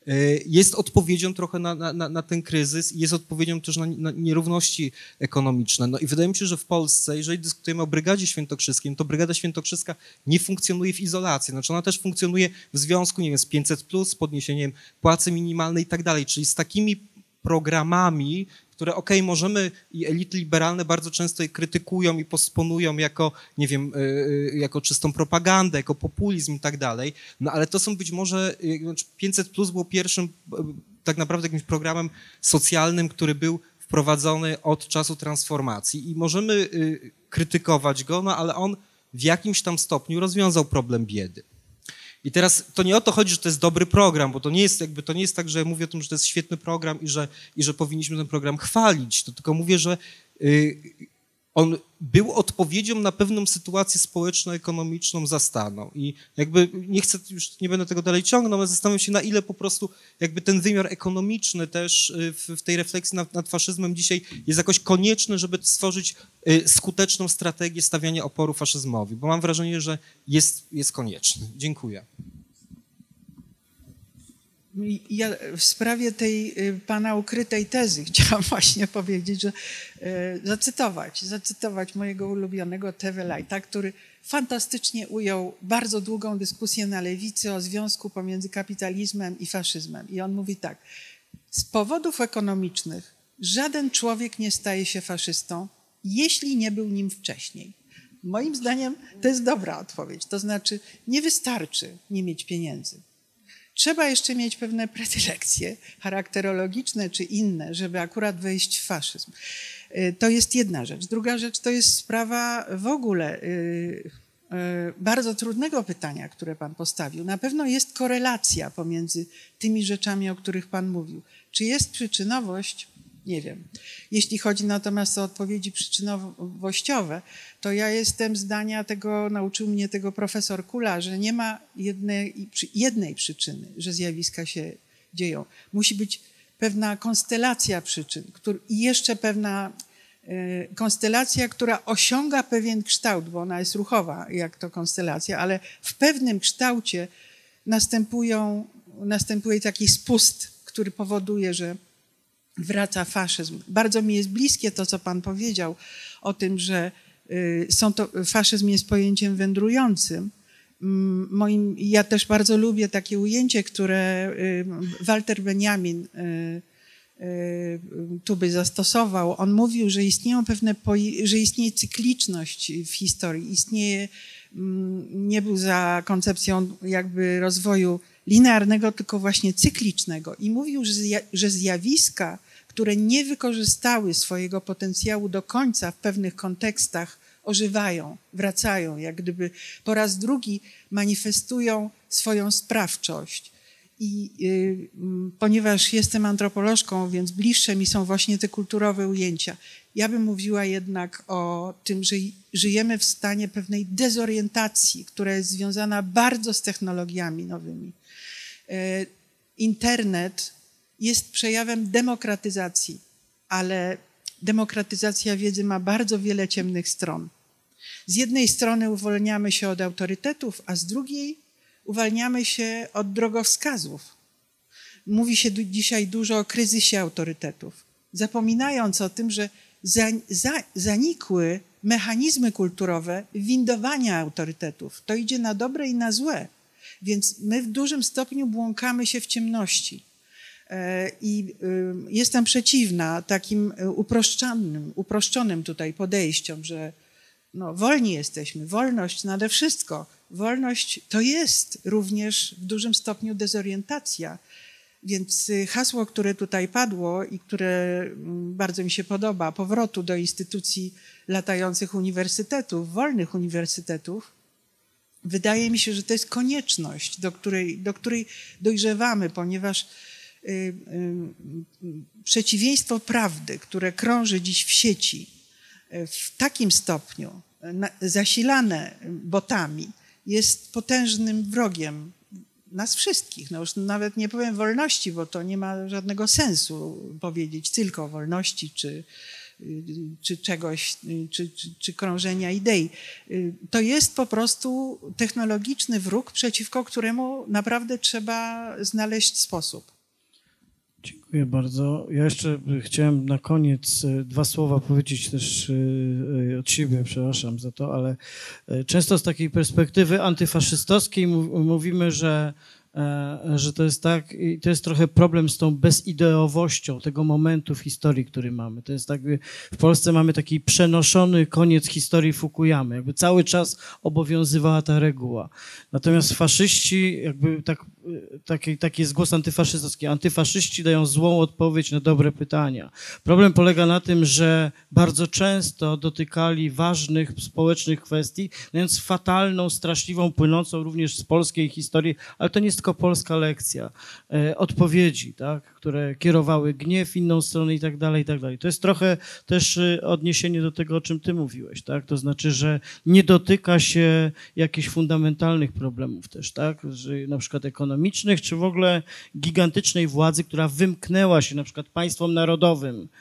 jest odpowiedzią trochę na, na, na ten kryzys i jest odpowiedzią też na, na nierówności ekonomiczne. No i wydaje mi się, że w Polsce, jeżeli dyskutujemy o Brygadzie Świętokrzyskiej, to Brygada Świętokrzyska nie funkcjonuje w izolacji. Znaczy ona też funkcjonuje w związku, nie wiem, z pięćset plus, z podniesieniem płacy minimalnej i tak dalej, czyli z takimi programami, które okej, okay, możemy i elity liberalne bardzo często je krytykują i posponują jako, nie wiem, jako czystą propagandę, jako populizm i tak dalej, no ale to są być może, pięćset plus było pierwszym tak naprawdę jakimś programem socjalnym, który był wprowadzony od czasu transformacji i możemy krytykować go, no ale on w jakimś tam stopniu rozwiązał problem biedy. I teraz to nie o to chodzi, że to jest dobry program, bo to nie jest jakby, to nie jest tak, że ja mówię o tym, że to jest świetny program i że, i że powinniśmy ten program chwalić, to tylko mówię, że y, on był odpowiedzią na pewną sytuację społeczno-ekonomiczną zastaną i jakby nie chcę, już nie będę tego dalej ciągnął, ale zastanawiam się, na ile po prostu jakby ten wymiar ekonomiczny też w, w tej refleksji nad, nad faszyzmem dzisiaj jest jakoś konieczny, żeby stworzyć skuteczną strategię stawiania oporu faszyzmowi, bo mam wrażenie, że jest, jest konieczny. Dziękuję. Ja w sprawie tej pana ukrytej tezy chciałam właśnie powiedzieć, że zacytować, zacytować mojego ulubionego Tewelajta, który fantastycznie ujął bardzo długą dyskusję na lewicy o związku pomiędzy kapitalizmem i faszyzmem. I on mówi tak: z powodów ekonomicznych żaden człowiek nie staje się faszystą, jeśli nie był nim wcześniej. Moim zdaniem to jest dobra odpowiedź. To znaczy nie wystarczy nie mieć pieniędzy. Trzeba jeszcze mieć pewne predylekcje charakterologiczne czy inne, żeby akurat wejść w faszyzm. To jest jedna rzecz. Druga rzecz to jest sprawa w ogóle bardzo trudnego pytania, które pan postawił. Na pewno jest korelacja pomiędzy tymi rzeczami, o których pan mówił. Czy jest przyczynowość? Nie wiem. Jeśli chodzi natomiast o odpowiedzi przyczynowościowe, to ja jestem zdania tego, nauczył mnie tego profesor Kula, że nie ma jednej, jednej przyczyny, że zjawiska się dzieją. Musi być pewna konstelacja przyczyn który, i jeszcze pewna y, konstelacja, która osiąga pewien kształt, bo ona jest ruchowa, jak to konstelacja, ale w pewnym kształcie następują, następuje taki spust, który powoduje, że wraca faszyzm. Bardzo mi jest bliskie to, co pan powiedział o tym, że y, są to, faszyzm jest pojęciem wędrującym. Moim, ja też bardzo lubię takie ujęcie, które y, Walter Benjamin y, y, tu by zastosował. On mówił, że istnieją pewne, że istnieje cykliczność w historii. Istnieje, nie był za koncepcją jakby rozwoju linearnego, tylko właśnie cyklicznego. I mówił, że, że zjawiska, które nie wykorzystały swojego potencjału do końca w pewnych kontekstach, ożywają, wracają, jak gdyby po raz drugi manifestują swoją sprawczość. I y, ponieważ jestem antropolożką, więc bliższe mi są właśnie te kulturowe ujęcia. Ja bym mówiła jednak o tym, że żyjemy w stanie pewnej dezorientacji, która jest związana bardzo z technologiami nowymi. Internet jest przejawem demokratyzacji, ale demokratyzacja wiedzy ma bardzo wiele ciemnych stron. Z jednej strony uwalniamy się od autorytetów, a z drugiej uwalniamy się od drogowskazów. Mówi się dzisiaj dużo o kryzysie autorytetów, zapominając o tym, że za, za, zanikły mechanizmy kulturowe windowania autorytetów. To idzie na dobre i na złe. Więc my w dużym stopniu błąkamy się w ciemności. I jestem przeciwna takim uproszczonym, uproszczonym tutaj podejściom, że no, wolni jesteśmy, wolność nade wszystko. Wolność to jest również w dużym stopniu dezorientacja. Więc hasło, które tutaj padło i które bardzo mi się podoba, powrotu do instytucji latających uniwersytetów, wolnych uniwersytetów, wydaje mi się, że to jest konieczność, do której, do której dojrzewamy, ponieważ y, y, przeciwieństwo prawdy, które krąży dziś w sieci w takim stopniu, na, zasilane botami, jest potężnym wrogiem nas wszystkich. No już nawet nie powiem wolności, bo to nie ma żadnego sensu powiedzieć tylko o wolności czy czy czegoś, czy, czy, czy krążenia idei. To jest po prostu technologiczny wróg, przeciwko któremu naprawdę trzeba znaleźć sposób. Dziękuję bardzo. Ja jeszcze chciałem na koniec dwa słowa powiedzieć też od siebie, przepraszam za to, ale często z takiej perspektywy antyfaszystowskiej mówimy, że że to jest tak, i to jest trochę problem z tą bezideowością tego momentu w historii, który mamy. To jest tak, w Polsce mamy taki przenoszony koniec historii Fukuyamy, jakby cały czas obowiązywała ta reguła. Natomiast faszyści, jakby tak, taki, taki jest głos antyfaszystowski, antyfaszyści dają złą odpowiedź na dobre pytania. Problem polega na tym, że bardzo często dotykali ważnych społecznych kwestii, dając fatalną, straszliwą, płynącą również z polskiej historii, ale to nie jest tylko polska lekcja, e, odpowiedzi, tak, które kierowały gniew w inną stronę i tak dalej, i tak dalej. To jest trochę też odniesienie do tego, o czym ty mówiłeś, tak, to znaczy, że nie dotyka się jakichś fundamentalnych problemów też, tak, że na przykład ekonomicznych, czy w ogóle gigantycznej władzy, która wymknęła się na przykład państwom narodowym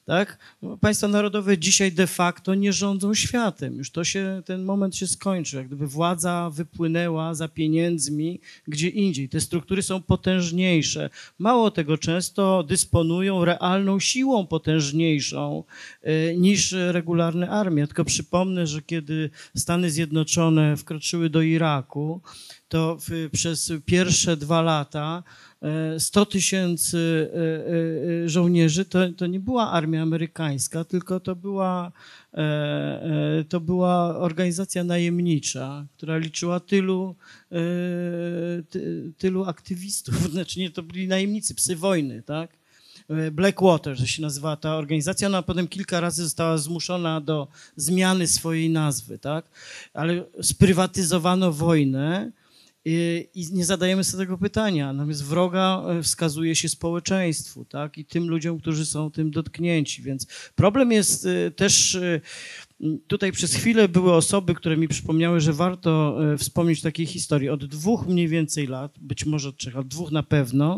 tak? Państwa narodowe dzisiaj de facto nie rządzą światem. Już to się, ten moment się skończył. Jak gdyby władza wypłynęła za pieniędzmi gdzie indziej. Te struktury są potężniejsze. Mało tego, często dysponują realną siłą potężniejszą y, niż regularne armie. Tylko przypomnę, że kiedy Stany Zjednoczone wkroczyły do Iraku, to w, przez pierwsze dwa lata sto tysięcy żołnierzy to, to nie była armia amerykańska, tylko to była, to była organizacja najemnicza, która liczyła tylu, ty, tylu aktywistów. Znaczy nie, to byli najemnicy, psy wojny, tak? Blackwater, że się nazywała ta organizacja, ona potem kilka razy została zmuszona do zmiany swojej nazwy, tak? Ale sprywatyzowano wojnę i, i nie zadajemy sobie tego pytania. Natomiast wroga wskazuje się społeczeństwu, tak? I tym ludziom, którzy są tym dotknięci. Więc problem jest też, tutaj przez chwilę były osoby, które mi przypomniały, że warto wspomnieć takiej historii. Od dwóch mniej więcej lat, być może od trzech, od dwóch na pewno,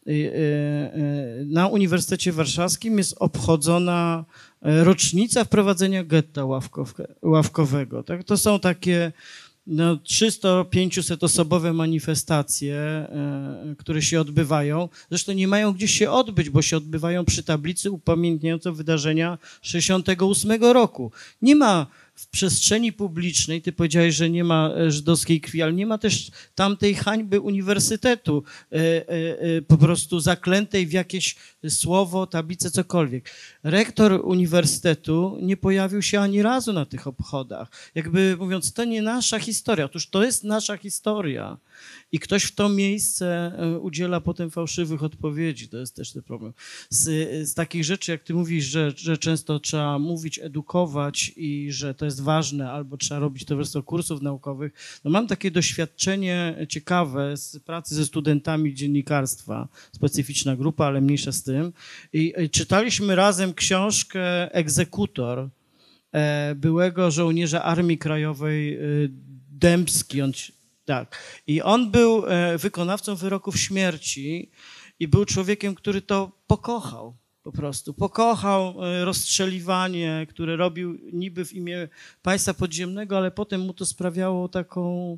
na Uniwersytecie Warszawskim jest obchodzona rocznica wprowadzenia getta ławkowego. Tak? To są takie no, trzysta-pięćset osobowe manifestacje, które się odbywają. Zresztą nie mają gdzie się odbyć, bo się odbywają przy tablicy upamiętniającej wydarzenia sześćdziesiątego ósmego roku. Nie ma w przestrzeni publicznej, ty powiedziałeś, że nie ma żydowskiej krwi, ale nie ma też tamtej hańby uniwersytetu, po prostu zaklętej w jakieś słowo, tablicę, cokolwiek. Rektor uniwersytetu nie pojawił się ani razu na tych obchodach. Jakby mówiąc, to nie nasza historia. Otóż to jest nasza historia. I ktoś w to miejsce udziela potem fałszywych odpowiedzi. To jest też ten problem. Z, z takich rzeczy, jak ty mówisz, że, że często trzeba mówić, edukować i że to jest ważne, albo trzeba robić towarzystwo kursów naukowych. No mam takie doświadczenie ciekawe z pracy ze studentami dziennikarstwa. Specyficzna grupa, ale mniejsza z tym. I, i czytaliśmy razem książkę Egzekutor byłego żołnierza Armii Krajowej Dębski. On, tak. I on był wykonawcą wyroków śmierci i był człowiekiem, który to pokochał. Po prostu pokochał rozstrzeliwanie, które robił niby w imię państwa podziemnego, ale potem mu to sprawiało taką,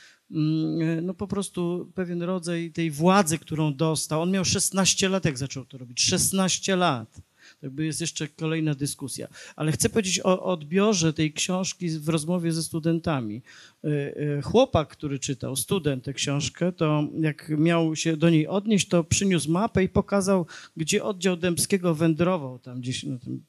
no po prostu pewien rodzaj tej władzy, którą dostał. On miał szesnaście lat, jak zaczął to robić. szesnaście lat. Jakby jest jeszcze kolejna dyskusja. Ale chcę powiedzieć o odbiorze tej książki w rozmowie ze studentami. Chłopak, który czytał, student tę książkę, to jak miał się do niej odnieść, to przyniósł mapę i pokazał, gdzie oddział Dębskiego wędrował tam gdzieś na tym.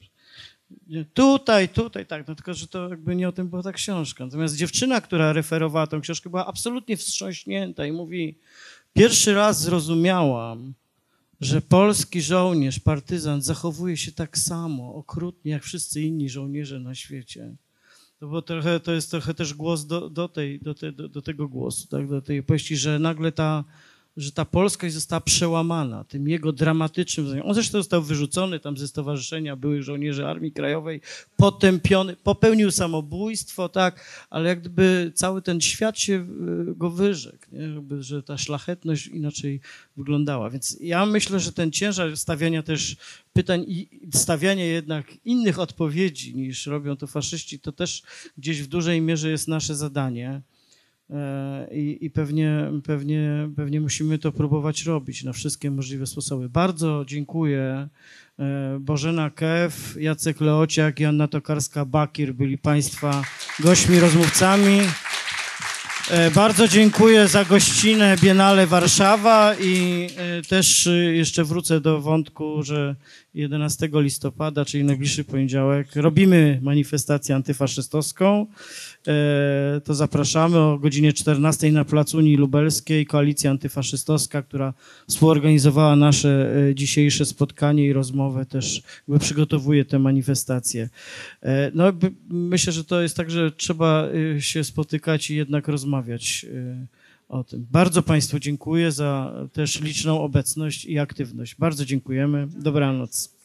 Tutaj, tutaj, tak, no tylko, że to jakby nie o tym była ta książka. Natomiast dziewczyna, która referowała tę książkę, była absolutnie wstrząśnięta i mówi, pierwszy raz zrozumiałam, że polski żołnierz, partyzant zachowuje się tak samo, okrutnie, jak wszyscy inni żołnierze na świecie. To, było trochę, to jest trochę też głos do, do, tej, do, te, do, do tego głosu, tak, do tej opowieści, że nagle ta, że ta polskość została przełamana tym jego dramatycznym... On zresztą został wyrzucony tam ze stowarzyszenia byłych żołnierzy Armii Krajowej, potępiony, popełnił samobójstwo, tak, ale jak gdyby cały ten świat się go wyrzekł, nie? Jakby, że ta szlachetność inaczej wyglądała. Więc ja myślę, że ten ciężar stawiania też pytań i stawiania jednak innych odpowiedzi niż robią to faszyści, to też gdzieś w dużej mierze jest nasze zadanie. I, i pewnie, pewnie, pewnie musimy to próbować robić na wszystkie możliwe sposoby. Bardzo dziękuję. Bożena Kew, Jacek Leociak i Anna Tokarska-Bakir byli Państwa gośćmi, rozmówcami. Bardzo dziękuję za gościnę Biennale Warszawa i też jeszcze wrócę do wątku, że jedenastego listopada, czyli najbliższy poniedziałek, robimy manifestację antyfaszystowską. To zapraszamy o godzinie czternastej na Placu Unii Lubelskiej. Koalicja Antyfaszystowska, która współorganizowała nasze dzisiejsze spotkanie i rozmowę, też jakby przygotowuje tę manifestację. No, myślę, że to jest tak, że trzeba się spotykać i jednak rozmawiać o tym. Bardzo Państwu dziękuję za też liczną obecność i aktywność. Bardzo dziękujemy. Dobranoc.